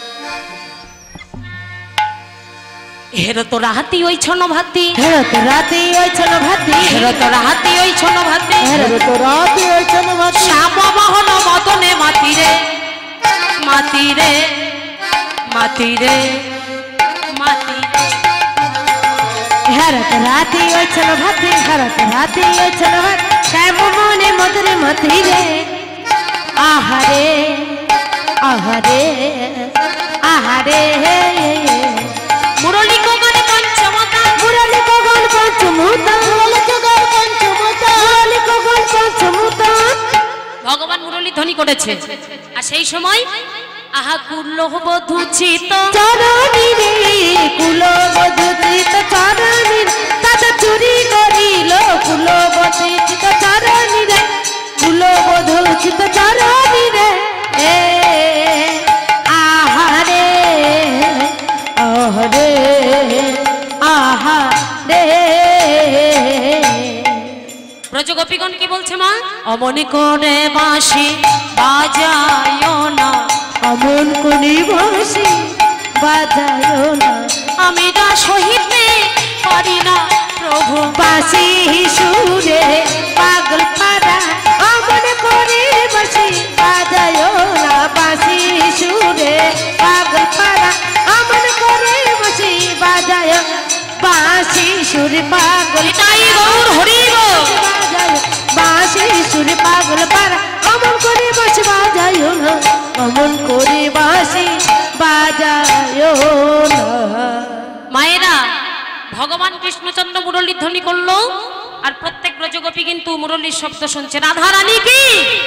হেরত রাহাতি ওই ছন ভাতি, হেরত রাতি ওই ছন ভাতি, হেরত রাহাতি ওই ছন ভাতি, হেরত রাতি ওই ছন ভাতি, শ্যাম মোহন মদনে মাতিরে মাতিরে মাতিরে মাতিরে। হেরত রাতি ওই ছন ভাতি, হেরত রাতি ওই ছন ভাতি, শ্যাম মনে মধুরে মতি রে। আহারে আহারে আহারে মুরলী গগন পঞ্চমতা, মুরলী গগন পঞ্চমুতা, মুরলী গগন পঞ্চমুতা, মুরলী গগন পঞ্চমুতা। ভগবান মুরলী ধ্বনি করেছে, আর সেই সময় আহা কুলবধূ চিত চরণী রে কুলবধূ চিত চরণী দাদা চুরি করিল কুলবধূ চিত চরণী রে কুলবধূ চিত চরণী রে আহারে আহারে আহারে। ব্রজগোপীগণ কি বলছে মা? অমনি করে বাঁশি বাজায় না, অমন করে বাঁশি বাজায় না, আমি না সহিতে পারি না প্রভু বাঁশি সুরে পাগল পাড়া অমন করে বাঁশি বাজায় না, বাঁশি সুরে পাগল পাড়া অমন করে বাঁশি বাজায়, বাঁশি সুরে পাগল তাই গৌর হরি গো। বাজায়, বাঁশি সুরে পাগল পাড়া অমন করে বাঁশি বাজায় না, অমন করে বাঁশি বাজায় না। মায়েরা ভগবান কৃষ্ণচন্দ্র মুরলীর ধ্বনি করলো আর প্রত্যেক ব্রজগোপী কিন্তু মুরলীর শব্দ শুনছে। রাধা রানী কি,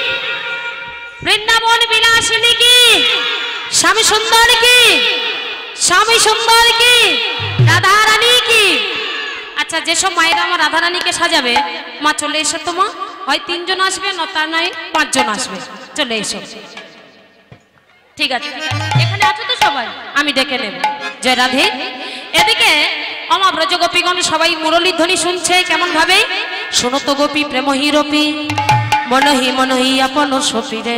বৃন্দাবন বিলাসিনী কি, স্বামী সুন্দর কি, স্বামী সুন্দর কি, রাধা রানী কি। আচ্ছা যেসব মায়েরা আমার রাধা রানীকে সাজাবে, মা চলে এসো তো মা, হয় 3 জন আসবে নটা নয় 5 জন আসবে, চলে এসো। ঠিক আছে এখানে আছো তো সবাই, আমি ডেকে নেব। জয় রাধে। এদিকে আমার ব্রজগোপীগণ সবাই মুরলীর ধ্বনি শুনছে কেমন ভাবে? শোনো তো গোপী প্রেমহী রূপী মনহি মনহি আপন সপীরে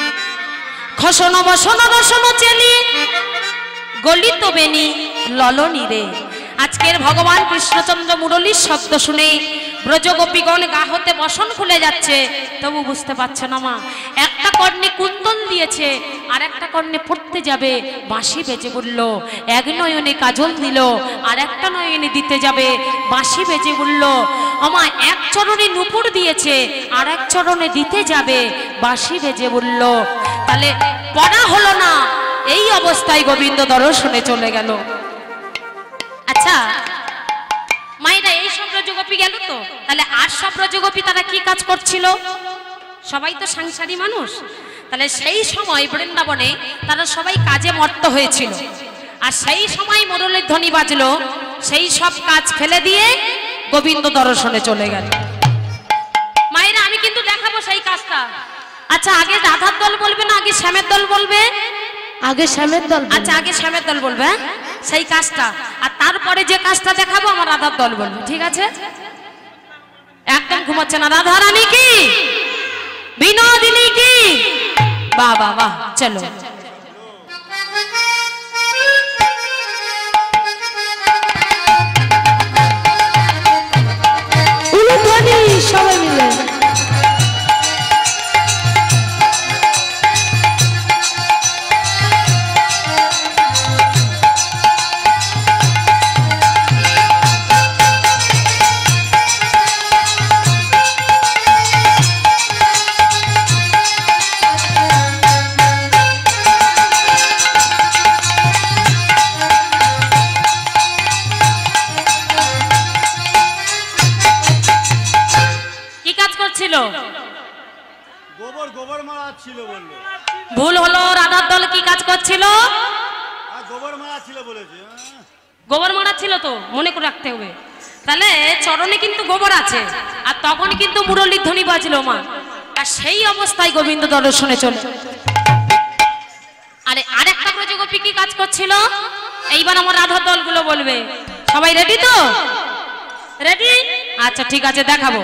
খসন বসন রসন চেলি গলিত বেনি ললনি রে। আজকের ভগবান কৃষ্ণচন্দ্র মুরলীর শব্দ শুনে ব্রজগোপীগণ গা হতে বসন খুলে যাচ্ছে, তবু বুঝতে পারছে না মা। একটা কর্ণে কুন্দন দিয়েছে আর একটা কর্ণে পড়তে যাবে, বাঁশি বেজে বলল। এক নয়নে কাজল দিল আর একটা নয়নে দিতে যাবে, বাঁশি বেজে বলল। আমা এক চরণে নুপুর দিয়েছে আর এক চরণে দিতে যাবে, বাঁশি বেজে বলল। তাহলে পড়া হলো না, এই অবস্থায় গোবিন্দ দর্শনে চলে গেল। আচ্ছা মায়েরা এই সব ব্রজগোপী গেল তো, তাহলে আর সব ব্রজগোপী তারা কি কাজ করছিল? সবাই তো সাংসারিক মানুষ, তাহলে সেই সময় বৃন্দাবনে তারা সবাই কাজে মত্ত হয়েছিল। আর সেই সময় মুরলীর ধ্বনি বাজলো, সেই সব কাজ ফেলে দিয়ে গোবিন্দ দর্শনে চলে গেল। মায়েরা আমি কিন্তু দেখাবো সেই কাজটা। আচ্ছা আগে রাধার দল বলবে না আগে শ্যামের দল বলবে? আগে শ্যামের দল। আচ্ছা আগে শ্যামের দল বলবে সেই কাজটা, আর তারপরে যে কাজটা দেখাবো আমার রাধার দল বলবে, ঠিক আছে? একদম ঘুমাচ্ছে না। রাধা রানী কি, বিনোদিনী কি, বাহ বাহ বাহ, চলো। উলুধ্বনি সবাই মিলে। গোবর মারা ছিল বললো। ভুল হলো। রাধার দল কি কাজ করছিল? গোবর মারা ছিল বলেছে। গোবর মারা ছিল তো মনে করে রাখতে হবে। তাহলে চরণে কিন্তু গোবর আছে, আর তখন কিন্তু মুরলীর ধ্বনি বাজলো মা, আর সেই অবস্থায় গোবিন্দ দর্শনে চলে। আরে আরেকটা ব্রজগোপী কি কাজ করছিল? এইবার আমার রাধার দলগুলো বলবে। সবাই রেডি তো? রেডি? আচ্ছা ঠিক আছে, দেখাবো।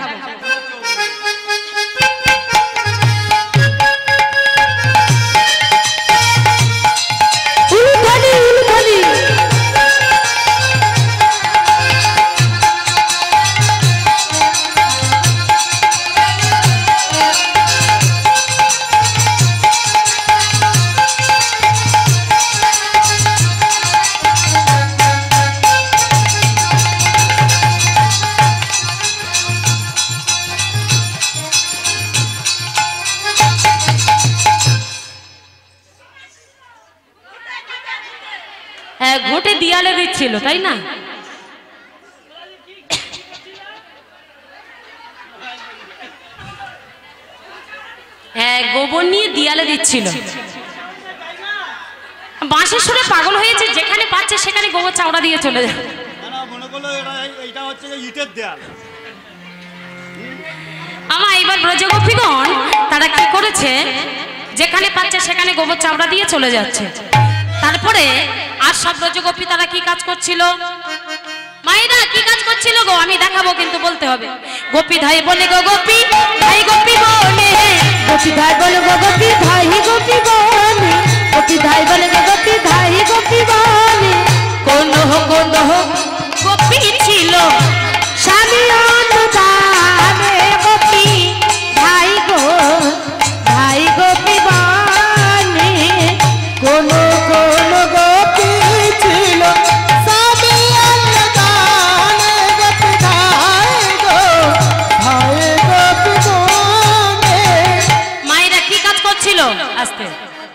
হ্যাঁ, ঘুটে দিয়ালে দিচ্ছিল, তাই না? হ্যাঁ, গোবর লেবন নিয়ে দিয়ালে দিচ্ছিল। বাঁশের সুরে পাগল হয়েছে, যেখানে পাচ্ছে সেখানে গোবর চাওড়া দিয়ে চলে যায়। মনে করলো এটা হচ্ছে ইটের দেয়াল। আমার এইবার ব্রজগোপীগণ তারা কি করেছে, যেখানে পাচ্ছে সেখানে গোবর চাওড়া দিয়ে চলে যাচ্ছে। তারপরে আর সব ব্রজগোপী তারা কি কাজ করছিল, মায়েরা কি কাজ করছিল গো, আমি দেখাবো কিন্তু বলতে হবে। গোপী ধাই বলে গো গোপী ধাই গোপী বলে, গোপী ধাই বলে গো গোপী ধাই গোপী বলে, গোপী ধাই বলে গো গোপী ধাই গোপী বলে। কোন গোপী ছিল স্বামী অনুদানে গোপী ধাই গো ধাই গোপী বলে। কোন কোন গোপী ছিল স্বামী অনুদানে গোপী ধাই গো ধাই গোপী বলে। মায়েরা কি কাজ করছিল, আস্তে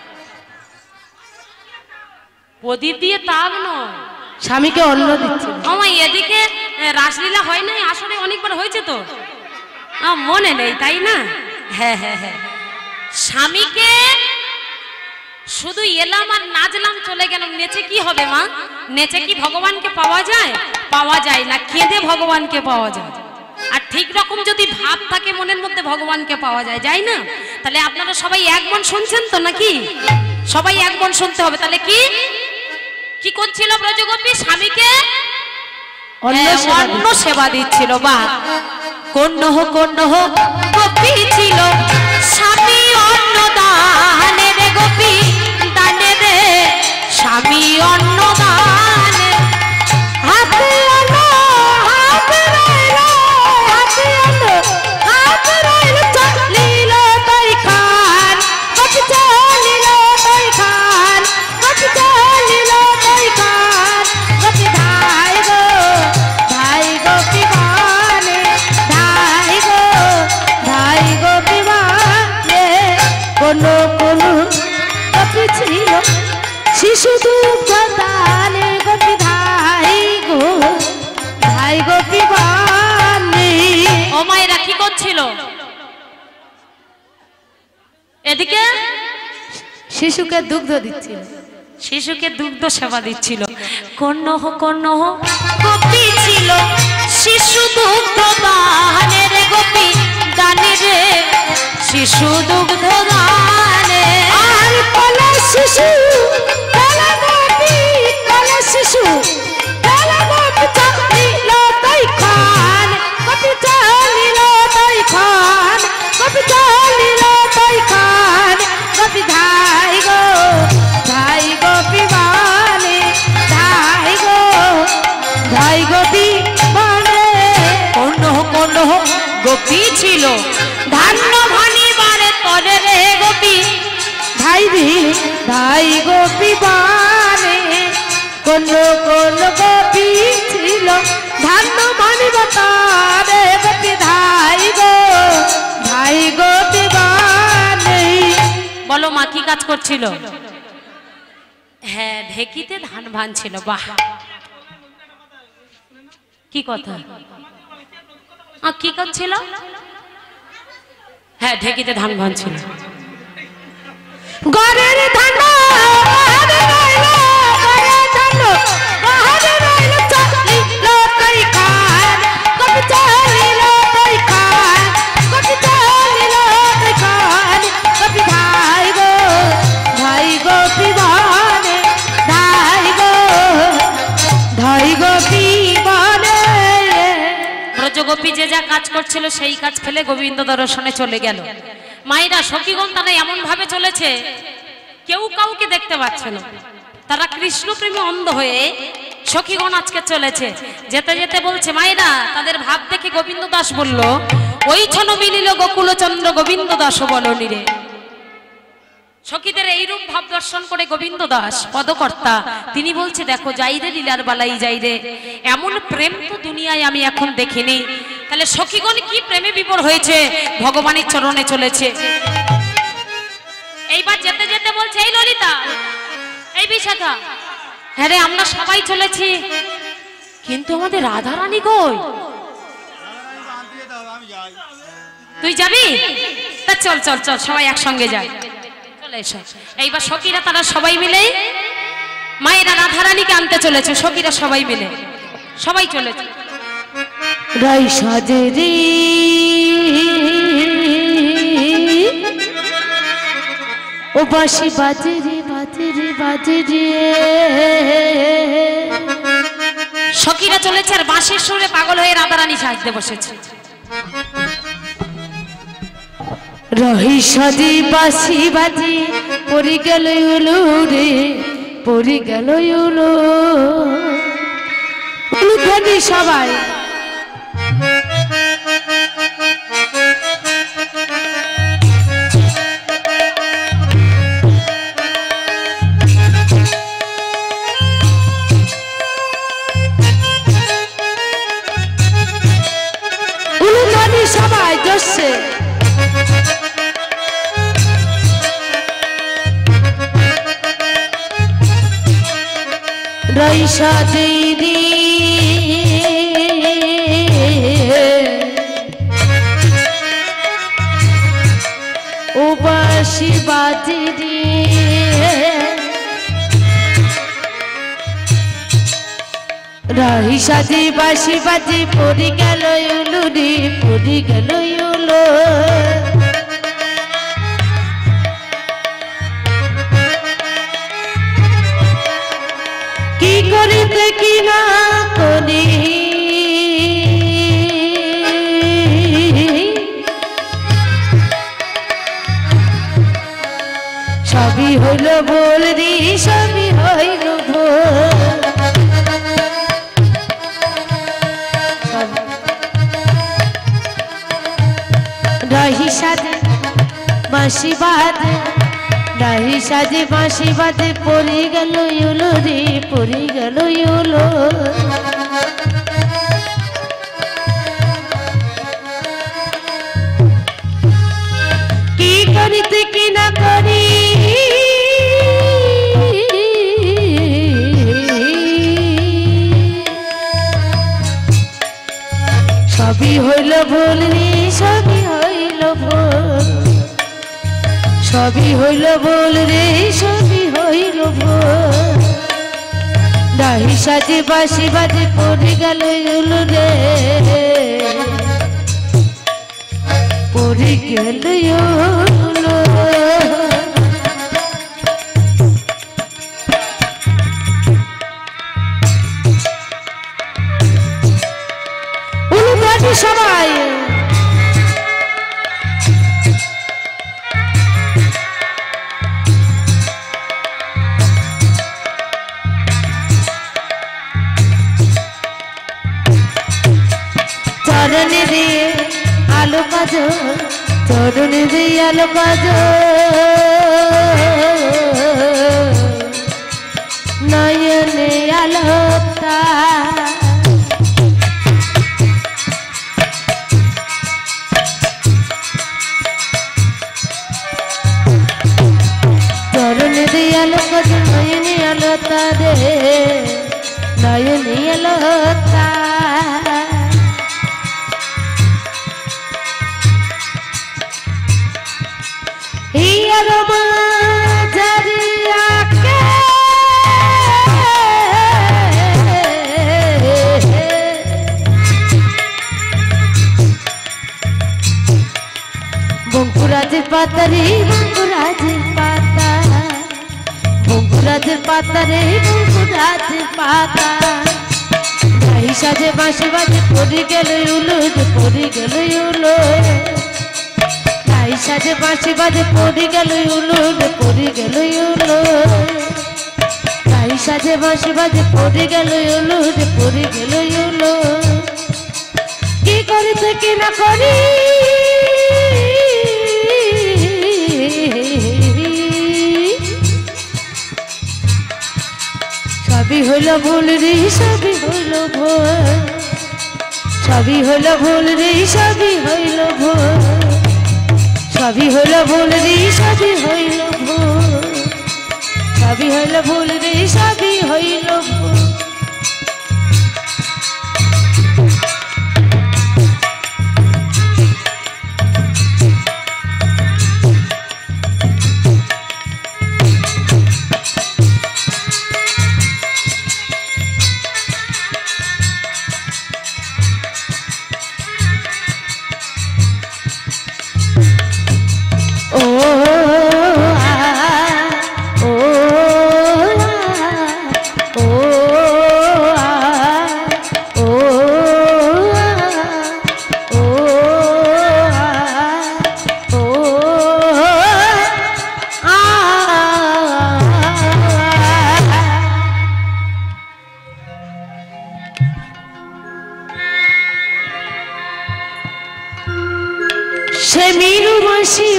প্রদীপ দিয়ে তাক নয়, স্বামীকে অন্ন দিচ্ছে। আমার এদিকে রাসলীলা হয় নাই, আসলে অনেকবার হয়েছে তো মনে নেই, তাই না? হ্যাঁ হ্যাঁ হ্যাঁ, স্বামীকে শুধু এলাম আর নাচলাম চলে গেলাম, নেচে কি হবে মা? নেচে কি ভগবানকে পাওয়া যায়? পাওয়া যায় না, কেঁদে ভগবানকে পাওয়া যায়। আর ঠিক রকম যদি ভাব থাকে মনের মধ্যে ভগবানকে পাওয়া যায়, যায় না? তাহলে আপনারা সবাই এক মন শুনছেন তো নাকি? সবাই এক মন শুনতে হবে। তাহলে কি কি করছিল ব্রজগোপী? স্বামীকে অন্ন সেবা দিচ্ছিল। বা কোন গোপী ছিল স্বামী অন্ন দানে রে, গোপী দানে রে, স্বামী অন্ন দানে। হাতে অন্ন হাতে রইল, হাতে অন্ন হাতে রইল, চলিল তাই খান গোপী, চলিল তাই খান গোপী, চলিল তাই খান গোপী ধাই গো ধাই গোপী বলে, ধাই গো ধাই গোপী বলে। কোন গোপী ছিল শিশু দুগ্ধ দানে গোপী ধাই গো ধাই গোপী বলে। ও মায়েরা কি করছিল এদিকে? শিশুকে দুগ্ধ দিচ্ছিল, শিশুকে দুগ্ধ সেবা দিচ্ছিল। কোন গোপী ছিল শিশু দুগ্ধ দানে রে, গোপী দানে রে, শিশু দুগ্ধ দানে। আর কলা শিশু কলা গোপী, কলা শিশু কলা গোপী, চলিল তাই খান গোপী, চলিল তাই খান গোপী, চলিল তাই খান গোপী ধাই গো ধাই গোপী বলে, ধাই গো ধাই গোপী বলে। কোন গোপী ছিল ধান্য ভানিবারে তরে রে, গোপী ধাই রে ধাই গোপী বলে। কোন গোপী ছিল ধান্য মানিব তারে, গোপী ধাই গো ধাই গোপী বলে। বলো মা কি কাজ করছিল? হ্যাঁ, ঢেকিতে ধান ভানছিল। বাহ, কি কথা? কি করছিল? হ্যাঁ, ঢেকিতে ধান ভানছিল। গরের ধান বাহারে রইল, গরের ধান বাহারে রইল, চলিল তাই খান গোপী, চলিল তাই খান গোপী, চলিল তাই খান গোপী ধাই গো ধাই গোপী বলে, ধাই গো ধাই গোপী বলে। ব্রজগোপী যে যা কাজ করছিল সেই কাজ ফেলে গোবিন্দ দর্শনে চলে গেল। মায়েরা সখীগণ তারা এমন ভাবে চলেছে কেউ কাউকে দেখতে পাচ্ছে না, তারা কৃষ্ণ প্রেমে অন্ধ হয়ে সখীগণ আজকে চলেছে। যেতে যেতে বলছে মায়েরা, তাদের ভাব দেখে গোবিন্দ দাস বলল, ওই ছন মিলিল গোকুলচন্দ্র গোবিন্দ দাস বলনি রে। সখীদের এইরূপ ভাব দর্শন করে গোবিন্দ দাস পদকর্তা তিনি বলছে, দেখো যাই রে লীলার বালাই যাই রে, এমন প্রেম তো দুনিয়ায় আমি এখন দেখিনি। তাহলে সখীগণ কি প্রেমে বিভোর হয়েছে, ভগবানের চরণে চলেছে। এইবার যেতে যেতে বলছে, এই ললিতা, এই বিশাখা, হ্যাঁ রে আমরা সবাই চলেছি, কিন্তু আমাদের রাধারানী কই? তুই যাবি? তা চল চল চল সবাই একসঙ্গে যাই, চলে এসো। এইবার সখীরা তারা সবাই মিলে মায়েরা রাধারানীকে আনতে চলেছে, সখীরা সবাই মিলে সবাই চলেছে। রাই সাজে রে ও বাঁশি বাজে রে বাজে রে বাজে রে। সখীরা চলেছে আর বাঁশির সুরে পাগল হয়ে রাধারানী সাজতে বসেছে। রহি সাজি বাঁশি বাজি পড়ি গেল উলু রে পড়ি গেল উলু। উলুধ্বনি সবাই। উলুধ্বনি সবাই জোরছে। রই সাজে রে ও বাঁশি বাজে রে রহি সাজে বাঁশি বাজে পড়ি গেল উলু রে পড়ি গেল উলু। কি করিতে কি না করি সবই হইল ভুল রে সবই হইল ভুল। রহি সাজে বাঁশি বাজে রহি সাজে বাঁশি বাজে পড়ি গেল উলু রে পড়ি গেল উলু। কি করিতে কি না করি সবই হইল ভুল রে সবই হইল ভুল। সবই হইল ভুল রে সবই হইল ভুল। রহি সাজে বাঁশি বাজে পড়ি গেল উলু রে পড়ি গেল উলু। উলুধ্বনি সবাই। চরণে দিয়ে আলো কাজ চরণে দিয়ে আলো কাজ নয়নে আলোতা চরণে দিয়ে আলো কাজ নয়নে আলোতা রে নয়নে আলোতা। বঙ্কুরাজের পাতা রে বঙ্কুরাজের পাতা বঙ্কুরাজের পাতা রে বঙ্কুরাজের পাতা। রহি সাজে বাঁশি বাজে পড়ি গেল উলু পড়ি গেল উলু। রহি সাজে বাঁশি বাজে পড়ি গেল উলু পড়ি গেল উলু। রহি সাজে বাঁশি বাজে পড়ি গেল উলু পড়ি গেল উলু। কি করিতে কি না করি সবই হইল ভুল রে সবই হইল ভুল। সবই হইল ভুল রে সবই হইল ভুল। সবই হইল ভুল রে সবই হইল ভুল। সবই হইল ভুল রে সবই হইল ভুল।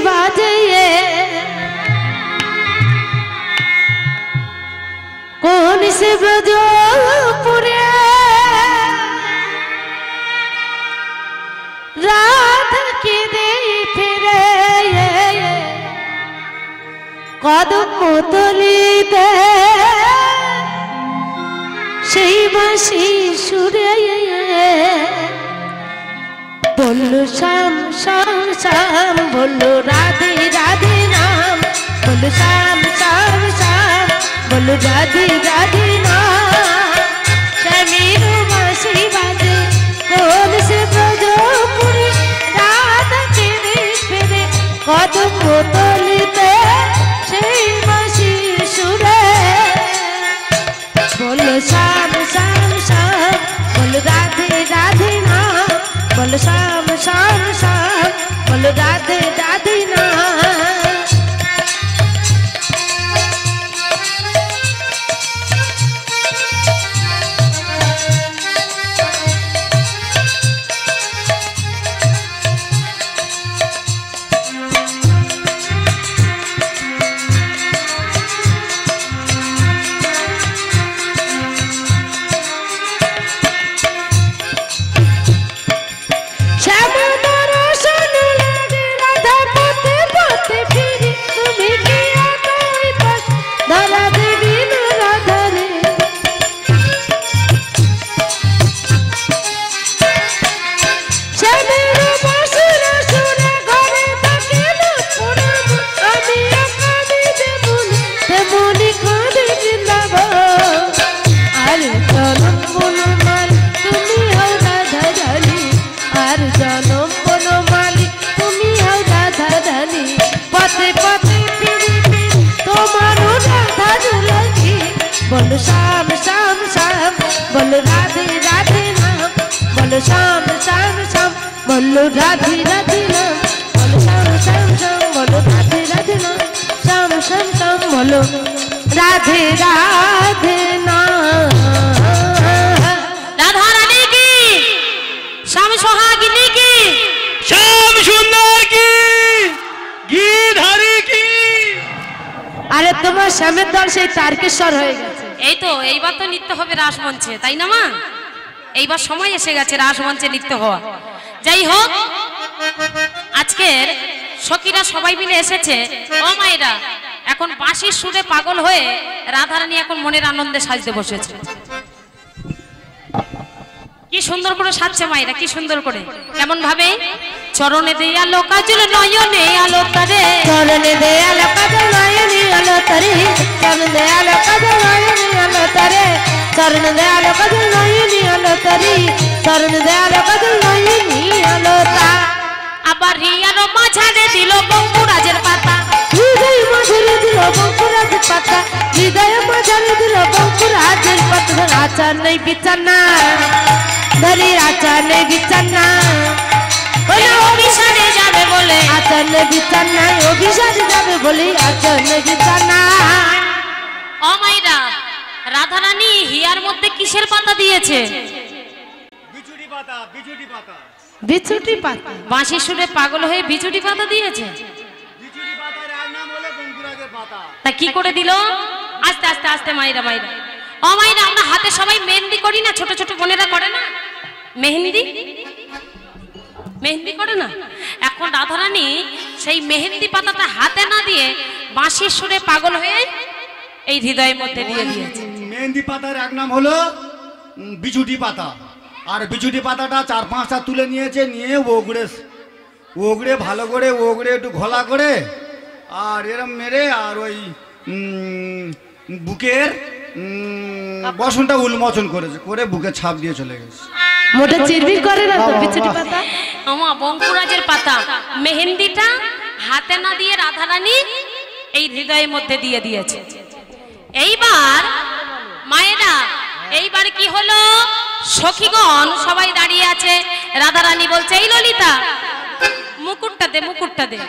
বাজে কোন সে ব্রজপুরে রাধাকে দেই ফিরে কদম তলিতে সেই বাঁশি সুরে বললো শ্যাম শ্যাম শ্যাম বললো রাধে রাধে নাম বললো শ্যাম শ্যাম শ্যাম বললো রাধে রাধে নাম শ্যামের বাঁশি বাজে কোন সে ব্রজপুরে রাধাকে ফিরে কদম তলিতে সেই বাঁশি সুরে বললো শ্যাম শ্যাম শ্যাম বললো রাধে রাধে নাম বললো শ্যাম শ্যাম শ্যাম বললো রাধে রাধে নাম बोलो श्याम श्याम श्याम बोलो राधे राधे नाम बोलो श्याम श्याम श्याम बोलो राधे राधे नाम बोलो श्याम श्याम श्याम बोलो राधे राधे नाम श्याम श्याम श्याम बोलो राधे राधे नाम राधा रानी की श्याम सोहागिनी की श्याम सुंदर की गिरधारी की अरे तुम्हार श्यामेर दल से तारकेश्वर हो गए এই তো এইবার তো নৃত্য হবে রাসমঞ্চে তাই না মা এইবার সময় এসে গেছে রাসমঞ্চে নৃত্য হওয়া যাই হোক আজকের সখীরা সবাই মিলে এসেছে ও মায়েরা এখন বাঁশির সুরে পাগল হয়ে রাধারানী এখন মনের আনন্দে সাজতে বসেছে কি সুন্দর করে সাজছে মায়েরা কি সুন্দর করে কেমন ভাবে চরণে দে আলো কাজল নয়নে আলো তারে চরণে দে আলো কাজল নয়নে আলো তারে চরণে দে আলো কাজল নয়নে আলো তারে চরণে দে আলো কাজল নয়নে আলো তারে চরণে দে আলো কাজল নয়নে আলো তা আবার রিয়ার মাঝারে দিল বঙ্কুরাজের পাতা হৃদয় মাঝারে দিল বঙ্কুরাজের পাতা হৃদয় মাঝারে দিল বঙ্কুরাজের পাতা আচার নেই বিচার না ধরি আচার নেই বিচার না অভিসারে যাবে বলে আচার নেই বিচার নাই অভিসারে যাবে বলে আচার নেই বিচার না ও মাইরা রাধারানী হিয়ার মধ্যে কিসের পাতা দিয়েছে বিচুটি পাতা বিচুটি পাতা বিছুটি পাতা বাঁশি সুরে পাগল হয়ে বিচুটি পাতা দিয়েছে বিচুটি পাতার এক নাম হলো বঙ্কুরাজের পাতা তা কি করে দিল আস্তে আস্তে আস্তে মাইরা মাইরা ও মাইরা আমরা হাতে সবাই মেহেন্দি করি না ছোট ছোট বোনেরা করে না মেহেন্দি মেহেন্দি করে না এখন রাধারানী সেই মেহেন্দি পাতাটা হাতে না দিয়ে বাঁশির সুরে পাগল হয়ে এই হৃদয়ের মধ্যে দিয়ে দিয়েছে মেহেন্দি পাতার এক নাম হলো বিচুটি পাতা আর বিচুটি পাতাটা 4-5টা তুলে নিয়েছে নিয়ে ওগড়ে ভালো করে ওগড়ে একটু ঘোলা করে আর এরম মেরে আর ওই বুকের বসনটা উন্মোচন করেছে করে বুকে ছাপ দিয়ে চলে গেছে মোটে চিরবির করে না তো বিছুটি পাতা আমা বঙ্কুরাজের পাতা মেহেন্দিটা হাতে না দিয়ে রাধারানী এই হৃদয়ের মধ্যে দিয়ে দিয়েছে এইবার মায়েরা এইবার কি হলো সখীগণ সবাই দাঁড়িয়ে আছে রাধারানী বলছে এই ললিতা মুকুটটা দে মুকুটটা দে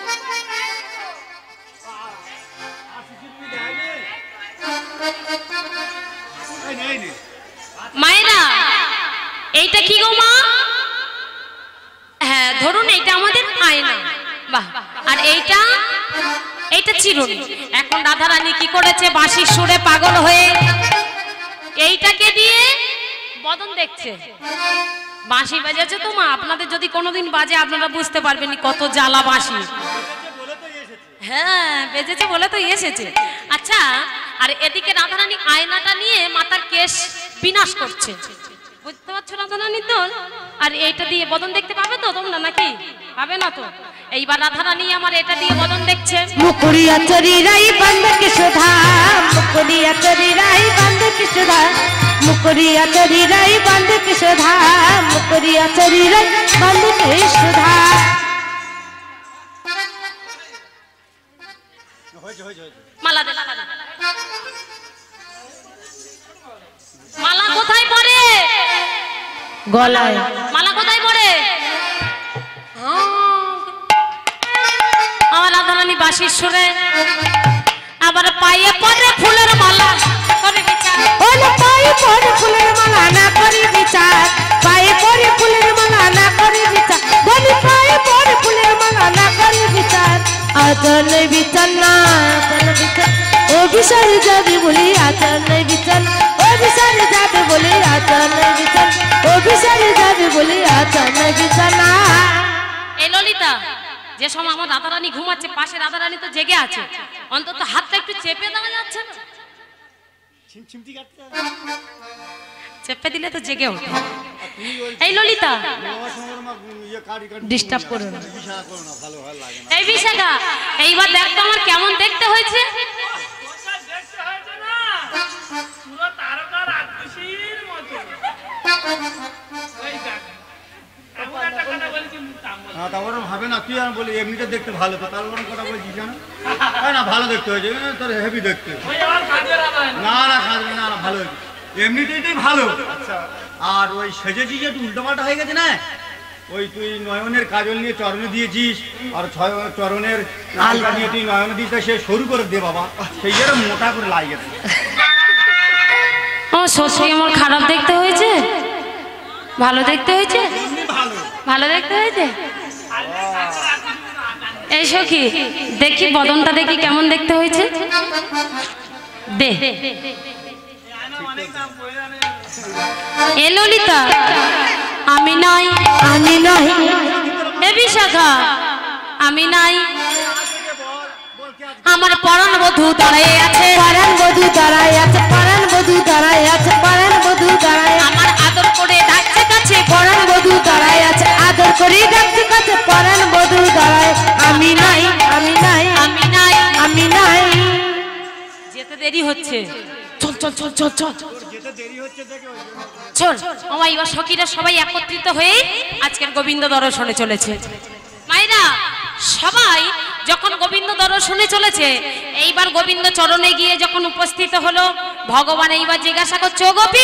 মায়েরা এইটা কি গো মা হ্যাঁ ধরুন এইটা আমাদের আয়না বাহ। আর এইটা চিরুনি। এখন রাধারানী কি করেছে, বাঁশির সুরে পাগল হয়ে এইটাকে দিয়ে বদন দেখছে। বাঁশি বাজাচ্ছে তো মা, আপনাদের যদি কোনোদিন বাজে আপনারা বুঝতে পারবেন কত জ্বালা বাঁশি। হ্যাঁ, বেজেছে বলে তো এসেছে। আচ্ছা, আর এদিকে রাধারানী আয়নাটা নিয়ে মাথার কেশ বিনাশ করছে, বুঝতে পারছো রাধারানীর দল। আর এইটা দিয়ে বদন দেখতে পাবে তো তোমরা, নাকি পাবে না? তো এইবার রাধারানী আমার এটা দিয়ে বদন দেখছে। মুকুরিয়া চরিরাই বন্ধ কিশোধা, মুকুরিয়া চরিরাই বন্ধ কিশোধা, মুকুরিয়া চরিরাই বন্ধ কিশোধা, মুকুরিয়া চরিরাই বন্ধ কিশোধা। মালা দে, মালা দে। মালা কোথায় পড়ে? গলায়। মালা কোথায় পড়ে? আমার রাধারানী বাঁশির সুরে আবার পায়ে পড়ে ফুলের মালা করে বিচার। ওলে পায়ে পড়ে ফুলের মালা না করি বিচার, পায়ে পড়ে ফুলের মালা না করি বিচার, বলি পায়ে পড়ে ফুলের মালা না করি বিচার। আচরণ বিচার না আচরণ বিচার, ও বিচারে যাবে বলি আচরণ বিচার, ও বিচারে যাবে বলি আচরণ বিচার, ও বিচারে যাবে বলি আচরণ বিচার না। এই ললিতা, যে সময় আমার রাধারানী ঘুমাচ্ছে, পাশে রাধারানী তো জেগে আছে, অন্তত হাতটা একটু চেপে দেওয়া যাচ্ছে না? চেপে দিলে তো জেগে ওঠে। এই ললিতা, ডিস্টার্ব করো না। এই বিশাখা, এইবার দেখতো আমার কেমন দেখতে হয়েছে। তারপরে ভাবে না তুই আর বলি এমনিতে দেখতে ভালো, তো তার কথা বলছিস কেন? না ভালো দেখতে হয়েছে, তোর হেভি দেখতে। না না খাবে না, ভালো হয়েছে, এমনিতেই ভালো। আর ওই সেজেছি যে একটু উল্টোপাল্টা হয়ে গেছে না, ওই তুই নয়নের কাজল নিয়ে চরণে দিয়েছিস, আর চরণের আলটা নিয়ে তুই নয়নে দিস, সে সরু করে দে বাবা, সেই জন্য মোটা করে লাগিয়ে দে। ও সত্যি আমার খারাপ দেখতে হয়েছে? ভালো দেখতে হয়েছে? ভালো দেখতে হয়েছে? এই সখী, দেখি বদনটা দেখি কেমন দেখতে হয়েছে। দে এ ললিতা, আমি নাই, আমি নাই। এ বিশাখা, আমি নাই, আমার পরাণ বধূ দাঁড়ায় আছে, পরাণ বধূ দাঁড়ায় আছে, পরাণ বধূ দাঁড়ায় আছে, পরাণ বধূ দাঁড়ায়, আমার আদর করে ডাকছে কাছে, পরাণ বধূ দাঁড়ায় আছে, আদর করে ডাকছে কাছে, পরাণ বধূ দাঁড়ায়। আমি নাই, আমি নাই, আমি নাই, আমি নাই। যেতে দেরি হচ্ছে, চল চল চল চল চল চল। আমার এবার সখীরা সবাই একত্রিত হয়ে আজকের গোবিন্দ দর্শনে চলেছে। মায়েরা সবাই যখন গোবিন্দ দর্শনে চলেছে, এইবার গোবিন্দ চরণে গিয়ে যখন উপস্থিত হলো, ভগবান এইবার জিজ্ঞাসা করছে, ও গোপী,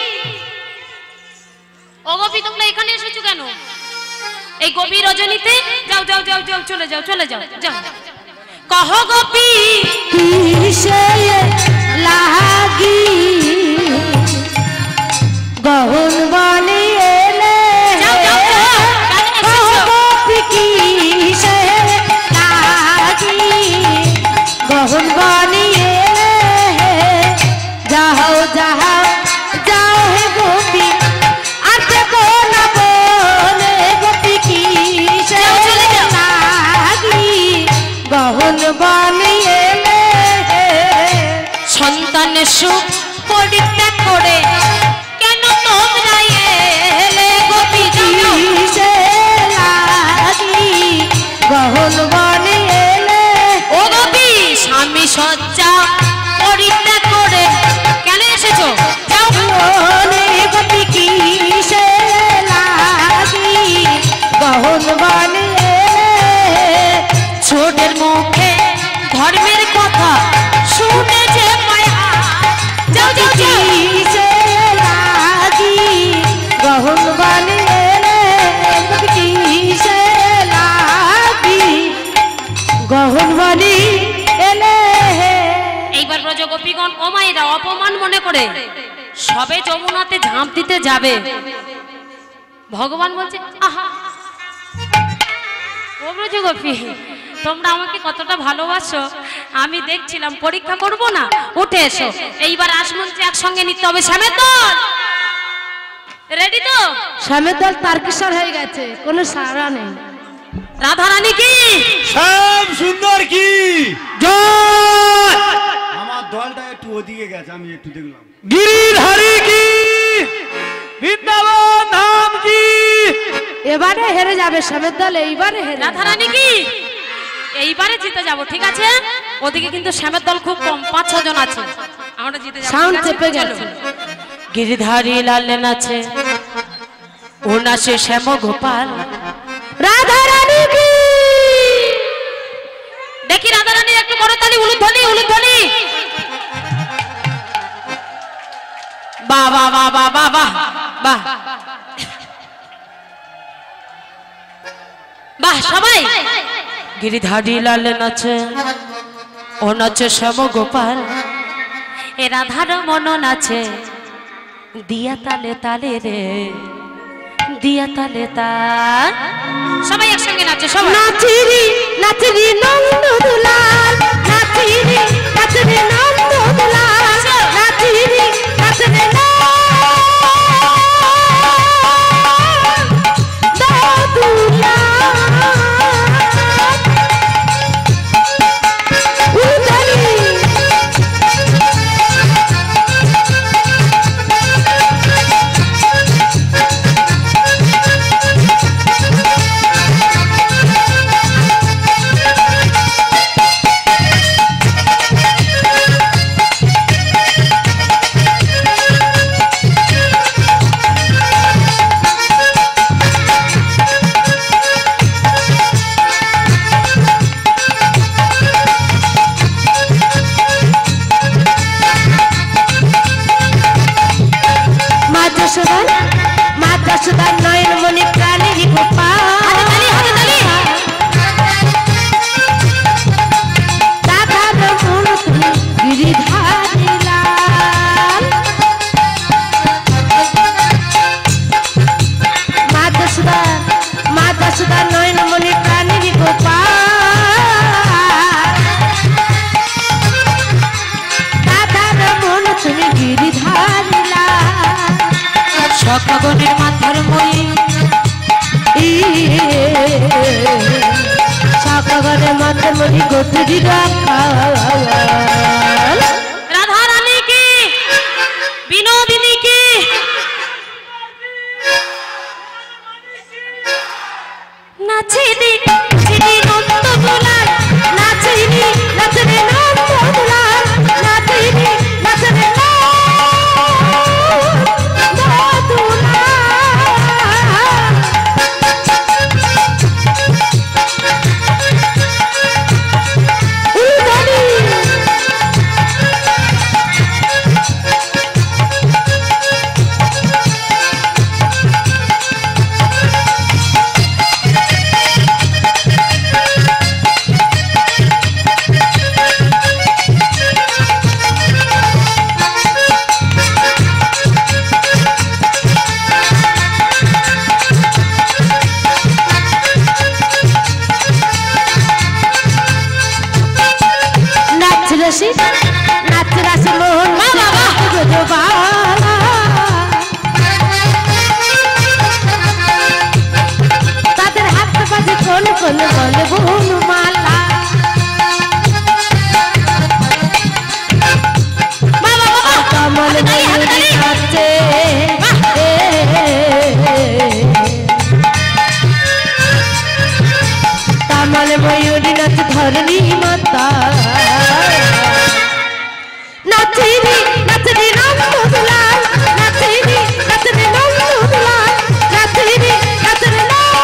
ও গোপী, তোমরা এখানে এসেছো কেন? এই গভীর রজনীতে? যাও যাও যাও যাও, চলে যাও চলে যাও যাও। কহ গোপী, কিসে লাগি গহন বনে এলে, যাও যাও যাও, কাজে এসেছো। গোপী কিসে লাগি গহন বনে এলে, যাও যাও যাও হে গোপী, আর দেখো না বলে গোপী কিসে লাগি গহন বনে এলে। সন্তানের সুখ পরিত্যাগ করে কেন তোমরা এলে গোপী? কিসে লাগি গহন বনে এলে, ও গোপী, স্বামী সজ্জা পরিত্যাগ করে কেন এসেছো? যাও। বনে গোপী কিসে লাগি গহন বনে এলে, ছোটের মুখে ধর্মের কথা শুনে যে মায়া, যাও যাও যাও। কিসে লাগি গহন বনে এলে, গোপী কিসে লাগি গহন বনে এলে। এইবার ব্রজ গোপীগণ ও মায়েরা অপমান মনে করে সবে যমুনাতে ঝাঁপ দিতে যাবে, ভগবান বলছে, আহা ও ও ব্রজগোপী, তোমরা আমাকে কতটা ভালোবাসো আমি দেখছিলাম, পরীক্ষা করব না? উঠে এসো, এইবার আসমন্ত্রী একসঙ্গে নিতে হবে। শ্যামের দল রেডি তো? শ্যামের দল তারকেশ্বর হয়ে গেছে, কোনো সারা নেই। রাধারানী কি? শ্যাম সুন্দর কি? জয় আমার দলটা একটু ওদিকে গেছে, আমি একটু দেখলাম। গিরিধারী কি? বৃন্দাবন ধাম কি? এবারে হেরে যাবে শ্যামের দল, এইবারে হেরে যাবে। রাধারানী কি? এইবারে জিতে যাব, ঠিক আছে? ওদিকে কিন্তু শ্যামের দল খুব কম, 5-6 জন আছে, আমরা জিতে যাব। সাউন্ড চেপে গেছে। গিরিধারী লালেন আছে, ও নাচে শ্যাম গোপাল। রাধারানী কি? দেখি রাধারানী একটু করতালি, উলুধ্বনি উলুধ্বনি। বাহ বাহ বাহ বাহ বাহ বাহ বাহ বাহ, সবাই। গিরিধারী লালেন আছে, ও নাচে শ্যাম গোপাল। এ রাধার মন নাচে, দিয়া তালে তালে রে, দিয়া তালে তাল। সবাই একসঙ্গে নাচে, সবাই। নাচিরি নাচিরি নন্দ দুলাল, নাচিরি নাচিরি নন্দ দুলাল, নাচিরি নাচিরি মাদ্রাসদার নয়ন মনি প্রাণী গোপাল। রাধার মন তুমি গিরিধারী লাল। মাদ্রাসদার নয়ন মনি প্রাণী গোপাল। রাধার মন তুমি গিরিধারী লাল। সকগণের মাথার মই, সকগণের মাথার মই গোটরি রাখাল। রাধারানী কি? বিনোদিনী কি? নাচিনি চিনি নন্দ দুলাল, নাচিনি নাচনে নন্দ দুলাল, নাচিনি নাচনে নাচরাসি মোহন তাদের হাত বাজে কোন কোন বলে বনমালা। কমল ময়ূরী নাচে, কমল ময়ূরী নাচ ধরণী মাতা। নাচিনি নাচনি নন্দ দুলাল, নাচিনি নাচনি নন্দ দুলাল, নাচিনি নাচনি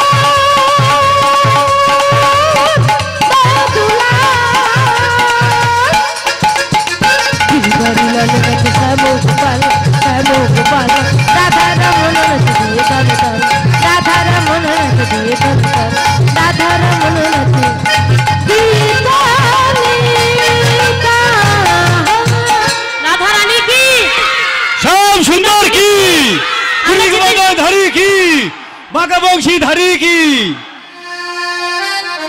নন্দ দুলাল। গিরিধারী লাল নাচে শ্যাম গোপাল, শ্যাম গোপাল। রাধারমণ নাচে দিয়ে তাল তাল, রাধারমণ নাচে দিয়ে তাল তাল, রাধারমণ নাচে রাধারানী কি? শ্যাম সুন্দর কি? ধারী কি? বাঁকা বংশী ধারী কি?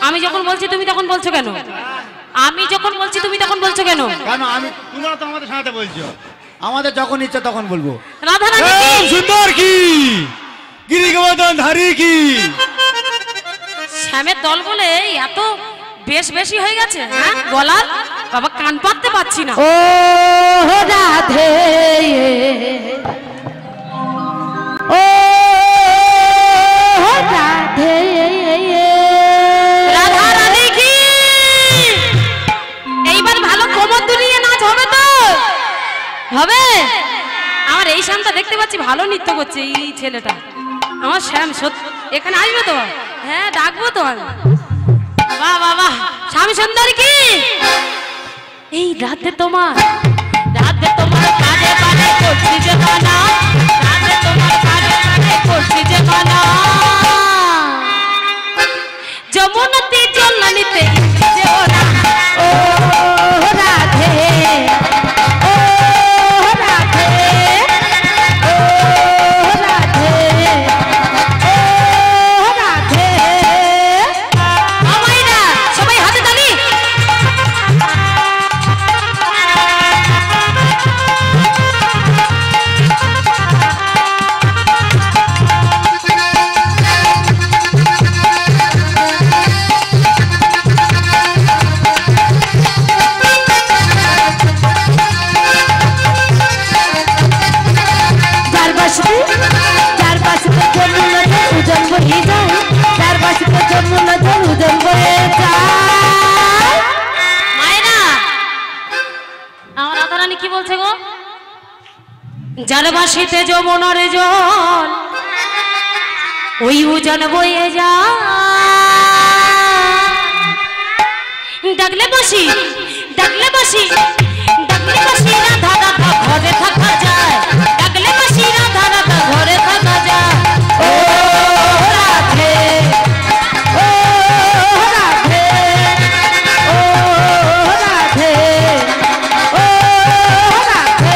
আমি যখন বলছি তুমি তখন বলছো কেন? আমি যখন বলছি তুমি তখন বলছো কেন? কেন আমি তোমরা তো আমাদের সাথে বলছো, আমাদের যখন ইচ্ছা তখন বলবো। রাধা রানী শ্যাম সুন্দর কি, গিরিগোবর্ধন ধারী কি। শ্যামের দল বলে এত বেশি হয়ে গেছে, হ্যাঁ গলার বাবা কান পাততে পারছি না। ও রাধে ও রাধে রাধা রানী কি, এইবার ভালো কোমর দুলিয়ে নাচ হবে তো? হবে। আমার এই শ্যামটা দেখতে পাচ্ছি ভালো নৃত্য করছে এই ছেলেটা। আমার শ্যাম এখানে আসবে তো? হ্যাঁ ডাকবো তো আমি। বাহ বাহ বাহ, শ্যাম সুন্দর কি, এই রাতে তোমার কাজে কাজে করছি যে মানা, রাতে তোমার কাজে কাজে করছি যে মানা, যমুনাতে জল নিতে যেও না। ও রাধে ও রাধে ও রাধে ও রাধে। আমাইরা সবাই হাতে তালি। চার পাশে যমুনা জল উজন বয়ে যায়, চার পাশে যমুনা জল উজন বয়ে যায়। মায়েরা আমার রাধা রানী কি বলছে গো? যার বাসিতে যমুনার জল ওই উজন বয়ে যায়, ডাকলে বাসি ডাকলে বাসি ডাকলে বাসি রাধা রাধা ঘরে থাকা যায়, ডাকলে বাসি রাধা রাধা ঘরে থাকা যায়। ও রাধে ও রাধে ও রাধে ও রাধে।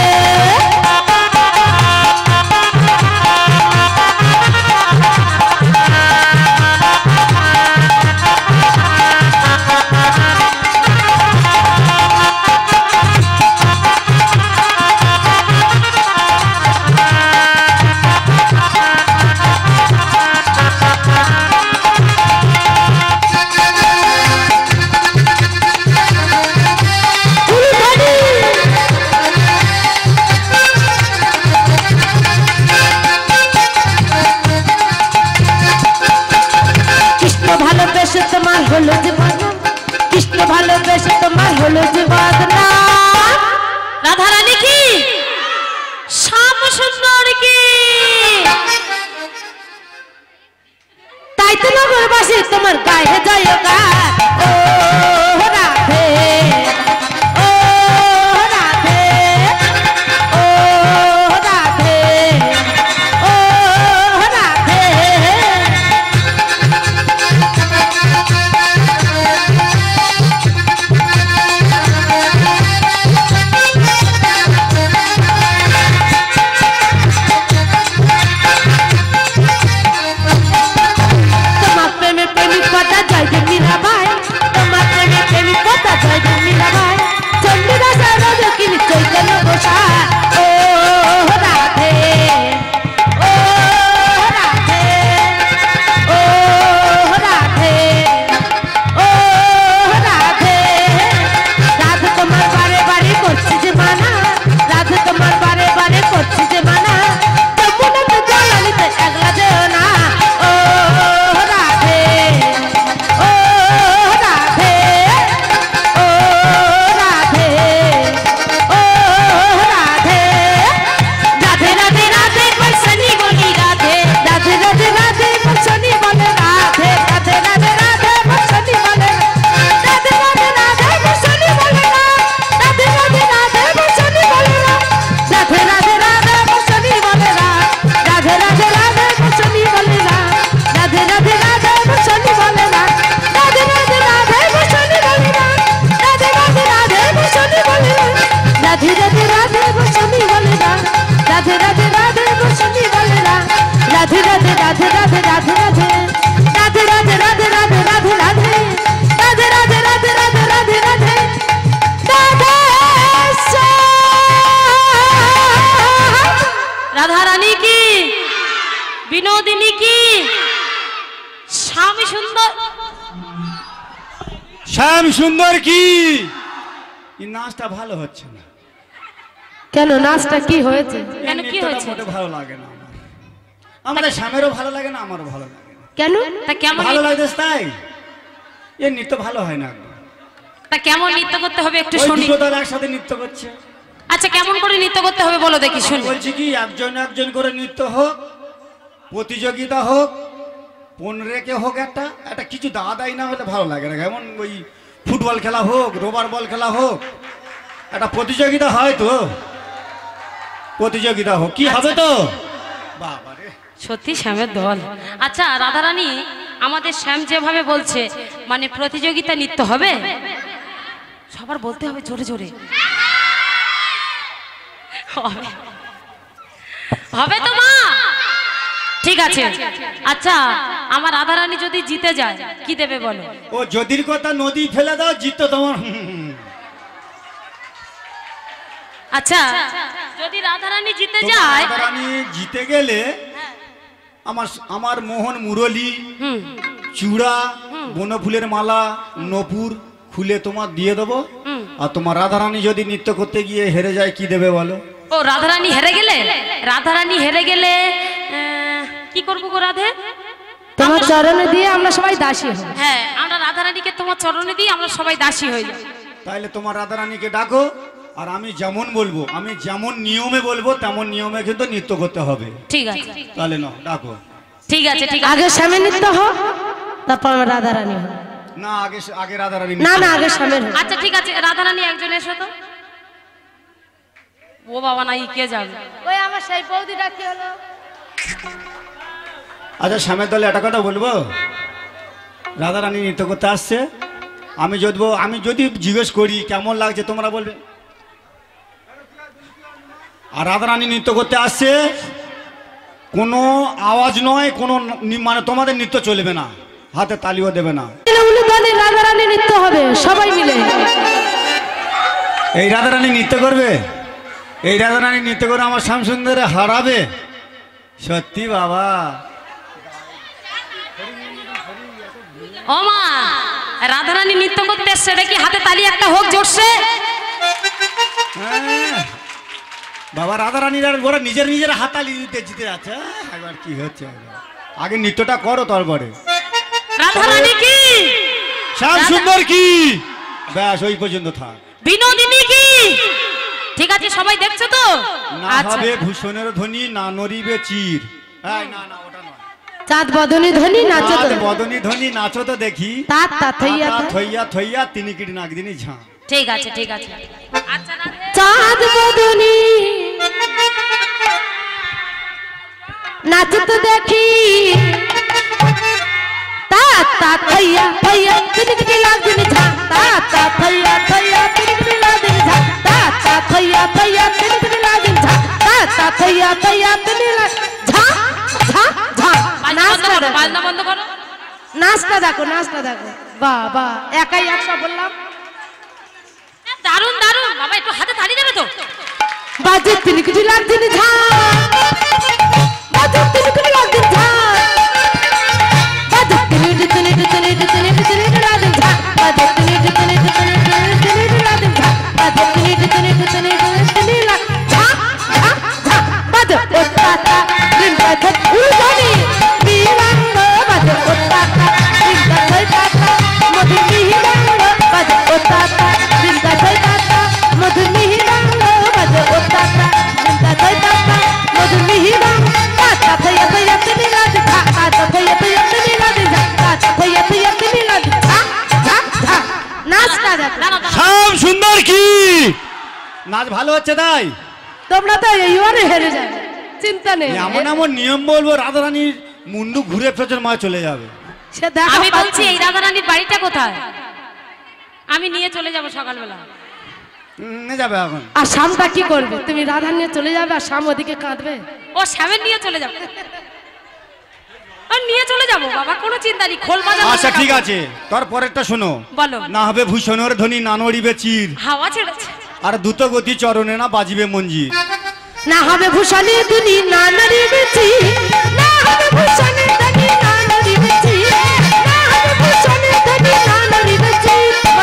কৃষ্ণ ভালোবেসে তোমার হলো যে বদনাম, কৃষ্ণ ভালোবেসে তোমার হলো যে বদনাম। রাধা রানী কি, শ্যাম সুন্দর কি, তাই তো নগরবাসী তোমার গায়ে জয় গায়। ও রাধে ও রাধে ও রাধে ও রাধে। তোমার প্রেমে প্রেমিক কথা জয় যে মীরাবাই, তোমার প্রেমে প্রেমিক কথা জয় যে মীরাবাই, চন্দ্রদাসা রজকিনী চৈতন্য গোসাই। ও রাধে ও রাধে ও রাধে ও রাধে। রাধে তোমার বারে বারে করছি যে মানা, রাধে তোমার বারে বারে করছি যে মানা, যমুনাতে জল আনিতে একলা যেও না। ও রাধে ও রাধে ও রাধে ও রাধে। শ্যাম সুন্দর কি এই নাচটা ভালো হচ্ছে না। কেন নাচটা কি হয়েছে? কেন, এই কি নৃত্যটা হয়েছে? মোটে ভালো লাগে না আমার। আমাদের স্বামীরও ভালো লাগে না, আমারও ভালো লাগে না। কেন? তা কেমন ভালো লাগছে তাই এই নৃত্য ভালো হয় না একদম। তা কেমন নৃত্য করতে হবে একটু ওই শুনি। দুটো দল একসাথে নৃত্য করছে। আচ্ছা কেমন করে নৃত্য করতে হবে বলো দেখি আমি শুনি। বলছি কি একজন একজন করে নৃত্য হোক, প্রতিযোগিতা হোক, 15 কে হোক, একটা একটা কিছু দাদাই না হলে ভালো লাগে না। যেমন ওই ফুটবল খেলা হোক, রোবার বল খেলা হোক, একটা প্রতিযোগিতা হয় তো, প্রতিযোগিতা হোক। কি হবে তো বাবা রে। সত্যি শ্যামের দল। আচ্ছা রাধারানী, আমাদের শ্যাম যেভাবে বলছে মানে প্রতিযোগিতা নৃত্য হবে, সবার বলতে হবে জোরে জোরে। হবে হবে তো মা? ঠিক আছে। আচ্ছা আমার রাধারানী যদি জিতে যায় কি দেবে বলো? ও যদির কথা নদী ফেলে দাও, জিততো তোমার। আচ্ছা যদি রাধারানী জিতে যায়, রানী জিতে গেলে আমার আমার মোহন মুরলী, হুম, চূড়া, বনফুলের মালা, নপুর খুলে তোমার দিয়ে দেবো। হুম। আর তোমার রাধারানী যদি নৃত্য করতে গিয়ে হেরে যায় কি দেবে বলো? ও রাধারানী হেরে গেলে, রাধারানী হেরে গেলে কি করবো গো রাধে? তোমার চরণে দিয়ে আমরা সবাই দাসী হই। হ্যাঁ আমরা রাধারানীকে তোমার চরণে দিই, আমরা সবাই দাসী হয়ে যাই। তাইলে তোমার রাধারানীকে ডাকো, আর আমি যেমন বলবো, আমি যেমন নিয়মে বলবো তেমন নিয়মে কিন্তু নৃত্য করতে হবে। ঠিক আছে, তাহলে না ডাকো। ঠিক আছে, ঠিক আছে। আগে স্বামী নৃত্য হোক, তারপর আমরা রাধারানী হই। না আগে আগে রাধারানী না না, আগে স্বামীর হোক। আচ্ছা ঠিক আছে, রাধারানী একজন এসো তো। ও বাবা নাই কে যাবে? ওই আমার সেই বৌদিটা কি হলো? আচ্ছা স্বামীর দলে একটা কথা বলবো, রাধারানী নৃত্য করতে আসছে, আমি যদি জিজ্ঞেস করি কেমন লাগছে তোমরা বলবে। আর রাধারানী নৃত্য করতে আসছে, কোনো আওয়াজ নয়, কোনো মানে তোমাদের নৃত্য চলবে না, হাতে তালিও দেবে না। রাধারানী নৃত্য হবে সবাই মিলে। এই রাধারানী নৃত্য করবে, এই রাধারানী নৃত্য করে আমার শ্যামসুন্দরে হারাবে। সত্যি বাবা। ও মা, রাধারানী নৃত্য করতে এসছে, দেখি হাতে তালি একটা হোক জোরসে। হ্যাঁ, বাবা রাধারানীর আর ওরা নিজের নিজের হাতালি দিতে জিতে যাচ্ছে। একবার কি হচ্ছে, আগে নৃত্যটা করো তারপরে। রাধারানী কি, শ্যাম সুন্দর কি, ব্যাস ওই পর্যন্ত থাক। বিনোদিনী কি, ঠিক আছে সবাই দেখছো তো? না আচ্ছা হবে ভূষণের ধ্বনি, না নড়িবে চির। এই না না ওটা নয়। চাঁদ বদনী ধ্বনি নাচো তো। চাঁদ বদনী ধ্বনি নাচো তো দেখি। তাত তাত হইয়া তা তা। থইয়া থইয়া তিনি কিট নাগদিনী ঝাঁ। ঠিক আছে, ঠিক আছে। আচ্ছা রাধে, চাঁদ বদনী নাচো তো দেখি। তাত তাত হইয়া হইয়া তিনি কিটি লাগদিনী ঝা। তাত তাত হইয়া হইয়া তিনি কিটি লাগদিনী ঝা। তাত তাত হইয়া হইয়া তিনি কিটি লাগদিনী ঝা। তাত তাত হইয়া হইয়া তিনি ঝা ঝা ঝা। নাচটা দেখো, বাজনা বন্ধ করো। নাচটা দেখো, নাচটা দেখো। বাহ বাহ, একাই একশো বললাম। দারুন দারুন বাবা, একটু হাতে তালি দেবে তো? বাজে তিনি কিটি লাগদিনী ঝা। বাজে তিনি কিটি লাগদিনী ঝা। বাজে তিনি তিনি তিনি তিনি তিনি তিনি লাগদিনী ঝা। বাজে তিনি তিনি তিনি তিনি লাগদিনী ঝা। বাজে তিনি তিনি তিনি তিনি লাগ ঝা ঝা ঝা। বাজে ওটাটা দিন বাজে উলজানি মিলাঙ্গ। বাজে ওটাটা দিন বাজে টাটা মধু মিলাঙ্গ। বাজে ওটাটা দিন বাজে টাটা মধু মিলাঙ্গ। বাজে ওটাটা দিন বাজে টাটা মধু মিলাঙ্গ। টাটা থইয়া থইয়া তিনি লাগদিনী ঝা। টাটা থইয়া থইয়া তিনি লাগদিনী ঝা। টাটা থইয়া থইয়া তিনি লাগদিনী ঝা ঝা ঝা। নাচটা দেখো। শ্যাম সুন্দর কি নাচ ভালো হচ্ছে তাই তোমরা তো এইবারে হেরে যাবে, চিন্তা নেই। এমন এমন নিয়ম বলবো রাধারানীর মুন্ডু ঘুরে ফেরত মায় চলে যাবে। সে দেখো আমি বলছি এই রাধারানীর বাড়িটা কোথায়? আমি নিয়ে চলে যাব সকালবেলা। নিয়ে যাবে এখন। আর শামটা কি করবে? তুমি রাধা নিয়ে চলে যাবে আর শাম ওদিকে কাঁদবে। ও শ্যামের নিয়ে চলে যাবো, আর নিয়ে চলে যাবো বাবা, কোনো চিন্তা নেই। খোল বাজানো। আচ্ছা ঠিক আছে, তোর পরেরটা শোনো। বলো। না হবে ভূষণের ধ্বনি, না নড়িবে চির। হাওয়া ছেড়েছে। আর দ্রুত গতি চরণে না বাজিবে মঞ্জির। না হবে ভূষণে দুনি না নড়িবেছি। না হবে ভূষণে দুনি না নড়িবেছি। না হবে ভূষণে দুনি না নড়িবেছি।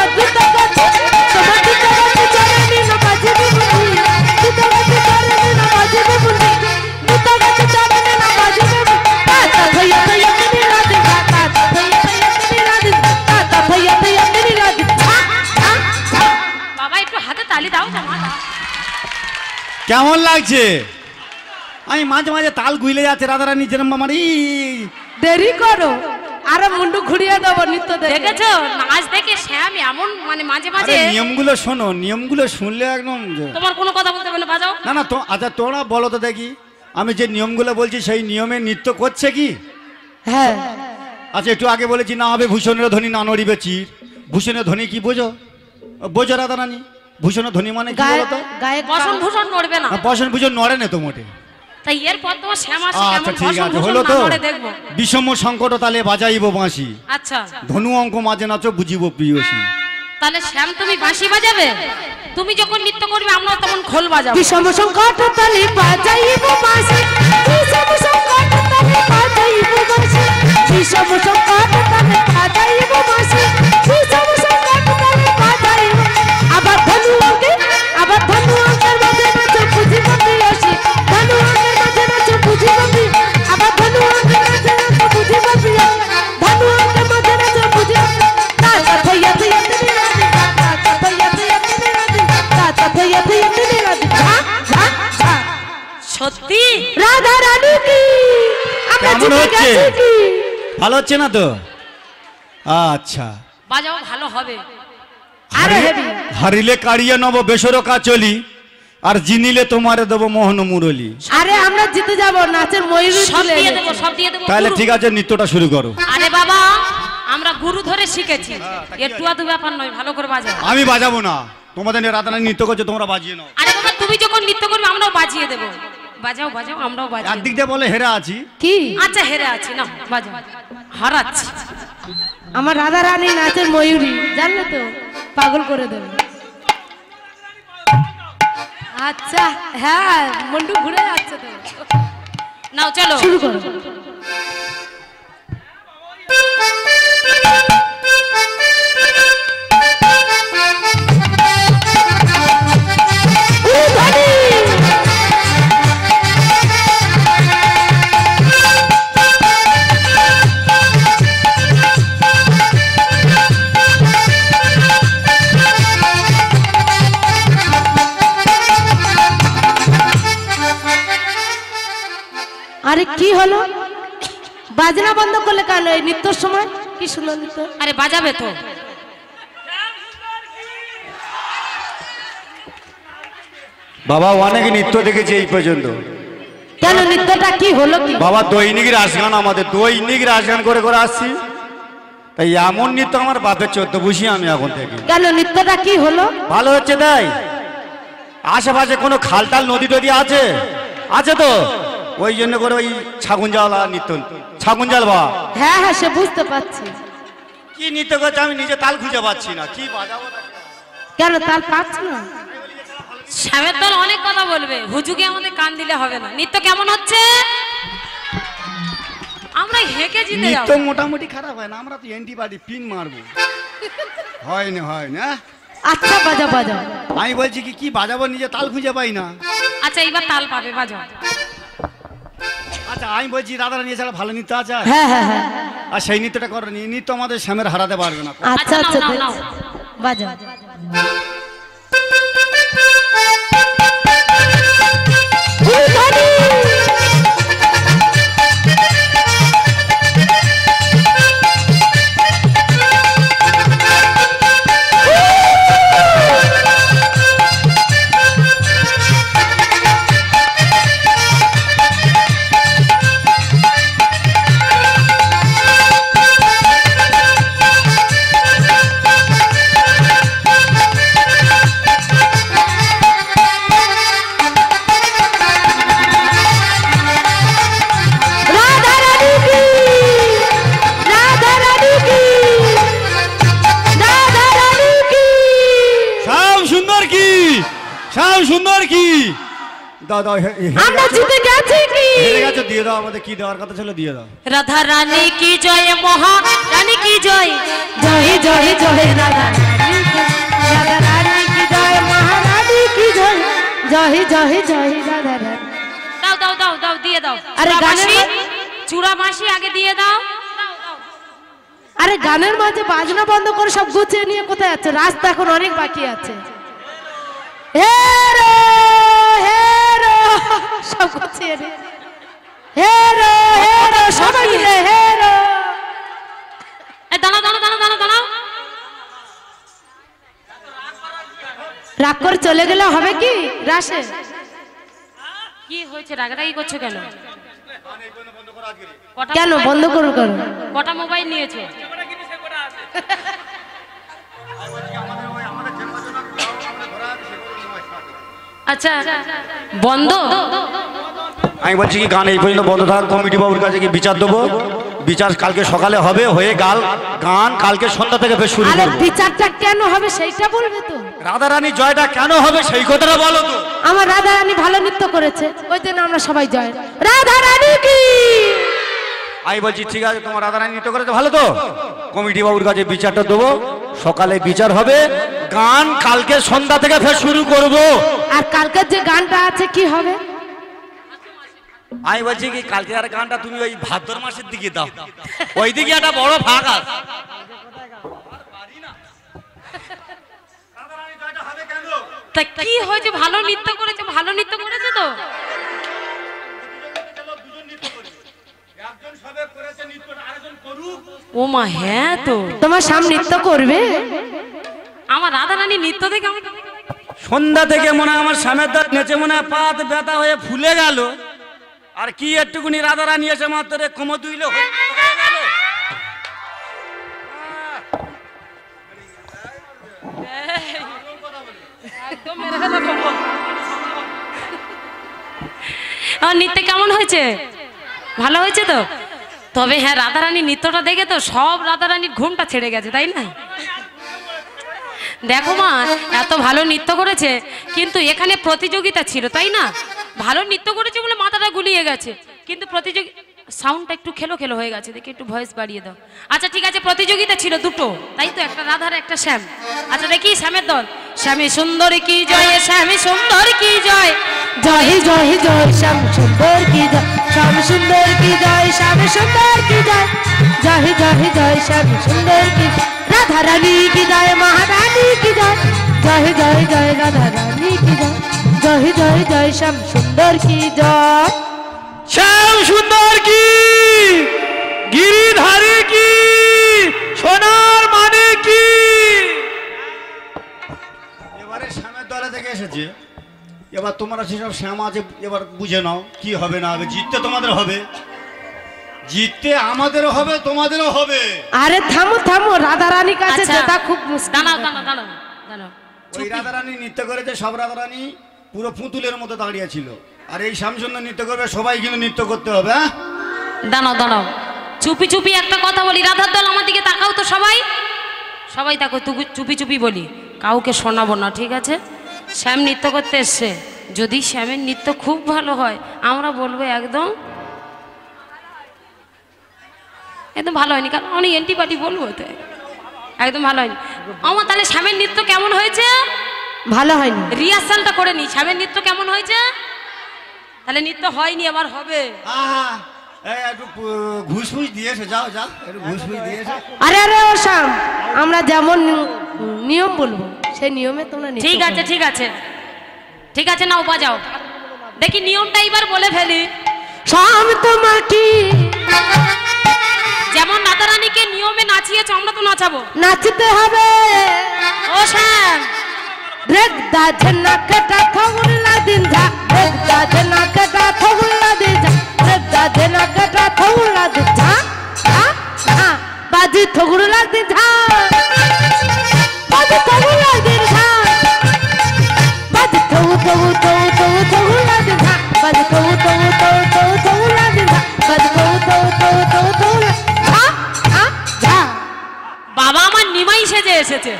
কেমন লাগছে? আমি মাঝে মাঝে তাল গুইলে যাচ্ছে রাধারানী যেরম আমার দেরি করো, আরে মুন্ডু ঘুরিয়ে দেবো নৃত্য দেখে। দেখেছো নাচ দেখে শ্যাম এমন মানে মাঝে মাঝে নিয়মগুলো শোনো, নিয়মগুলো শুনলে একদম তোমার কোনো কথা বলতে হবে না, বাজাও। না না তো আচ্ছা তোমরা বলো তো দেখি, আমি যে নিয়মগুলো বলছি সেই নিয়মে নৃত্য করছে কি? হ্যাঁ আচ্ছা একটু আগে বলেছি না হবে ভূষণের ধ্বনি না নড়িবে চির। ভূষণের ধ্বনি কি বোঝো? বোঝো রাধারানী? ভূষণের ধ্বনি মানে কি বলো তো? গায়ক বসন ভূষণ নড়বে না, বসন ভূষণ নড়ে না তো মোটে। তাই এরপর তোমার শ্যাম আসে আচ্ছা কেমন ঠিক বসন আছে, ভূষণ হলো না তো। নড়ে দেখবো। বিষম সংকট তালে বাজাইব বাঁশি, আচ্ছা ধনু অঙ্ক মাঝে নাচো বুঝিব প্রিয়সী। তাহলে শ্যাম তুমি বাঁশি বাজাবে, তুমি যখন নৃত্য করবে আমরা তখন খোল বাজাবো। বিষম সংকট তালে বাজাইব বাঁশি, বিষম সংকট তালে বাজাইব বাঁশি, বিষম সংকট তালে বাজাইব বাঁশি, বিষম সংকট তালে বাজাইব। আবার ধনু অঙ্কের মাঝে নাচো বুঝিব প্রিয়সী, ধনু অঙ্কের মাঝে নাচো বুঝিব প্রিয়। আবার ধনু অঙ্কের মাঝে নাচো বুঝিব প্রিয়, ধনু অঙ্কের মাঝে নাচো বুঝিব। কাঁচা থইয়া থইয়া তুমি রাধি, কাঁচা থইয়া থইয়া তুমি রাধি, কাঁচা থইয়া থইয়া তুমি রাধি। ঝা ঝা ঝা। সত্যি রাধা রানী কি আমরা কেমন জিতে হচ্ছে? গেছি কি? ভালো হচ্ছে না তো? আচ্ছা বাজাও, ভালো হবে। আরে হেবি। হারিলে কাড়িয়ে নব বেসর কাচলি, আর জিনিলে তোমারে দেবো মোহন মুরলি। আরে আমরা জিতে যাব, নাচের ময়ূরী সব তুলে দিয়ে এনেছি। দেবো, সব দিয়ে দেবো। তাহলে গুরু। ঠিক আছে নৃত্যটা শুরু করো। আরে বাবা আমরা গুরু ধরে শিখেছি, একটু আধটু ব্যাপার নয়, ভালো করে বাজাও। আমি বাজাবো না, তোমাদের নিয়ে রাধারানী নৃত্য করছে তোমরা বাজিয়ে নাও। আরে বাবা তুমি যখন নৃত্য করবে আমরাও বাজিয়ে দেবো। বাজাও বাজাও, আমরাও বাজিয়ে দেবো। একদিক দিয়ে বলে হেরা আছি, কি আচ্ছা হেরে আছি না, বাজাও। হারাচ্ছি। আমার রাধা রানী নাচের ময়ূরী, জানলে তো পাগল করে দেবে। আচ্ছা হ্যাঁ, মুন্ডু ঘুরে যাচ্ছে তো। নাও চলো শুরু করো। আরে কি হলো, বাজনা বন্ধ করলে কেন? এই নৃত্যর সময় কি সুন্দর নৃত্য। আরে বাজাবে তো। বাবা অনেক নৃত্য দেখেছি এই পর্যন্ত। কেন নৃত্যটা কি হলো কি? বাবা দৈনিক রাসগান, আমাদের দৈনিক রাসগান করে করে আসছি, তাই এমন নৃত্য আমার বাপের 14 বুঝি আমি এখন থেকে। কেন নৃত্যটা কি হলো? ভালো হচ্ছে তাই। আশেপাশে কোনো খালটাল নদী টদী আছে? আছে তো, ওই জন্য করে ওই ছাগুনজাল নৃত্য, ছাগুনজাল বা হ্যাঁ হ্যাঁ সে বুঝতে পারছি। কি নৃত্য করছে আমি নিজে তাল খুঁজে পাচ্ছি না, কি বাজাবো। কেন তাল পাচ্ছ না? শ্যামের দল অনেক কথা বলবে, হুজুগে আমাদের কান দিলে হবে না। নৃত্য কেমন হচ্ছে? আমরা হেঁকে জিতে নৃত্য যাবো। মোটামুটি খারাপ হয় না, আমরা তো অ্যান্টিবায়োটিক পিন মারবো। হয় না হয় না। আচ্ছা বাজা বাজা। আমি বলছি কি কি বাজাবো, নিজে তাল খুঁজে পাই না। আচ্ছা এইবার তাল পাবে, বাজাও। আচ্ছা আমি বলছি দাদারা নিয়ে ছাড়া ভালো নৃত্য আছে? হ্যাঁ হ্যাঁ হ্যাঁ। আর সেই নৃত্যটা করো, নৃত্য আমাদের শ্যামের হারাতে পারবে না। আচ্ছা নাও, আচ্ছা নাও, নাও। বাজা। শ্যাম সুন্দর কি দাও দাও, আমরা জিতে গেছি কি? হেরে গেছো, দিয়ে দাও, আমাদের কি দেওয়ার কথা ছিল দিয়ে দাও। রাধা রানী কি জয়, মহা রানী কি জয়। জয় জয় জয় রাধা রানী কি, রাধা রানী কি জয়, মহারানী কি জয়। জয় জয় জয় রাধা রানী। দাও দাও দাও দাও, দিয়ে দাও। আরে গানের চূড়া বাঁশি আগে দিয়ে দাও। দাও, দাও। আরে গানের মাঝে বাজনা বন্ধ করে সব গুছিয়ে নিয়ে কোথায় যাচ্ছে? রাস্তা এখন অনেক বাকি আছে। হেরো হেরো সব করছে রে হেরো হেরো সবাই মিলে হেরো। দাঁড়াও দাঁড়াও দাঁড়াও দাঁড়াও দাঁড়াও। রাগ করে চলে গেলে হবে কি রাসে? কি হয়েছে, রাগারাগি করছো কেন? কেন বন্ধ করো করো? কটা মোবাইল নিয়েছো? আচ্ছা বন্ধ। আমি বলছি কি গান এই পর্যন্ত বন্ধ থাক, কমিটি বাবুর কাছে কি বিচার দেবো, বিচার কালকে সকালে হবে, হয়ে গান কালকে সন্ধ্যা থেকে ফের শুরু আরে করবো। বিচারটা কেন হবে সেইটা বলবে তো। রাধারানী জয়টা কেন হবে সেই কথাটা বলো তো। আমার রাধা রানী ভালো নৃত্য করেছে, ওই জন্য আমরা সবাই জয় রাধা রানী কি। আমি বলছি ঠিক আছে, তোমার রাধারানী নৃত্য করেছে ভালো তো, কমিটি বাবুর কাছে বিচারটা দেবো, সকালে বিচার হবে, গান কালকে সন্ধ্যা থেকে ফের শুরু করব। আর কালকের যে গানটা আছে কি হবে? আমি বলছি কি কালকে আর গানটা তুমি ওই ভাদ্র মাসের দিকে দাও, ওই দিকে একটা বড় ভাগ আছে। তা কি হয়েছে, ভালো নৃত্য করেছে, ভালো নৃত্য করেছে তো। ও মা হ্যাঁ তো, তোমার সামনে নৃত্য করবে। আমার রাধারানী নৃত্য দেখে আমার সন্ধ্যা থেকে মনে হয় আমার স্বামীর দাঁত নেচে মনে হয় পাত ব্যথা হয়ে ফুলে গেল, আর কি একটুকুনি রাধারানী এসে মাত্র কোমর দুইলে হয়ে গেল। একদম মেরে ফেলা দেবো। আমার নৃত্য কেমন হয়েছে? ভালো হয়েছে তো। তবে হ্যাঁ, রাধারানী নৃত্যটা দেখে তো সব রাধারানীর ঘুমটা ছেড়ে গেছে, তাই না? দেখো মা, এত ভালো নৃত্য করেছে, কিন্তু এখানে প্রতিযোগিতা ছিল, তাই না? ভালো নৃত্য করেছে বলে মাথাটা গুলিয়ে গেছে, কিন্তু সাউন্ডটা একটু খেলো খেলো হয়ে গেছে, দেখে একটু ভয়েস বাড়িয়ে দাও। আচ্ছা ঠিক আছে, প্রতিযোগিতা ছিল দুটো, তাই তো, একটা রাধার একটা শ্যাম। আচ্ছা দেখি শ্যামের দল। শ্যামী সুন্দর কি জয়, শ্যামী সুন্দর কি জয়, জয় জয় জয় শ্যাম সুন্দর কি জয়, শ্যাম সুন্দর কি জয়, শ্যাম সুন্দর কি জয়, জয় জয় জয় শ্যাম সুন্দর কি জয়, রাধা রানী কি জয়, মহারানী কি জয়, জয় জয় জয় রাধা রানী কি জয়, জয় জয় জয় শ্যাম সুন্দর কি জয়। শ্যাম সুন্দর কি, গিরিধারী কি, সোনার মানে কি। এবারে শ্যামের দলে থেকে এসেছে, এবার তোমরা সেসব শ্যাম আছে, এবার বুঝে নাও কি হবে না হবে। জিততে তোমাদের হবে, জিততে আমাদেরও হবে, তোমাদেরও হবে। আরে থামো থামো, রাধা রানীর কাছে আচ্ছা, যেটা খুব মুশকিল। দাঁড়াও দাঁড়াও দাঁড়াও দাঁড়াও। ওই রাধারানী নৃত্য করেছে, সব রাধারানী পুরো পুতুলের মতো দাঁড়িয়ে ছিল, আর এই শ্যামসুন্দর নৃত্য করবে, সবাই কিন্তু নৃত্য করতে হবে। হ্যাঁ দাঁড়াও দাঁড়াও, চুপি চুপি একটা কথা বলি। রাধার দল আমার দিকে তাকাও তো, সবাই সবাই তাকো, চুপি চুপি বলি, কাউকে শোনাবো না, ঠিক আছে? শ্যাম নৃত্য করতে এসছে, যদি শ্যামের নৃত্য খুব ভালো হয় আমরা বলবো একদম একদম ভালো হয়নি, কারণ অনেক অ্যান্টিপার্টি বলবো তো, একদম ভালো হয়নি। আমার তাহলে শ্যামের নৃত্য কেমন হয়েছে? ভালো হয়নি। রিহার্সালটা করে নি, শ্যামের নৃত্য কেমন হয়েছে? তাহলে নৃত্য হয়নি, আবার হবে। একটু ঘুষ ফুস দিয়েছে, যাও যাও, একটু ঘুষ ফুস দিয়েছে। আরে আরে ও শ্যাম, আমরা যেমন নিয়ম বলবো সেই নিয়মে তোমরা নৃত্য ঠিক আছে করো। ঠিক আছে ঠিক আছে, নাও বাজাও, দেখি নিয়মটা এবার বলে ফেলি। শ্যাম তোমাকে যেমন রাধারানীকে নিয়মে নাচিয়েছো, আমরা তো নাচাবো, নাচতে হবে। ও শ্যাম। ব্রেক দা ঝনা কাটা থগুলা দিন যা, ব্রেক দা ঝনা কাটা থগুলা দিন যা, ব্রেক দা ঝনা কাটা থগুলা দিন যা, বাজি থগুলা দিন যা, বাজি থগুলা দিন যা, বাজি থগু থগু থগু থগু থগুলা দিন যা, বাজি থগু থগু থগু থগু থগুলা দিন যা, বাজি থগু থগু থগু থগু থগুলা যা যা। বাবা আমার নিমাই সেজে এসেছে,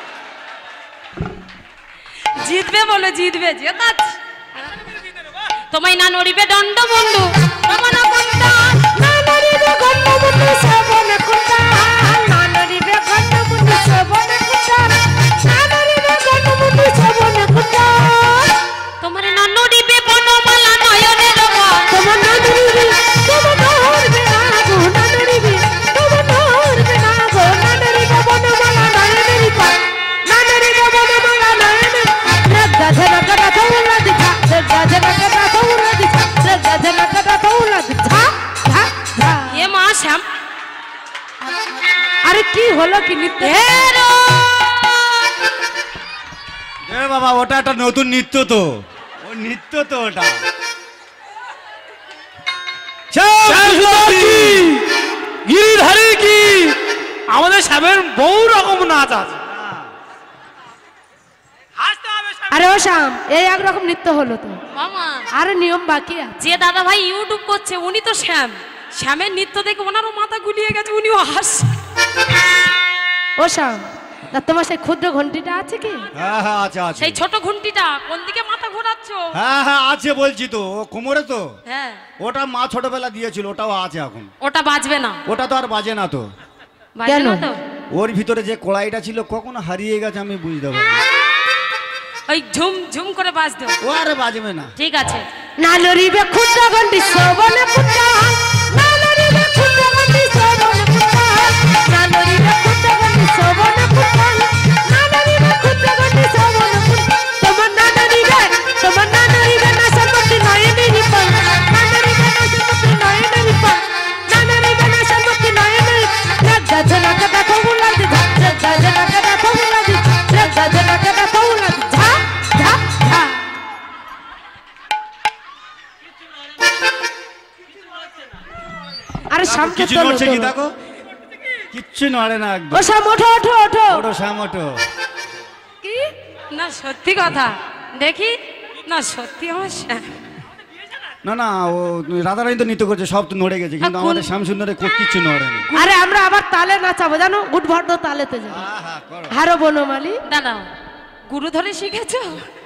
জিতবে বলে জিতবে, জেতাচ্ছি। তোমায় না নড়িবে দণ্ড বন্ধু, তোমার না কোনটা, না নড়িবে গণ্ড বন্ধু শ্রবণ কোনটা, না নড়িবে গণ্ড বন্ধু শ্রবণ কোনটা, না নড়িবে গণ্ড বন্ধু শ্রবণ কোনটা, তোমার না নড়িবে বনমালা নয়নের রঙ, তোমার না নড়িবে, তোমার নড়বে না গো, না নড়িবে, তোমার নড়বে না গো, না নড়িবে বনমালা নয়নের পা, না নড়িবে বনমালা নয়নের, রাধা ওগুলো কি নৃত্য? এ বাবা, ওটা একটা নতুন নৃত্য তো, ও নৃত্য তো ওটা। গিরিধারী কি আমাদের সাবের বহু রকম নাচ আছে। আরে ও শ্যাম, এই একরকম নৃত্য হলো তো, মামা আরো নিয়ম বাকি আছে। যে দাদা ভাই ইউটিউব করছে উনি তো শ্যাম, শ্যামের নৃত্য দেখে ওনারও মাথা গুলিয়ে গেছে, উনিও হাসছে। ও শ্যাম, তা তোমার সেই ক্ষুদ্র ঘন্টিটা আছে কি? হ্যাঁ হ্যাঁ, আছে আছে। সেই ছোট ঘুন্টিটা কোন দিকে মাথা ঘোরাচ্ছ? হ্যাঁ হ্যাঁ আছে বলছি তো, ও কোমরে তো। হ্যাঁ, ওটা মা ছোটবেলা দিয়েছিল, ওটাও আছে এখন। ওটা বাজবে না। ওটা তো আর বাজে না তো। বাজবে না তো? ওর ভিতরে যে কড়াইটা ছিল কখনো হারিয়ে গেছে, আমি বুঝতে পারি। ওই ঝুম ঝুম করে বাজতো। ও আরে বাজবে না। ঠিক আছে। না লড়িবে ক্ষুদ্র ঘন্টি শোভনে পুত্রাল, না লড়িবে ক্ষুদ্র ঘন্টি শোভনে পুত্রাল, না লড়িবে ক্ষুদ্র ঘন্টি শোভনে পুত্রাল, না লড়িবে ক্ষুদ্র ঘন্টি শোভনে পুত্রাল। তোমার না লড়িবে, তোমার না লড়িবে না সম্মতি নয়নে রিপন, না লড়িবে না সম্মতি নয়নে রিপন, না লড়িবে না সম্মতি নয়নে রাজা জনক দেখো উলাদি রাজা জনক দেখো উলাদি রাজা জনক দেখো উলাদি ঝা ঝা ঝা। আরে শাম কিছু তো নড়ছে কি দেখো, কিচ্ছু নড়ে না একদম। ও শাম ওঠো ওঠো ওঠো। ওটো শ্যাম ওটো। কি না সত্যি কথা দেখি না, সত্যি আমার শ্যাম। না না, ও রাধারানী তো নৃত্য করছে, সব তো নড়ে গেছে, কিন্তু কোন- আমাদের শ্যাম সুন্দরে কিচ্ছু নড়ে না। আরে আমরা আবার তালে নাচাবো জানো, উদ্ভট তালেতে যাবো। হ্যাঁ হ্যাঁ করো। হারো বনমালী। দাঁড়াও, গুরু ধরে শিখেছো?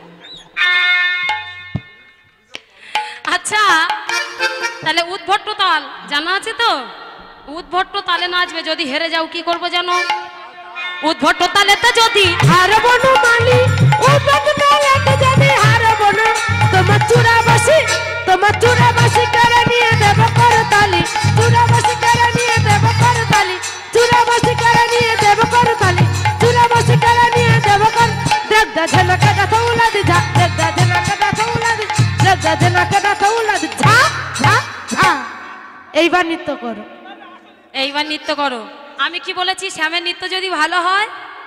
আচ্ছা, তাহলে উদ্ভট্ট তাল জানা আছে তো? উদ্ভট্ট তালে নাচবে, যদি হেরে যাও কি করবো জানো? উদ্ভট্ট তালেতে যদি হারো বনমালী, উদ্ভট তালেতে যদি হারো বন, তোমার চূড়া বাসি, তোমার চূড়া বাসি করে নিয়ে দেব করতালি, চূড়া বাসি করে নিয়ে দেব করতালি, চূড়া বাসি করে নিয়ে দেব করতালি, চূড়া বাসি করে নিয়ে দেব কর। রাজা ঝনক দেখো উলাদি ঝা, রাজা ঝনক দেখো উলাদি, রাজা ঝনক দেখো উলাদি ঝা ঝা ঝা। এইবার নৃত্য করো। এইবার নৃত্য করো। আমি কি বলেছি? শ্যামের নৃত্য যদি ভালো হয়।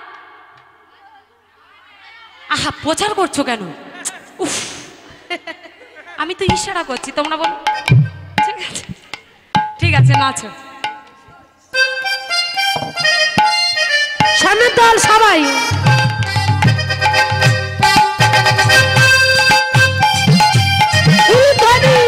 আহা, প্রচার করছো কেন? উফ, আমি তো ইশারা করছি, তোমরা বলো। ঠিক আছে, ঠিক আছে, নাচো। সামনের দল সবাই উলুধ্বনি।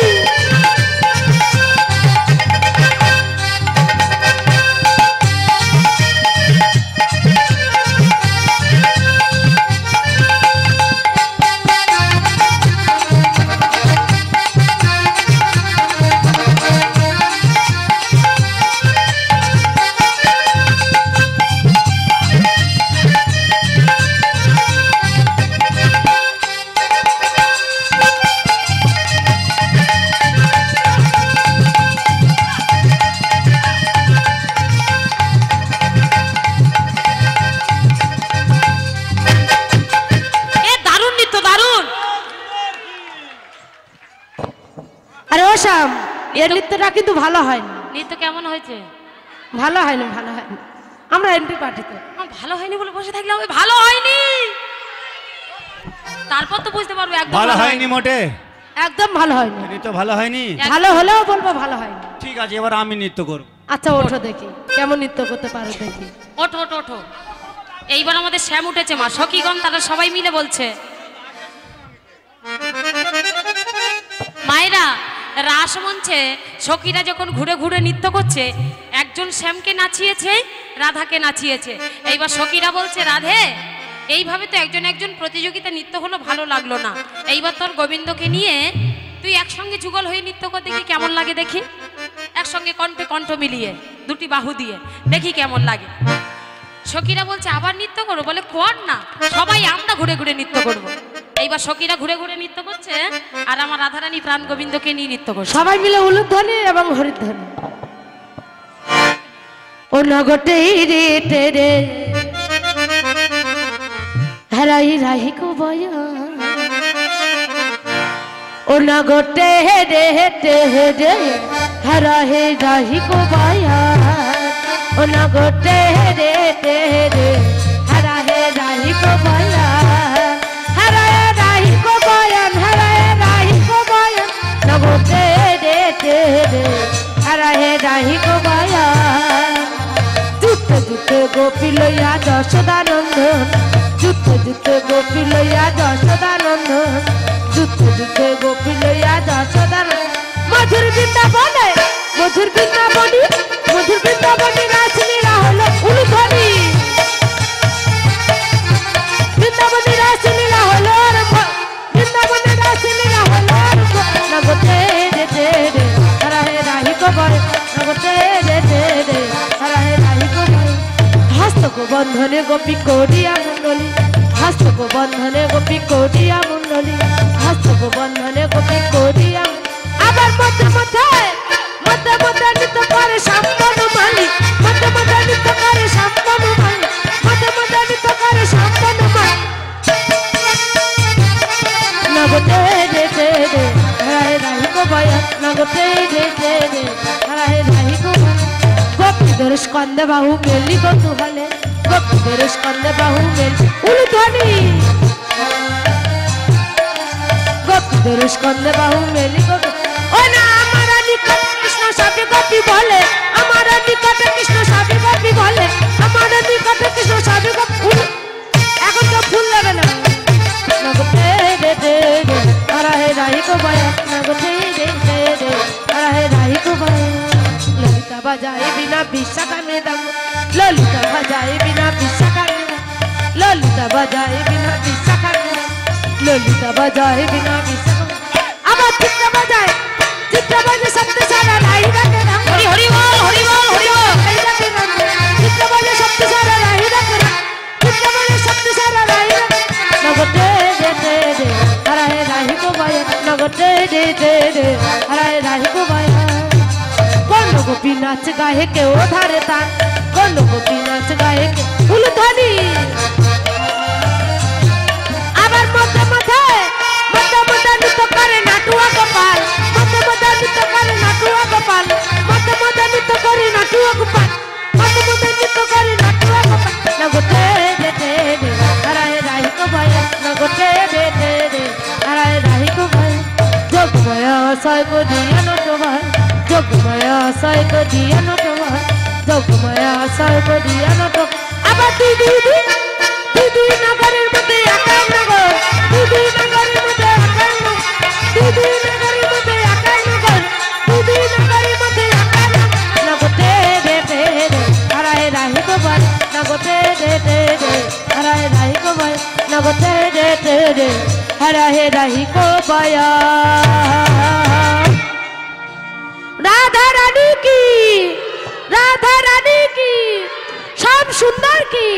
এ দারুণ নৃত্য, দারুণ। আরে ও শ্যাম, এর নৃত্যটা কিন্তু ভালো হয়নি, নৃত্য কেমন হয়েছে? ভালো হয়নি, ভালো হয়নি। আমরা এমপি পার্টিতে ভালো হয়নি বলে বসে থাকলে হবে? ভালো হয়নি, তারপর তো বুঝতে পারবো একদম ভালো হয়নি মোটে, একদম ভালো হয়নি। নৃত্য ভালো হয়নি। ভালো হলেও বলবো ভালো হয়নি। ঠিক আছে, এবার আমি নৃত্য করব। আচ্ছা ওঠো দেখি কেমন নৃত্য করতে পারো দেখি। ওঠো ওঠো ওঠো। এইবার আমাদের শ্যাম উঠেছে, মা সখীগণ তারা সবাই মিলে বলছে, মায়েরা রাসমঞ্চে সখীরা যখন ঘুরে ঘুরে নৃত্য করছে, একজন শ্যামকে নাচিয়েছে, রাধাকে নাচিয়েছে। এইবার সখীরা বলছে, রাধে এইভাবে তো একজন একজন প্রতিযোগিতা নৃত্য হলো, ভালো লাগলো না। এইবার তোর গোবিন্দকে নিয়ে তুই একসঙ্গে যুগল হয়ে নৃত্য কর, দেখি কেমন লাগে, দেখি একসঙ্গে কণ্ঠে কণ্ঠ মিলিয়ে দুটি বাহু দিয়ে দেখি কেমন লাগে। সখীরা বলছে, আবার নৃত্য করো? বলে, কর না, সবাই আমরা ঘুরে ঘুরে নৃত্য করব। এইবার সখীরা ঘুরে ঘুরে নৃত্য করছে, আর আমার রাধারানী প্রাণ গোবিন্দকে নিয়ে নৃত্য করছে। সবাই মিলে উলুধ্বনি এবং হরিধ্বনি। ও নগটে রে টেরে হরাই রাহি কো বয়া, ও নগটে রে টেরে হরাই রাহি কো বয়া, ও ও নগটে রে রে রে হারা হে রাহি কো বয়ান হারা হে রাহি কো বয়ান হারা হে রাহি কো বয়ান নগটে রে রে রে হারা হে রাহি কো বয়ান যুদ্ধ যুদ্ধ গোপী লইয়া যশোদানন্দন যুদ্ধ যুদ্ধ গোপী লইয়া যশোদানন্দন যুদ্ধ যুদ্ধ গোপী লইয়া যশোদানন্দন মধুর বৃন্দাবনে মধুর বৃন্দাবনী মধুর বৃন্দাবনী রাসলীলা হলো উলুধ্বনি বৃন্দাবনী রাসলীলা হলো বৃন্দাবনী রাসলীলা হলো নগতে রে রে রে হারা হে রাহি কো বয় নগতে রে রে রে হারা হে রাহি কো বয় হস্তক বন্ধনে গোপী কোডিয়া মণ্ডলী হস্তক বন্ধনে গোপী কোডিয়া মণ্ডলী হস্তক বন্ধনে গোপী কোডিয়া আবার মধ্যে মধ্যে মধ্যে মধ্যে নৃত্য করে সম্পন্ন মালি মধ্যে মধ্যে নৃত্য করে সম্পন্ন মালি মধ্যে মধ্যে নৃত্য করে সম্পন্ন মালি নগতে রে রে রে হারায় রাহি কো বয়ান নগতে রে রে রে হারায় রাহি কো বয়ান গোপীদের স্কন্দে বাহু মেলি কৌতূহলে গোপীদের স্কন্দে বাহু মেলি উলুধ্বনি গোপীদের স্কন্দে বাহু মেলি কৌতূহলে ও না আমার নিকট কৃষ্ণ সবই গোপী বলে আমার নিকট কৃষ্ণ সবই গোপী বলে আমার নিকট কৃষ্ণ সবই গোপী এখন তো ফুল লাগে না নগতে রে রে রে হারা হে রাহি কো বয়ান নগতে রে রে রে হারা হে রাহি কো বয়ান ললিতা বাজায় বিনা বিশাখা মৃদঙ্গ ললিতা বাজায় বিনা বিশাখা মৃদঙ্গ ললিতা বাজায় বিনা বিশাখা মৃদঙ্গ ললিতা বাজায় বিনা বিশাখা আবার চিত্র বাজায় শব্দ সারা রাহি রাখে রাম হরি হরি বল হরি বল হরি বল রাহি রাখে রাম চিত্র বাজায় শব্দ সারা রাহি রাখে রাম চিত্র বাজায় শব্দ সারা রাহি রাখে নগতে রে রে রে হারা হে রাহি কো বয়ান নগতে রে রে রে হারা হে রাহি কো বয়ান কোন গোপী নাচ গায়ে কেউ ধারে তান কোন গোপী নাচ গায়ে কে উলুধ্বনি আবার মধ্যে মধ্যে মধ্যে মধ্যে নৃত্য করে নাটুয়া গোপাল মধ্যে মধ্যে নৃত্য করে নাটুয়া গোপাল মধ্যে মধ্যে নৃত্য করে নাটুয়া গোপাল মধ্যে মধ্যে নৃত্য করে নাটুয়া গোপাল নগতে রে রে রে হারা হে রাহি কো বয়ান নগতে রে রে রে হারা হে রাহি কো বয়ান যোগময় আশয় কো দিয়া নটবার যোগময় আশয় কো দিয়া নটবার যোগময় আশয় কো দিয়া নট আবার দুই নগরের মধ্যে একাই নগর দুই নগরের মধ্যে একাই নগর দুই নগরের মধ্যে একাই নগর দুই নগরের মধ্যে একাই নগতে রে রে রে হারা হে রাহি কো বয়ান নগতে রে রে রে হারা হে রাহি কো বয়ান নগতে রে রে রে হারা হে রাহি কো বয়ান রাধা রানী কি রাধা রানী কি সব সুন্দর কি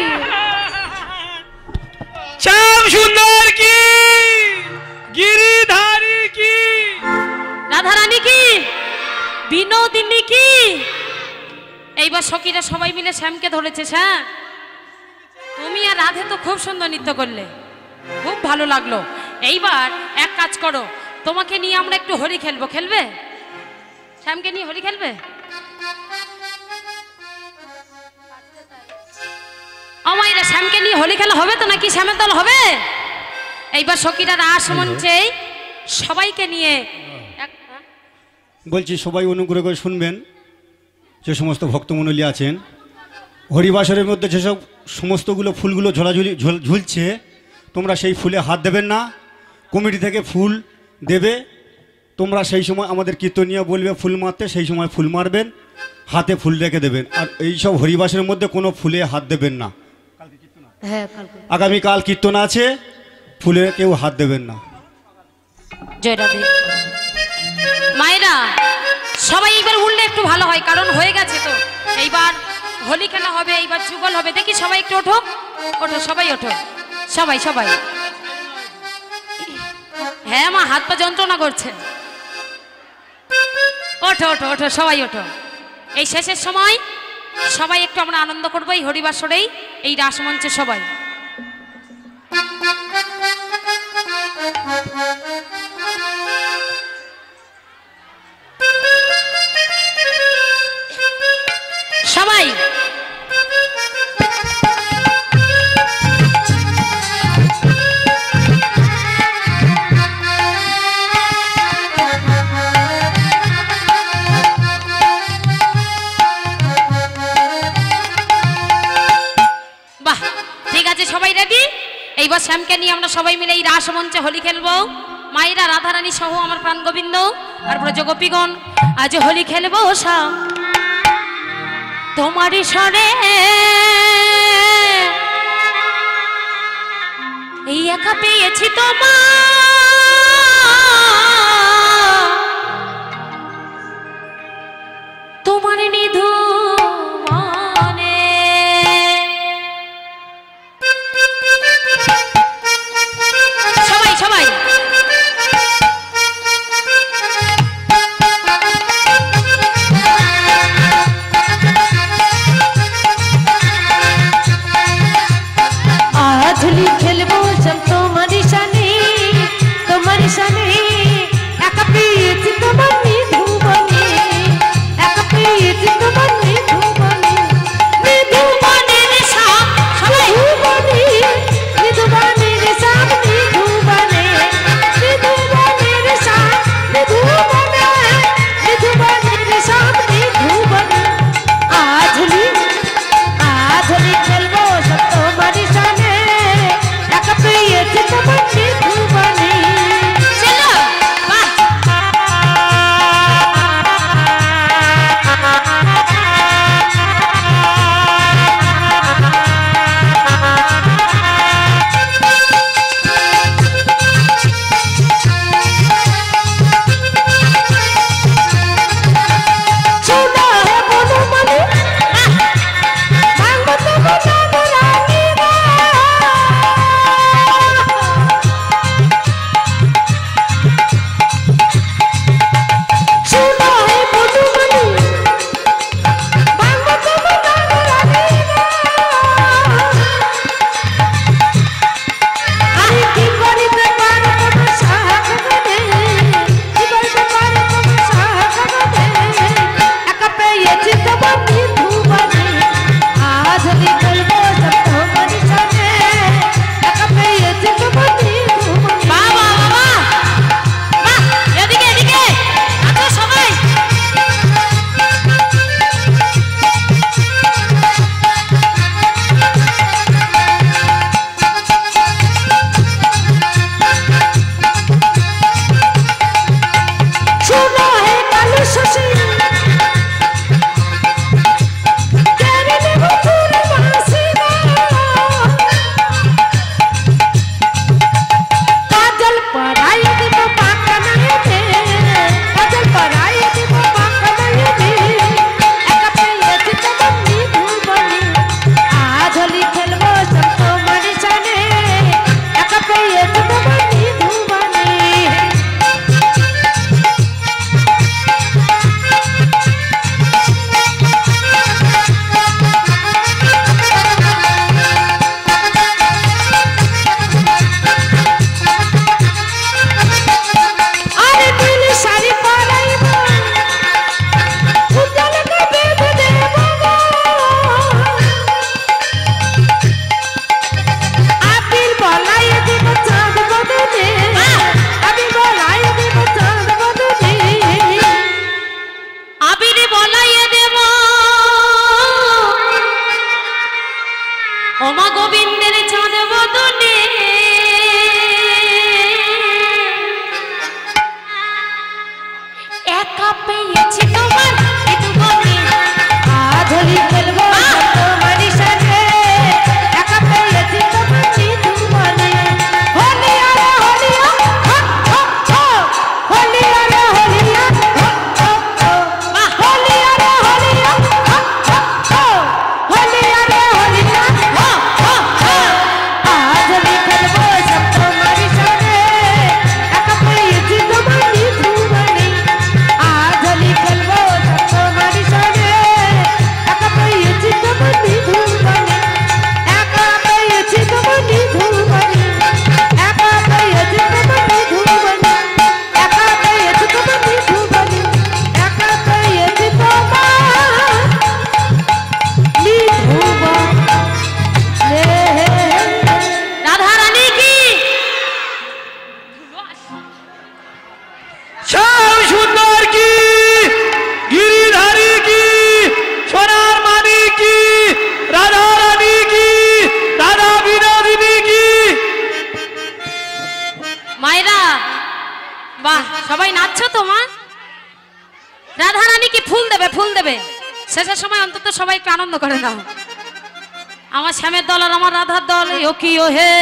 শ্যাম সুন্দর কি গিরিধারী কি রাধা রানী কি বিনোদিনী কি এইবার সখীরা সবাই মিলে শ্যামকে ধরেছে শ্যাম তুমি আর রাধে তো খুব সুন্দর নৃত্য করলে খুব ভালো লাগলো এইবার এক কাজ করো তোমাকে নিয়ে আমরা একটু হরি খেলবো খেলবে শ্যামকে নিয়ে হরি খেলবে আমাইরা শ্যামকে নিয়ে হোলি খেলা হবে তো নাকি শ্যামের দল হবে এইবার সখীরা রাস মঞ্চে সবাইকে নিয়ে বলছি সবাই অনুগ্রহ করে শুনবেন যে সমস্ত ভক্তমণ্ডলী আছেন হরিবাসরের মধ্যে যেসব সমস্তগুলো ফুলগুলো ঝোলাঝুলি ঝুলছে তোমরা সেই ফুলে হাত দেবেন না কমিটি থেকে ফুল দেবে তোমরা সেই সময় আমাদের কীর্তনীয় বলবে ফুল মারতে সেই সময় ফুল মারবেন হাতে ফুল রেখে দেবেন আর এইসব হরিবাসের মধ্যে কোনো ফুলে হাত দেবেন না হ্যাঁ কালকে আগামীকাল কীর্তন আছে ফুলে কেউ হাত দেবেন না জয় রাধে মায়েরা সবাই এইবার উঠলে একটু ভালো হয় কারণ হয়ে গেছে তো এইবার হোলি খেলা হবে এইবার যুগল হবে দেখি সবাই একটু ওঠো ওঠো সবাই ওঠো সবাই সবাই হ্যাঁ মা হাত পা যন্ত্রণা করছে ওঠো ওঠো ওঠো সবাই ওঠো এই শেষের সময় সবাই একটু আমরা আনন্দ করবো এই হরিবাসরেই এই রাসমঞ্চে সবাই সবাই এবার শ্যামকে নিয়ে আমরা সবাই মিলে এই রাসমঞ্চে হোলি খেলবো। মায়েরা রাধারানী সহ আমার প্রাণ গোবিন্দ আর ব্রজ গোপীগণ আজ হোলি খেলবো শ্যাম তোমারই স্বরে। এই একা পেয়েছি তোমার নিধু মানে। সবাই সবাই আজ হোলি খেলবো শ্যাম তোমারই শানে, বাহ, সবাই নাচছো তোমার। রাধা রানী কি ফুল দেবে, ফুল দেবে। শেষের সময় অন্তত সবাই একটু আনন্দ করে নাও। আমার শ্যামের দল আর আমার রাধার দল, ও কি ও হে।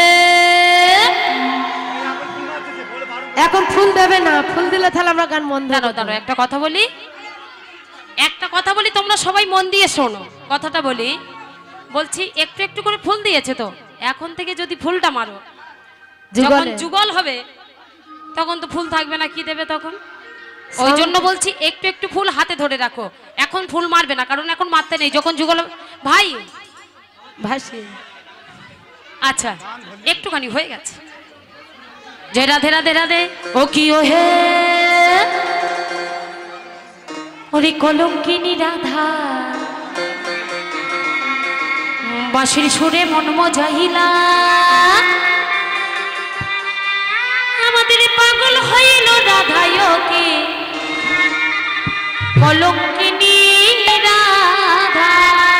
এখন ফুল দেবে না, ফুল দিলে তাহলে আমরা গান বন্ধ। দাঁড়ো দাঁড়ো, একটা কথা বলি, একটা কথা বলি, তোমরা সবাই মন দিয়ে শোনো। কথাটা বলি, বলছি একটু একটু করে ফুল দিয়েছে তো, এখন থেকে যদি ফুলটা মারো, যখন যুগল হবে তখন তো ফুল থাকবে না, কি দেবে তখন? ওই জন্য বলছি একটু একটু ফুল হাতে ধরে রাখো। এখন ফুল মারবে না, কারণ এখন মারতে নেই। যখন যুগল ভাই ভাসি, আচ্ছা একটুখানি হয়ে গেছে। জয় রাধে রাধে রাধে, ও কি ও হে। ওরে কলঙ্কিনী রাধা, বাঁশির সুরে মন মজাইলা, আমাদের পাগল হইল রাধায় কে কলঙ্কিনী রাধা।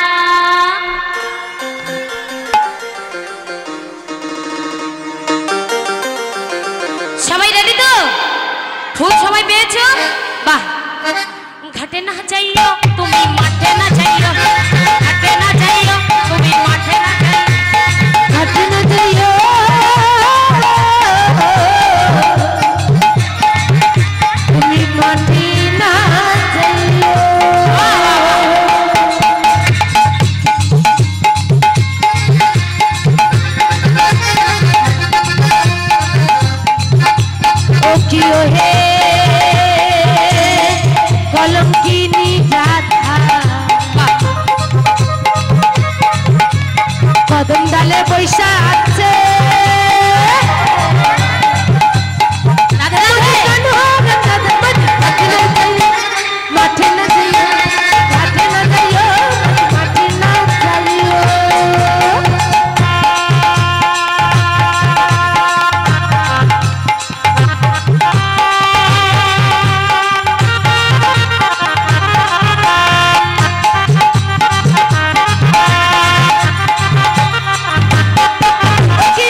সবাই রেডি তো? ফুল সবাই পেয়েছো? বাহ। ঘাটে না যাইও তুমি, মাঠে না যাইও, ঘাটে না যাইও তুমি, মাঠে না যাইও, ঘাটে না যাইও তুমি, মাঠে না যাইও। ও কি ও হে কলঙ্কিনী রাধা, কদম ডালে বৈশা আছে রাধে রাধে। মাঠে না যাইও, মাঠে না যাইও, মাঠে না যাইও। কি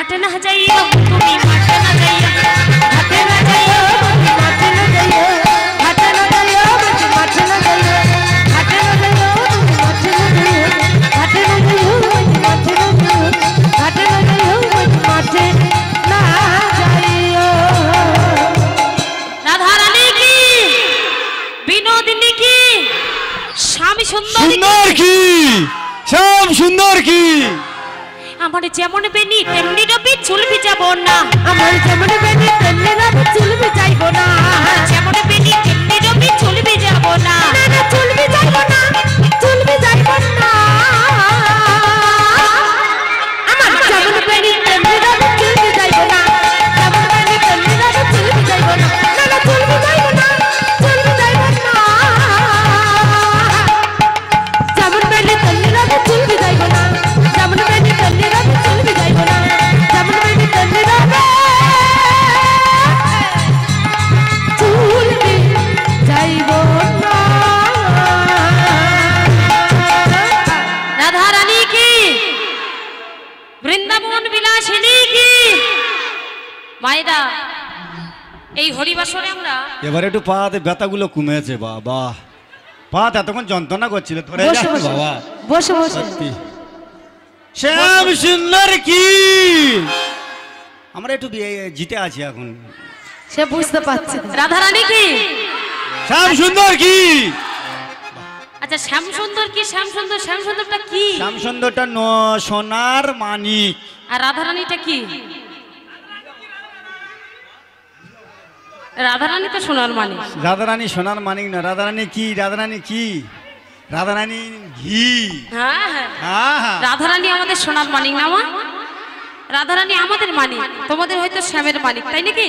ঘাটে না যাইও তুমি মাঠে না যাইও ঘাটে না যাইও বন্ধু মাঠে না যাইও ঘাটে না যাইও বন্ধু মাঠে না যাইও ঘাটে না যাইও বন্ধু মাঠে না যাইও ঘাটে না যাইও বন্ধু মাঠে না যাইও ঘাটে না যাইও বন্ধু মাঠে না যাইও। রাধা রানী কি বিনোদিনী কি স্বামী সুন্দর সুন্দর কি শ্যাম সুন্দর কি আমার যেমন বেনি তেমনি রবি চুল ভিজাবো না আমার যেমন বেনি তেমনি রবি চুল ভিজাইবো না যেমন বেনি তেমনি রবি চুল ভিজাবো না না না চুল ভিজাইবো না চুল ভিজাইবো না আমার যেমন বেনি তেমনি রবি চুল ভিজাইবো না যেমন বেনি তেমনি রবি চুল ভিজাইবো না না না চুল ভিজাইবো না চুল ভিজাইবো না যেমন বেনি তেমনি রবি চুল ভিজাইবো না যেমন বেনি তেমনি রবি চুল ভিজাইবো না যেমন বেনি তেমনি রবি চুল ভিজাইবো না। রাধা রানী কি বৃন্দাবন বিলাসিনী কি মায়েরা এই হরিবাসরে আমরা এবার একটু পাতে ব্যথাগুলো কমেছে বাবা পাত এতক্ষণ যন্ত্রণা করছিল ধরে বসে যাচ্ছে বসে বাবা বসে বসে সত্যি শ্যাম সুন্দর কি আমরা একটু জিতে আছি এখন সে বুঝতে পারছে না। রাধা রানী কি শ্যাম সুন্দর কি আচ্ছা শ্যাম সুন্দর কি শ্যাম সুন্দর শ্যাম সুন্দরটা কি শ্যাম সুন্দরটা সোনার মানিক আর রাধা রানীটা কি রাধা রানী তো সোনার মানিক রাধারানী সোনার মানিক না রাধারানী কি রাধারানী কি রাধারানী ঘি হ্যাঁ হ্যাঁ হ্যাঁ হ্যাঁ রাধা রানী আমাদের সোনার মানিক না মা রাধা রানী আমাদের মানিক তোমাদের হয়তো শ্যামের মানিক তাই নাকি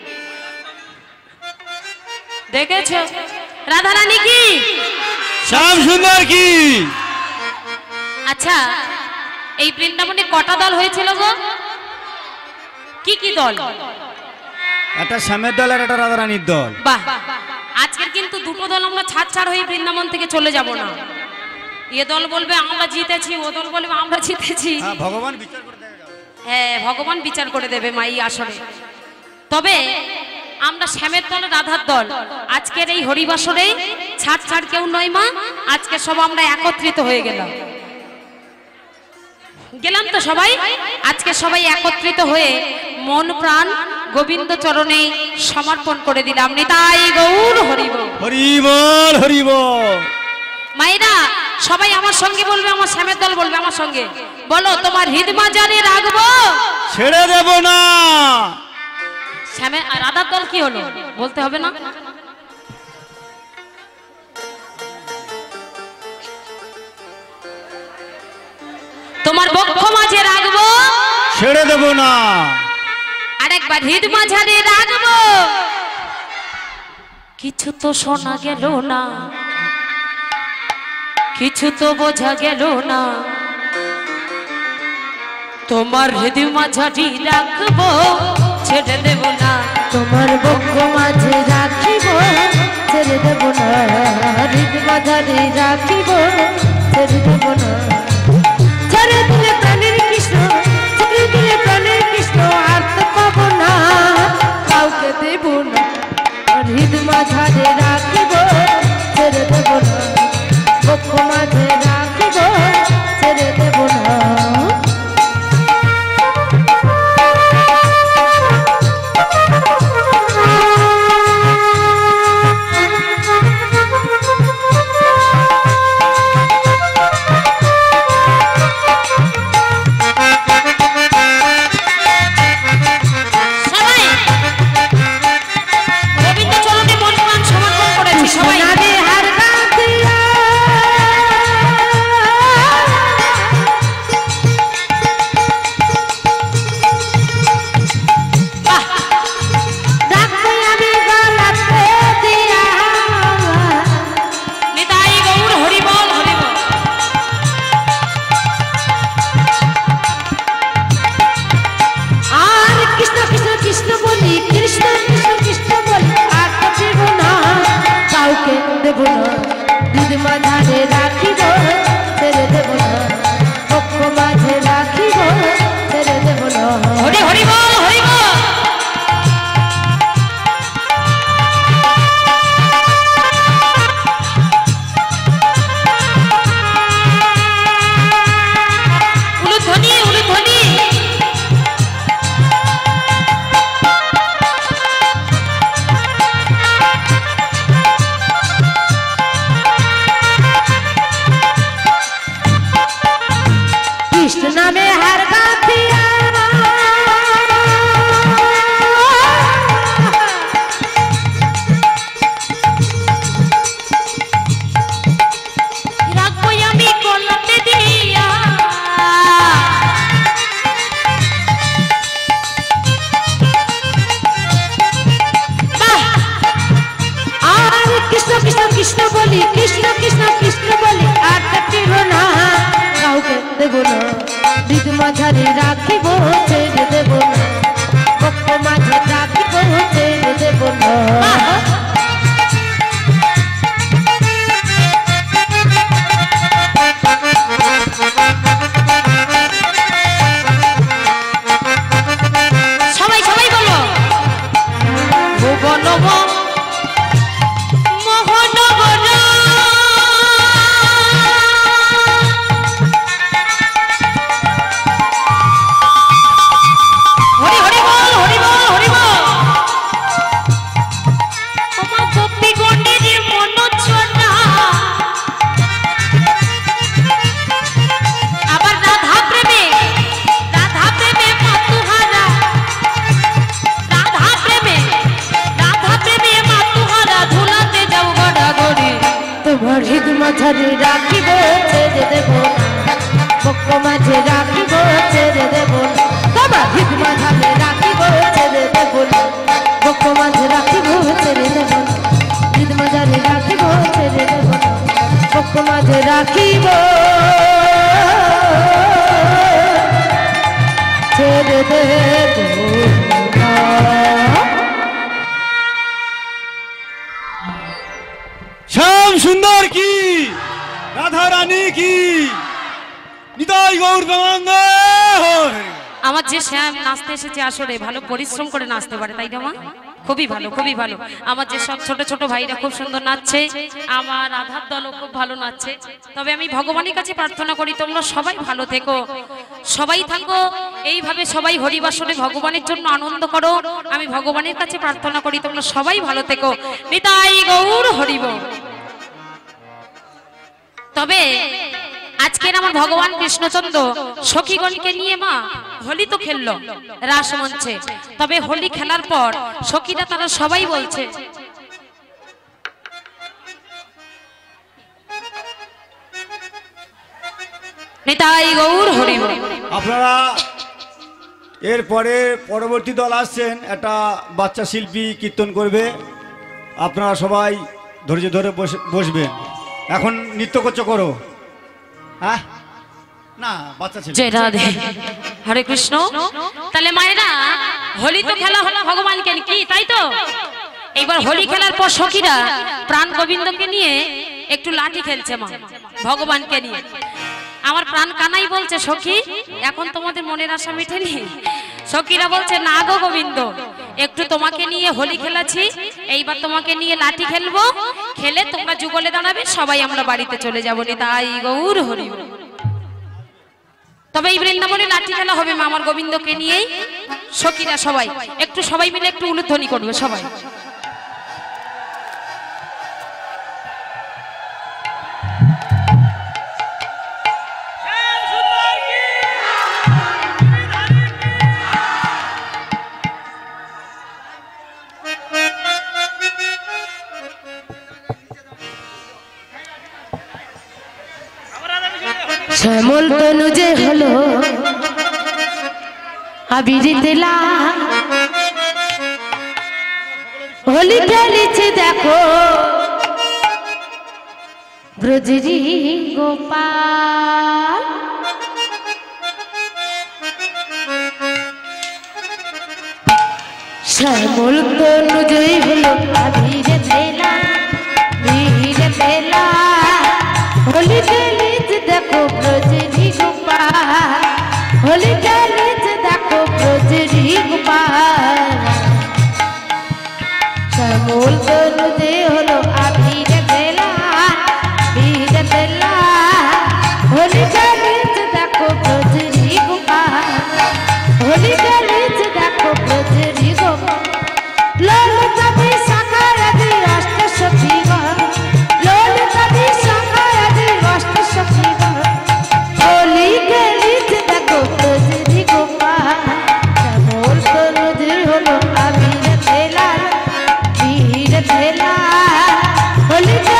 দেখেছ রাধা রানী কি শ্যাম সুন্দর কি আচ্ছা এই বৃন্দাবনে কটা দল হয়েছিল গো কি কি দল একটা শ্যামের দল আর একটা রাধারানীর দল বাহ আজকের কিন্তু দুটো দল আমরা ছাড় হয়ে বৃন্দাবন থেকে চলে যাব না এ দল বলবে আমরা জিতেছি ও দল বলবে আমরা জিতেছি হ্যাঁ ভগবান বিচার করে দেবে হ্যাঁ ভগবান বিচার করে দেবে মাই আসরে তবে আমরা শ্যামের দল রাধার দল আজকের এই হরিবাসরে ছাড় কেউ নয় মা আজকে সব আমরা একত্রিত হয়ে গেলাম তো সবাই আজকে সবাই একত্রিত হয়ে মন প্রাণ গোবিন্দ চরণে সমর্পণ করে দিলাম নিতাই গৌর হরিবল হরিবল হরিবল মায়েরা সবাই আমার সঙ্গে বলবে আমার শ্যামের দল বলবে আমার সঙ্গে বলো তোমার হৃদ মাজারে রাখবো ছেড়ে দেব না শ্যামের আর রাধার দল কি হলো বলতে হবে না তোমার বক্ষ মাঝে রাখবো ছেড়ে দেব না আরেকবার হৃদ মাঝারে রাখবো কিছু তো শোনা গেল না কিছু তো বোঝা গেল না তোমার হৃদ মাঝারি রাখবো ছেড়ে দেব না তোমার বক্ষ মাঝে রাখিব ছেড়ে দেব না হৃদ মাঝারে রাখিব ছেড়ে দেব না ছেড়ে দিলে প্রাণের কৃষ্ণ ছেড়ে দিলে প্রাণের কৃষ্ণ আর তো পাবো না কাউকে দেব না হৃদ মাঝারে রাখিব ছেড়ে দেব না বক্ষ মাঝে রাখিব ছেড়ে দেব না সবাই গোবিন্দ চরণে মন প্রাণ সমর্পণ করেছি সবাই সোনারে হার গাঁথিয়া বাহ রাখবো আমি গলাতে দিয়া নিতাই গৌর হরিবল হরিবল আর কৃষ্ণ কৃষ্ণ কৃষ্ণ বলি কৃষ্ণ কৃষ্ণ কৃষ্ণ বলি আর তো দেব না কাউকে দেব না হৃদ মাঝারে রাখিব ছেড়ে দেব না বক্ষ মাঝে রাখিব ছেড়ে দেব না ঈদ মাঝারে রাখিব ছেড়ে দেব না, পক্ষ মাঝে রাখিব ছেড়ে দেব না। সবাই সবাই বলো ভুবন ঈদ মাঝারে রাখিব ছেড়ে দেব না, পক্ষ মাঝে রাখিব ছেড়ে দেব না। তোমার ঈদ মাঝারে রাখিব ছেড়ে দেব না, পক্ষ মাঝে রাখিব ছেড়ে দেব না। ঈদ মাঝারে রাখিব ছেড়ে দেব না, পক্ষ মাঝে রাখিব ছেড়ে দেব না। শ্যাম সুন্দর কি, রাধা রানী কি, নিতাই গৌর প্রেমানন্দ। আমার যে শ্যাম নাচতে এসেছে আসলে ভালো পরিশ্রম করে নাচতে পারে, তাই না মা? খুবই ভালো, খুবই ভালো। আমার যে সব ছোট ছোট ভাইরা খুব সুন্দর নাচছে, আমার রাধার দলও খুব ভালো নাচছে। তবে আমি ভগবানের কাছে প্রার্থনা করি তোমরা সবাই ভালো থেকো, সবাই থাকো এইভাবে, সবাই হরিবাসনে ভগবানের জন্য আনন্দ করো। আমি ভগবানের কাছে প্রার্থনা করি তোমরা সবাই ভালো থেকো। নিতাই গৌর হরিব। তবে আজকের আমার ভগবান কৃষ্ণচন্দ্র সখীগণকে নিয়ে মা হোলি তো খেললো রাসমঞ্চে। তবে হোলি খেলার পর সখীরা তারা সবাই বলছে নিতাই গৌর হরি হরি। আপনারা এরপরে পরবর্তী দল আসছেন, একটা বাচ্চা শিল্পী কীর্তন করবে, আপনারা সবাই ধৈর্য ধরে বসবেন। এখন নৃত্য করছো করো, হ্যাঁ না বাচ্চা ছিল। জয় রাধে, হরে কৃষ্ণ। তাহলে মায়েরা হোলি তো খেলা হলো ভগবানকে কি, তাই তো? এইবার হোলি খেলার পর সখীরা প্রাণ গোবিন্দকে নিয়ে একটু লাঠি খেলছে মা ভগবানকে নিয়ে। আমার প্রাণ কানাই বলছে সখী এখন তোমাদের মনের আশা মিটেনি। সখীরা বলছে না গো গোবিন্দ, একটু তোমাকে নিয়ে হোলি খেলাছি, এইবার তোমাকে নিয়ে লাঠি খেলবো, খেলে তোমরা যুগলে দাঁড়াবে, সবাই আমরা বাড়িতে চলে যাবো। নিতাই গৌর হরি। তবে এই বৃন্দাবনে লাঠি খেলা হবে মা আমার গোবিন্দকে নিয়েই। সখীরা সবাই একটু সবাই মিলে একটু উলুধ্বনি করবে সবাই। শ্যামল তনু যে হলো আবির দিলা, হোলি খেলিছে দেখো ব্রজরি গোপাল। শ্যামল তনু যে হলো আবির দিলা, বীর দিলা, হোলি খেলিছে দেখো ব্রজরি গোপাল, হোলি খেলিছে দেখো ব্রজরি গোপাল। শ্যামল তনু যে হলো আবির বেলা, বীর বেলা, হোলি খেলিছে দেখো ব্রজরি গোপাল, হোলি খেলিছে দেখো ব্রজরি গোপাল। ললিতা শাখায়াদি অষ্ট সখীগণ, ললিতা শাখায়াদি অষ্ট সখীগণ, হোলি খেলিছে দেখো ব্রজরি গোপাল। শ্যামল তনু যে হলো আবির বেলা, বীর বেলা, হোলি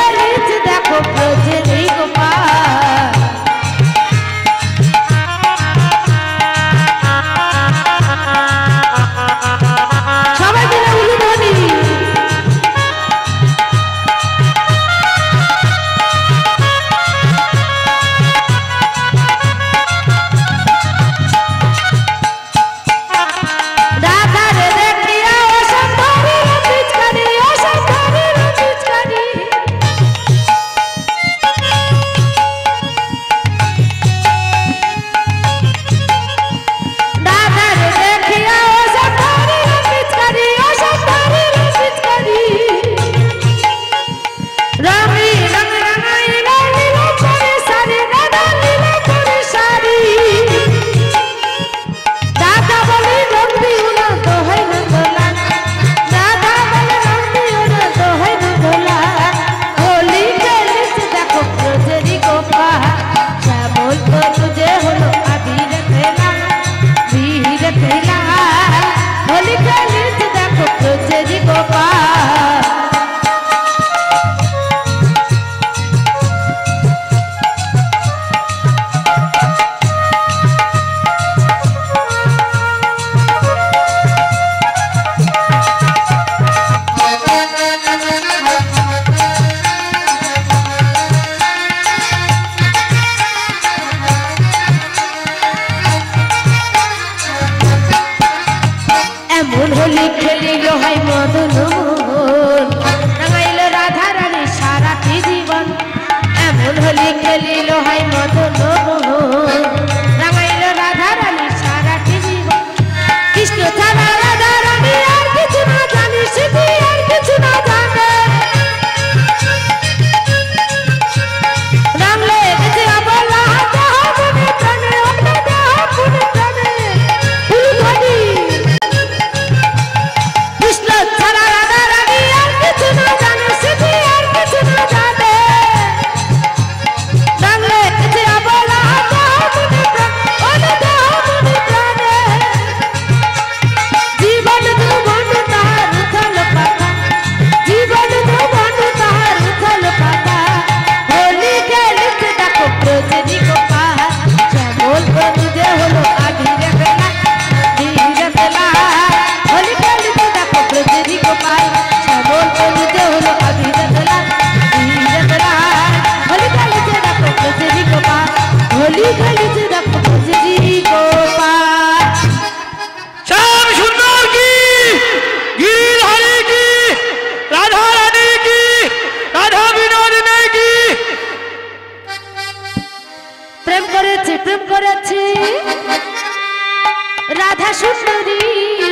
সুন্দরী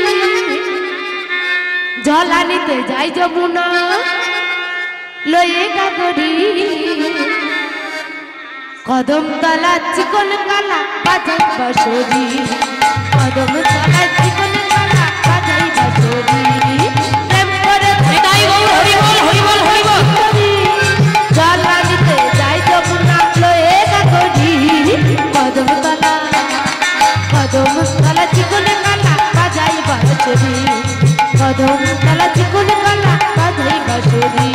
জলানিতে যাই যমুনা লয়ে গাগরি কদম তলা চিকন কালা বাজাই বাঁশরি কদম তলা চিকন কালা বাজাই বাঁশরি প্রেম করে নিতাই গৌর হরি বল হরি বল হরি বল। জলানিতে যাই যমুনা লয়ে গাগরি কদম তলা চিকন কালা বাজাই বাঁশরি কদম তলা চিকন কালা বাজাই বাঁশরি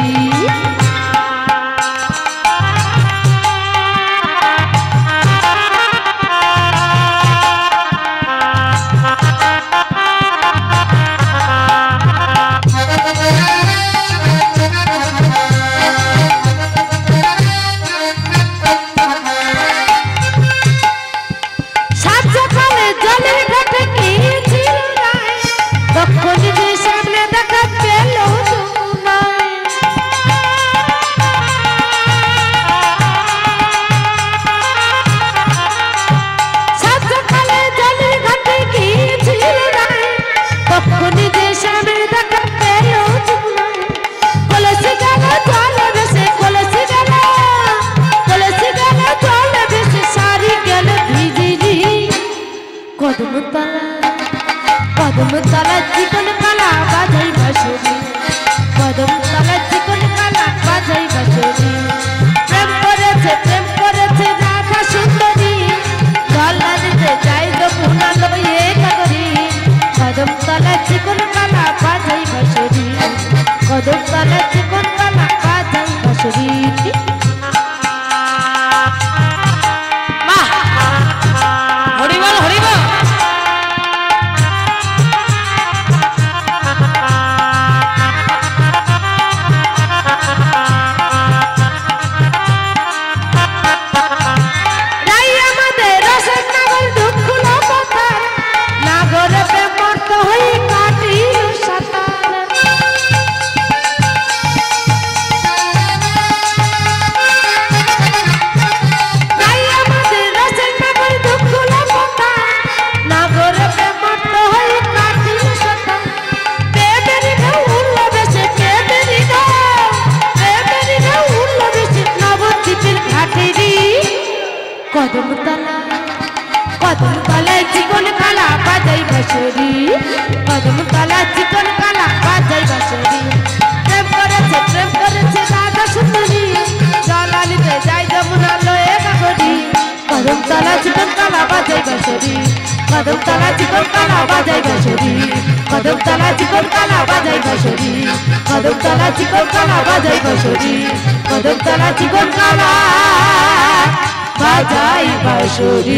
কদমতলা চিকন কালা বাজাই বাঁশরি কদমতলা চিকন কালা বাজাই বাঁশরি প্রেম করেছে রাধা সুন্দরী জলানিতে যাই যমুনা লয়ে গাগরি কদমতলা চিকন কালা বাজাই বাঁশরি কদমতলা চিকন কালা বাজাই বাঁশরি হরি বল হরি বল। কদমতলা চিকন কালা বাজাই বাঁশরি কদমতলা চিকন কালা বাজাই বাঁশরি প্রেম করেছে রাধা সুন্দরী জলানিতে যাই যমুনা লয়ে গাগরি কদমতলা চিকন কালা বাজাই বাঁশরি কদমতলা চিকন কালা বাজাই বাঁশরি কদমতলা চিকন কালা বাজাই বাঁশরি কদমতলা চিকন কালা বাজাই বাঁশরি কদমতলা চিকন কালা বাজাই বাঁশরি।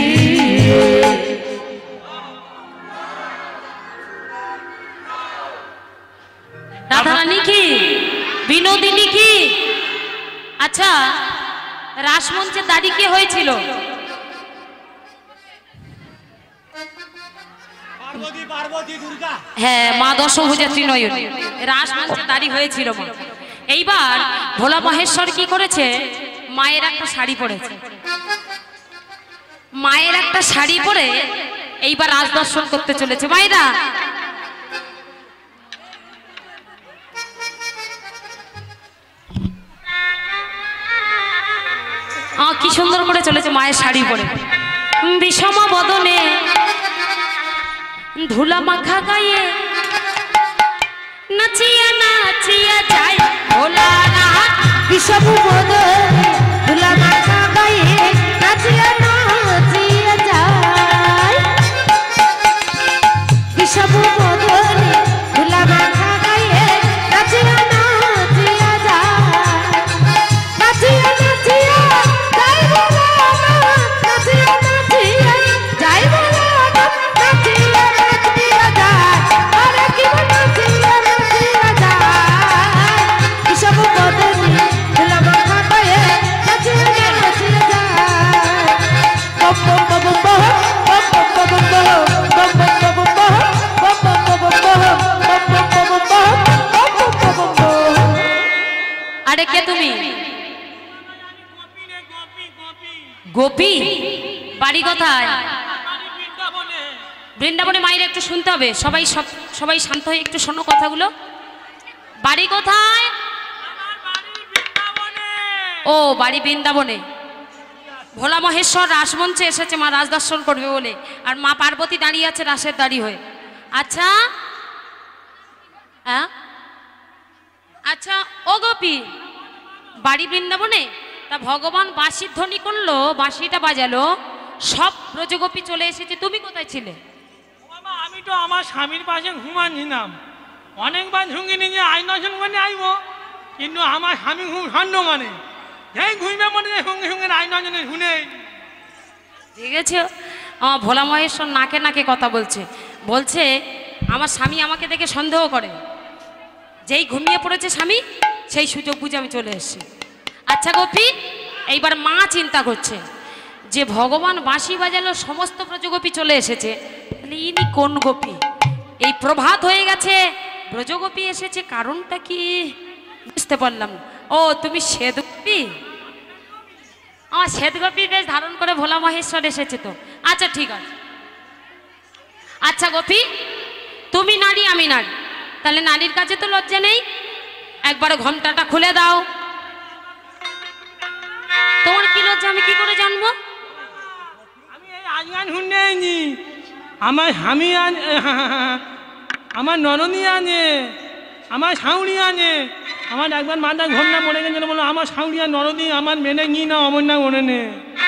রাধারানী কি বিনোদিনী কি? আচ্ছা, রাসমঞ্চে দাঁড়ি কে হয়েছিল? হ্যাঁ, মা দশভুজা ত্রিনয়নী রাসমঞ্চে দাঁড়ি হয়েছিল মা। এইবার ভোলা মহেশ্বর কি করেছে? মায়ের একটা শাড়ি পরেছে, মায়ের একটা শাড়ি পরে এইবার রাজ দর্শন করতে চলেছে। মায়েরা কি সুন্দর করে চলেছে মায়ের শাড়ি পরে, বিষম বদনে ধুলা মাখা গায়ে নাচিয়া নাচিয়া যায় ভোলানাথ। বিষম বদনে ধুলা মাখা গায়ে নাচিয়া নাচিয়া যায় বিষম বদনে ধুলা মাখা গায়ে নাচিয়া নাচিয়া যায় নাচিয়া নাচিয়া যাই ভোলানাথ নাচিয়া নাচিয়া যাই ভোলানাথ নাচিয়া নাচিয়া যায় আরে কি নাচিয়া নাচিয়া যায় বিষম বদনে ধুলা মাখা গায়ে নাচিয়া নাচিয়া যায় বম বম বম বম বম বম বম বম আরে কে তুমি? গোপী? বাড়ি কোথায়? বৃন্দাবনে মায়ের একটু শুনতে হবে, সবাই শান্ত হয়ে একটু শোনো কথাগুলো। বাড়ি কোথায়? ও বাড়ি বৃন্দাবনে। ভোলা মহেশ্বর রাসমঞ্চে এসেছে মা রাজ দর্শন করবে বলে, আর মা পার্বতী দাঁড়িয়ে আছে রাসের দাড়ি হয়ে। আচ্ছা হ্যাঁ আচ্ছা ও গোপী, বাড়ি বৃন্দাবনে, তা ভগবান বাঁশির ধ্বনি করলো, বাঁশিটা বাজালো, সব ব্রজগোপী চলে এসেছে, তুমি কোথায় ছিলে? বাবা আমি তো আমার স্বামীর পাশে ঘুমাচ্ছিলাম, অনেকবার ঝুঁকি নিয়ে আইনজন মানে আইব, কিন্তু আমার স্বামী ঘুম ছন্দ মানে যেই ঘুমবে মনে সঙ্গে সঙ্গে আইনজনে শুনে। ঠিক আছে, আমার ভোলা মহেশ্বর নাকে নাকে কথা বলছে, বলছে আমার স্বামী আমাকে দেখে সন্দেহ করে, যেই ঘুমিয়ে পড়েছে স্বামী সেই সুযোগ বুঝে আমি চলে এসেছি। আচ্ছা গোপী, এইবার মা চিন্তা করছে যে ভগবান বাঁশি বাজালো, সমস্ত ব্রজগোপী চলে এসেছে, তাহলে ইনি কোন গোপী? এই প্রভাত হয়ে গেছে, ব্রজগোপী এসেছে, কারণটা কি বুঝতে পারলাম না। ও তুমি শ্বেত গোপী? আমার শ্বেত গোপী বেশ ধারণ করে ভোলা মহেশ্বর এসেছে তো। আচ্ছা ঠিক আছে। আচ্ছা গোপী, তুমি নারী আমি নারী, তাহলে নারীর কাছে তো লজ্জা নেই, একবার ঘোমটাটা খুলে দাও। তোমার কি লজ্জা আমি কি করে জানবো? আমি এই আজগান শুনেছি, আমার স্বামী আনে, আমার নননী আনে, আমার সাউরি আনে, আমার একবার মাথা ঘন্টা মরে গেছিল, বলো আমার সাউরি আর ননদী আমার মেনে নি না অমর না মনে নে।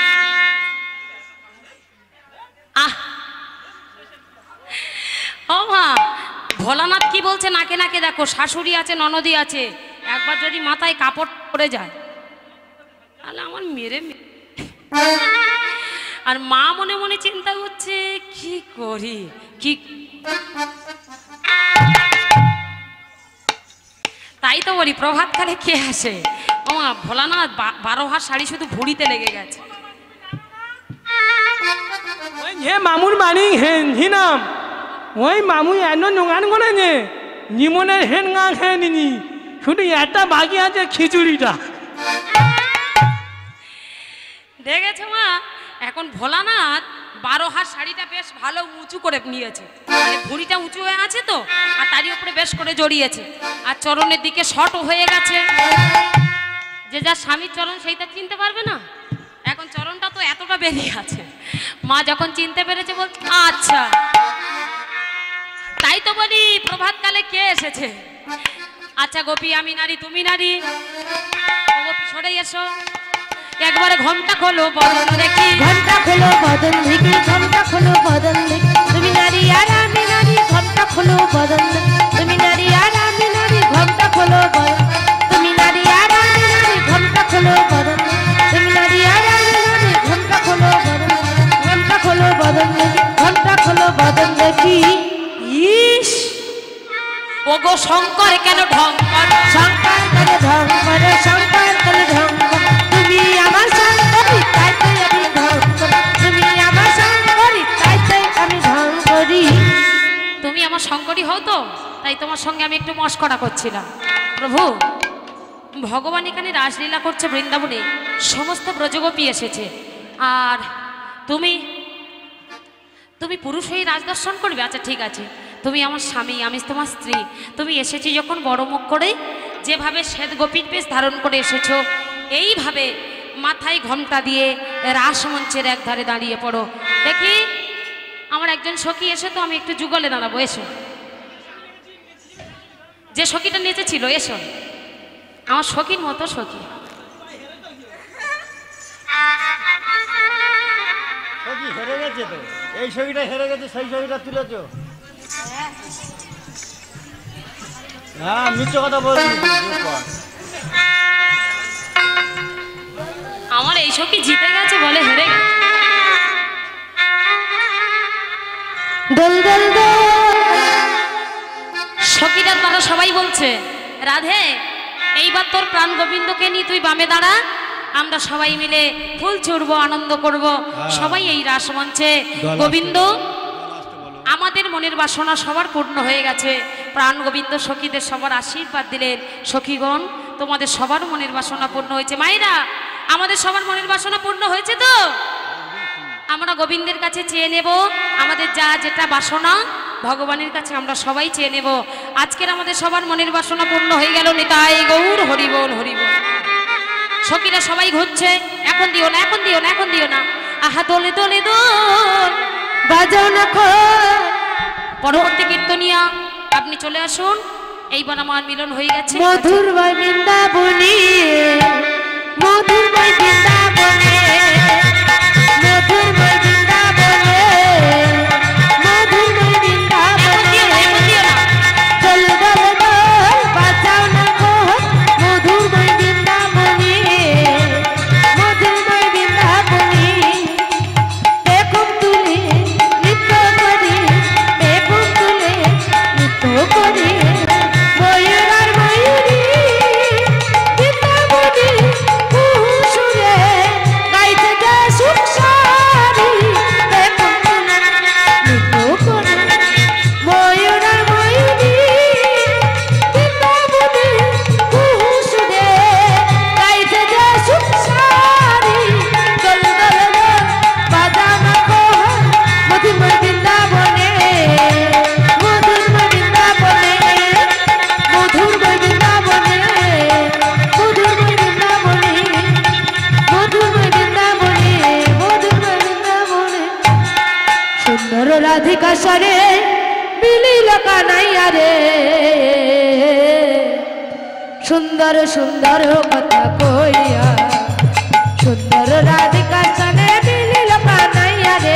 আহ ও মা, ভোলানাথ কি বলছে নাকে নাকে দেখো, শাশুড়ি আছে ননদী আছে, একবার যদি মাথায় কাপড় পরে যায় তাহলে আমার মেরে আর মা মনে মনে চিন্তা করছে কি করি কি। তাই তো বলি প্রভাতকালে কে আসে। ও মা, ভোলানাথ 12 হাত শাড়ি শুধু ভুড়িতে লেগে গেছে। ওই যে মামুর বাড়ি হেনছিলাম, ওই মামু এত নোগান করেছে জীবনের হেন গা খেয়ে নিনি, শুধু একটা বাকি আছে খিচুড়িটা। দেখেছো মা, এখন ভোলানাথ 12 হাত শাড়িটা বেশ ভালো উঁচু করে নিয়েছে, মানে ভুঁড়িটা উঁচু হয়ে আছে তো, আর তারই উপরে বেশ করে জড়িয়েছে, আর চরণের দিকে শর্ট হয়ে গেছে, যে যার স্বামীর চরণ সেইটা চিনতে পারবে না, এখন চরণটা তো এতটা বেরিয়ে আছে। মা যখন চিনতে পেরেছে বল আচ্ছা, তাই তো বলি প্রভাতকালে কে এসেছে। আচ্ছা গোপী, আমি নারী তুমি নারী, ও গোপী সরে এসো, একবারে ঘোমটা খোলো বদন দেখি, ঘন্টা খোলো বদন দেখি, ঘন্টা খোলো বদন দেখি, তুমি নারী আর আমি নারী, ঘন্টা খোলো বদন দেখি, তুমি নারী আর আমি নারী, ঘন্টা খোলো বদন, তুমি নারী আর আমি নারী, ঘন্টা খোলো বদন, তুমি নারী আর আমি নারী, ঘন্টা খোলো বদন, ঘন্টা খোলো বদন দেখি, ঘন্টা খোলো বদন দেখি। ইস ও গো শঙ্কর কেন ঢং করো, শঙ্কর করে ঢং করে, শঙ্কর করে ঢং করে, তুমি আমার শঙ্করী তাই তো আমি ঢং করি, তুমি আমার শঙ্করী তাই তো আমি ঢং করি। তুমি আমার শঙ্করী হও তো, তাই তোমার সঙ্গে আমি একটু মস্করা করছিলাম। প্রভু, ভগবান এখানে রাসলীলা করছে বৃন্দাবনে, সমস্ত ব্রজগোপী এসেছে, আর তুমি তুমি পুরুষ হয়ে রাজদর্শন করবে। আচ্ছা ঠিক আছে, তুমি আমার স্বামী, আমি তোমার স্ত্রী, তুমি এসেছি যখন বড় মুখ করে, যেভাবে শ্বেত গোপীর বেশ ধারণ করে এসেছো, এইভাবে মাথায় ঘোমটা দিয়ে রাসমঞ্চের এক ধারে দাঁড়িয়ে পড়ো। দেখি আমার একজন সখী এসে, তো আমি একটু যুগলে দাঁড়াবো, এসো। যে সখীটা নিচে ছিল এসো, আমার সখীর মতো সখী। সখী হেরে গেছে তো, এই ছবিটা হেরে গেছে, সেই ছবিটা তুলেছো। হ্যাঁ মিথ্যে কথা বলছি। আমার এই সখী জিতে গেছে বলে হেরে গেছে। দোল দোল দোল, সখীরা তারা সবাই বলছে রাধে, এইবার তোর প্রাণ গোবিন্দকে নিয়ে তুই বামে দাঁড়া, আমরা সবাই মিলে ফুল ছুড়বো, আনন্দ করব। সবাই এই রাসমঞ্চে গোবিন্দ, আমাদের মনের বাসনা সবার পূর্ণ হয়ে গেছে, প্রাণ গোবিন্দ সখীদের সবার আশীর্বাদ দিলেন। সখীগণ, তোমাদের সবার মনের বাসনা পূর্ণ হয়েছে। মায়েরা, আমাদের সবার মনের বাসনা পূর্ণ হয়েছে তো? আমরা গোবিন্দের কাছে চেয়ে নেব আমাদের যা যেটা বাসনা, ভগবানের কাছে আমরা সবাই চেয়ে নেব। আজকের আমাদের সবার মনের বাসনা পূর্ণ হয়ে গেল। নিতাই গৌর হরিবোল হরিবোল। সখীরা সবাই ঘুরছে, এখন দিও না, এখন দিও না, এখন দিও না। আহা দোলে দোলে দোল, বাজাও না খোল। পরবর্তী কীর্তনিয়া আপনি চলে আসুন। এইবার আমার মিলন হয়ে গেছে। মধুর বৈ বৃন্দাবনে, মধুর বৈ বৃন্দাবনে, মধুর বৈ বৃন্দাবনে, মধুর বৈ বৃন্দাবনে। দোল দোল দোল, বাজাও না খোল। মধুর বৈ বৃন্দাবনে, মধুর বৈ বৃন্দাবনে। পেখম তুলে নৃত্য করি, পেখম তুলে নৃত্য করি। ময়ূর আর ময়ূরী বৃন্দাবনে সুরে গাইতে যায় সুখ সারি। পেখম তুলে নৃত্য করি। ময়ূর আর ময়ূরী বৃন্দাবনে সুরে গাইতে যায় সুখ সারি। দোল দোল দোল, বাজাও না খোল। মধুময় বৃন্দাবনে, মধুময় বৃন্দাবনে, মধুময় বৃন্দাবনে, মধুময় বৃন্দাবনে, মধুময় বৃন্দাবনে, মধুময় বৃন্দাবনে। সুন্দর রাধিকা স্বরে মিলিল কানাইয়া রে, সুন্দর সুন্দর কথা কইয়া। সুন্দর রাধিকা স্বরে মিলিল কানাইয়া রে,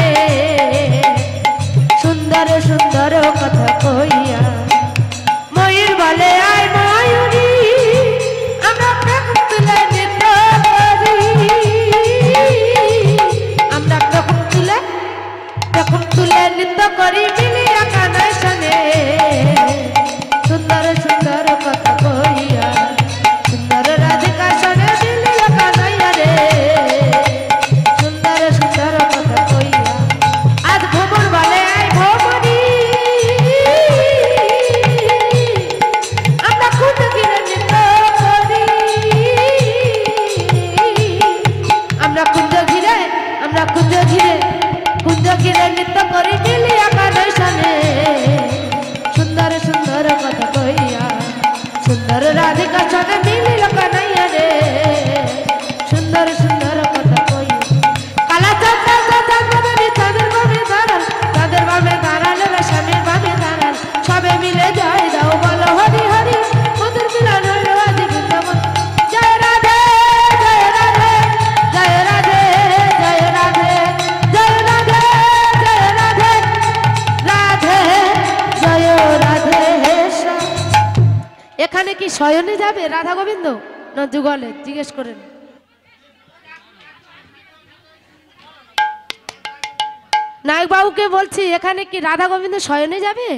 সুন্দর সুন্দর কথা কইয়া। ময়ূর বলে আয় ময়ূরী, আমরা পেখম তুলে নৃত্য করি। আমরা পেখম তুলে নৃত্য করি মিলিয়া কানাই সনে। সুন্দর সুন্দর কথা কইয়া, সুন্দর রাধিকা সনে মিলিয়া কানাইয়া রে, সুন্দর সুন্দর কথা কইয়া। আজ ভ্রমর বলে আয় ভ্রমরি, আমরা কুঞ্জ ঘিরে নৃত্য করি। আমরা কুঞ্জ ঘিরে, আমরা কুঞ্জ ঘিরে, কুঞ্জ ঘিরে নৃত্য করি মিলিয়া কানাই সনে। সুন্দর সুন্দর কথা কইয়া, সুন্দর রাধিকা সনে মিলিল কানাইয়া রে, সুন্দর সুন্দর কথা কইয়া। কালা চাঁদ চাঁদ চাঁদ বদনি চাঁদের বামে দাঁড়াল, চাঁদের বামে দাঁড়াল রে স্বামীর বামে দাঁড়াল। সবে মিলে জয় দাও বলো হরি হরি, মধুর মিলন হলো আজ বৃন্দাবন। জয় রাধে জয় রাধে, জয় রাধে জয় রাধে, জয় রাধে জয় রাধে, রাধে জয় রাধে। এখানে কি শয়নে যাবে রাধা গোবিন্দ না যুগলে? জিজ্ঞেস করেন। নায়ক বাবুকে বলছি, এখানে কি রাধা গোবিন্দ শয়নে যাবে?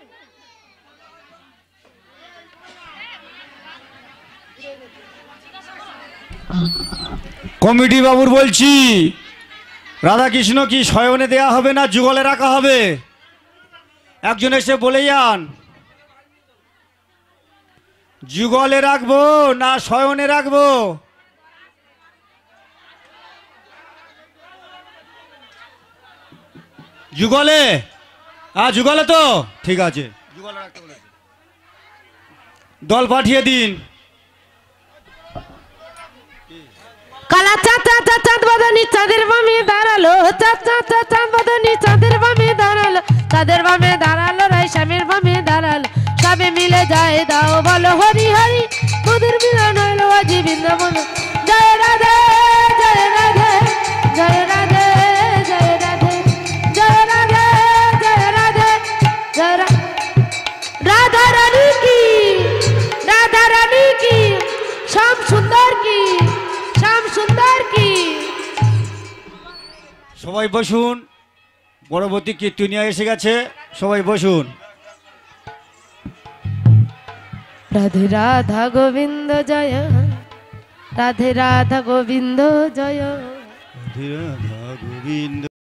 কমিটি বাবুর বলছি, রাধা কৃষ্ণ কি শয়নে দেয়া হবে না যুগলে রাখা হবে? একজন এসে বলে যান, যুগলে রাখবো না শয়নে রাখবো? যুগলে? হ্যাঁ যুগলে তো ঠিক আছে, যুগলে রাখতে বলেছে। দল পাঠিয়ে দিন। কালা চাঁদ চাঁদ চাঁদ বদনি চাঁদের বামে দাঁড়ালো, চাঁদ চাঁদ চাঁদ বদনি চাঁদের বামে দাঁড়ালো, চাঁদের বামে দাঁড়ালো রাই স্বামীর বামে দাঁড়ালো। সবে মিলে যায় দাও বলো হরি হরি, মধুর মিলন হলো আজ বৃন্দাবন। জয় রাধে জয় রাধে, জয় রাধে জয় রাধে, জয় রাধে জয় রাধে, জয় রাধা রানী কি, রাধা রানী কি, শ্যাম সুন্দর কি, শ্যাম সুন্দর কি। সবাই বসুন, পরবর্তী কীর্তনিয়া এসে গেছে, সবাই বসুন। রাধে রাধা গোবিন্দ জয়, রাধে রাধা গোবিন্দ জয়, রাধা গোবিন্দ।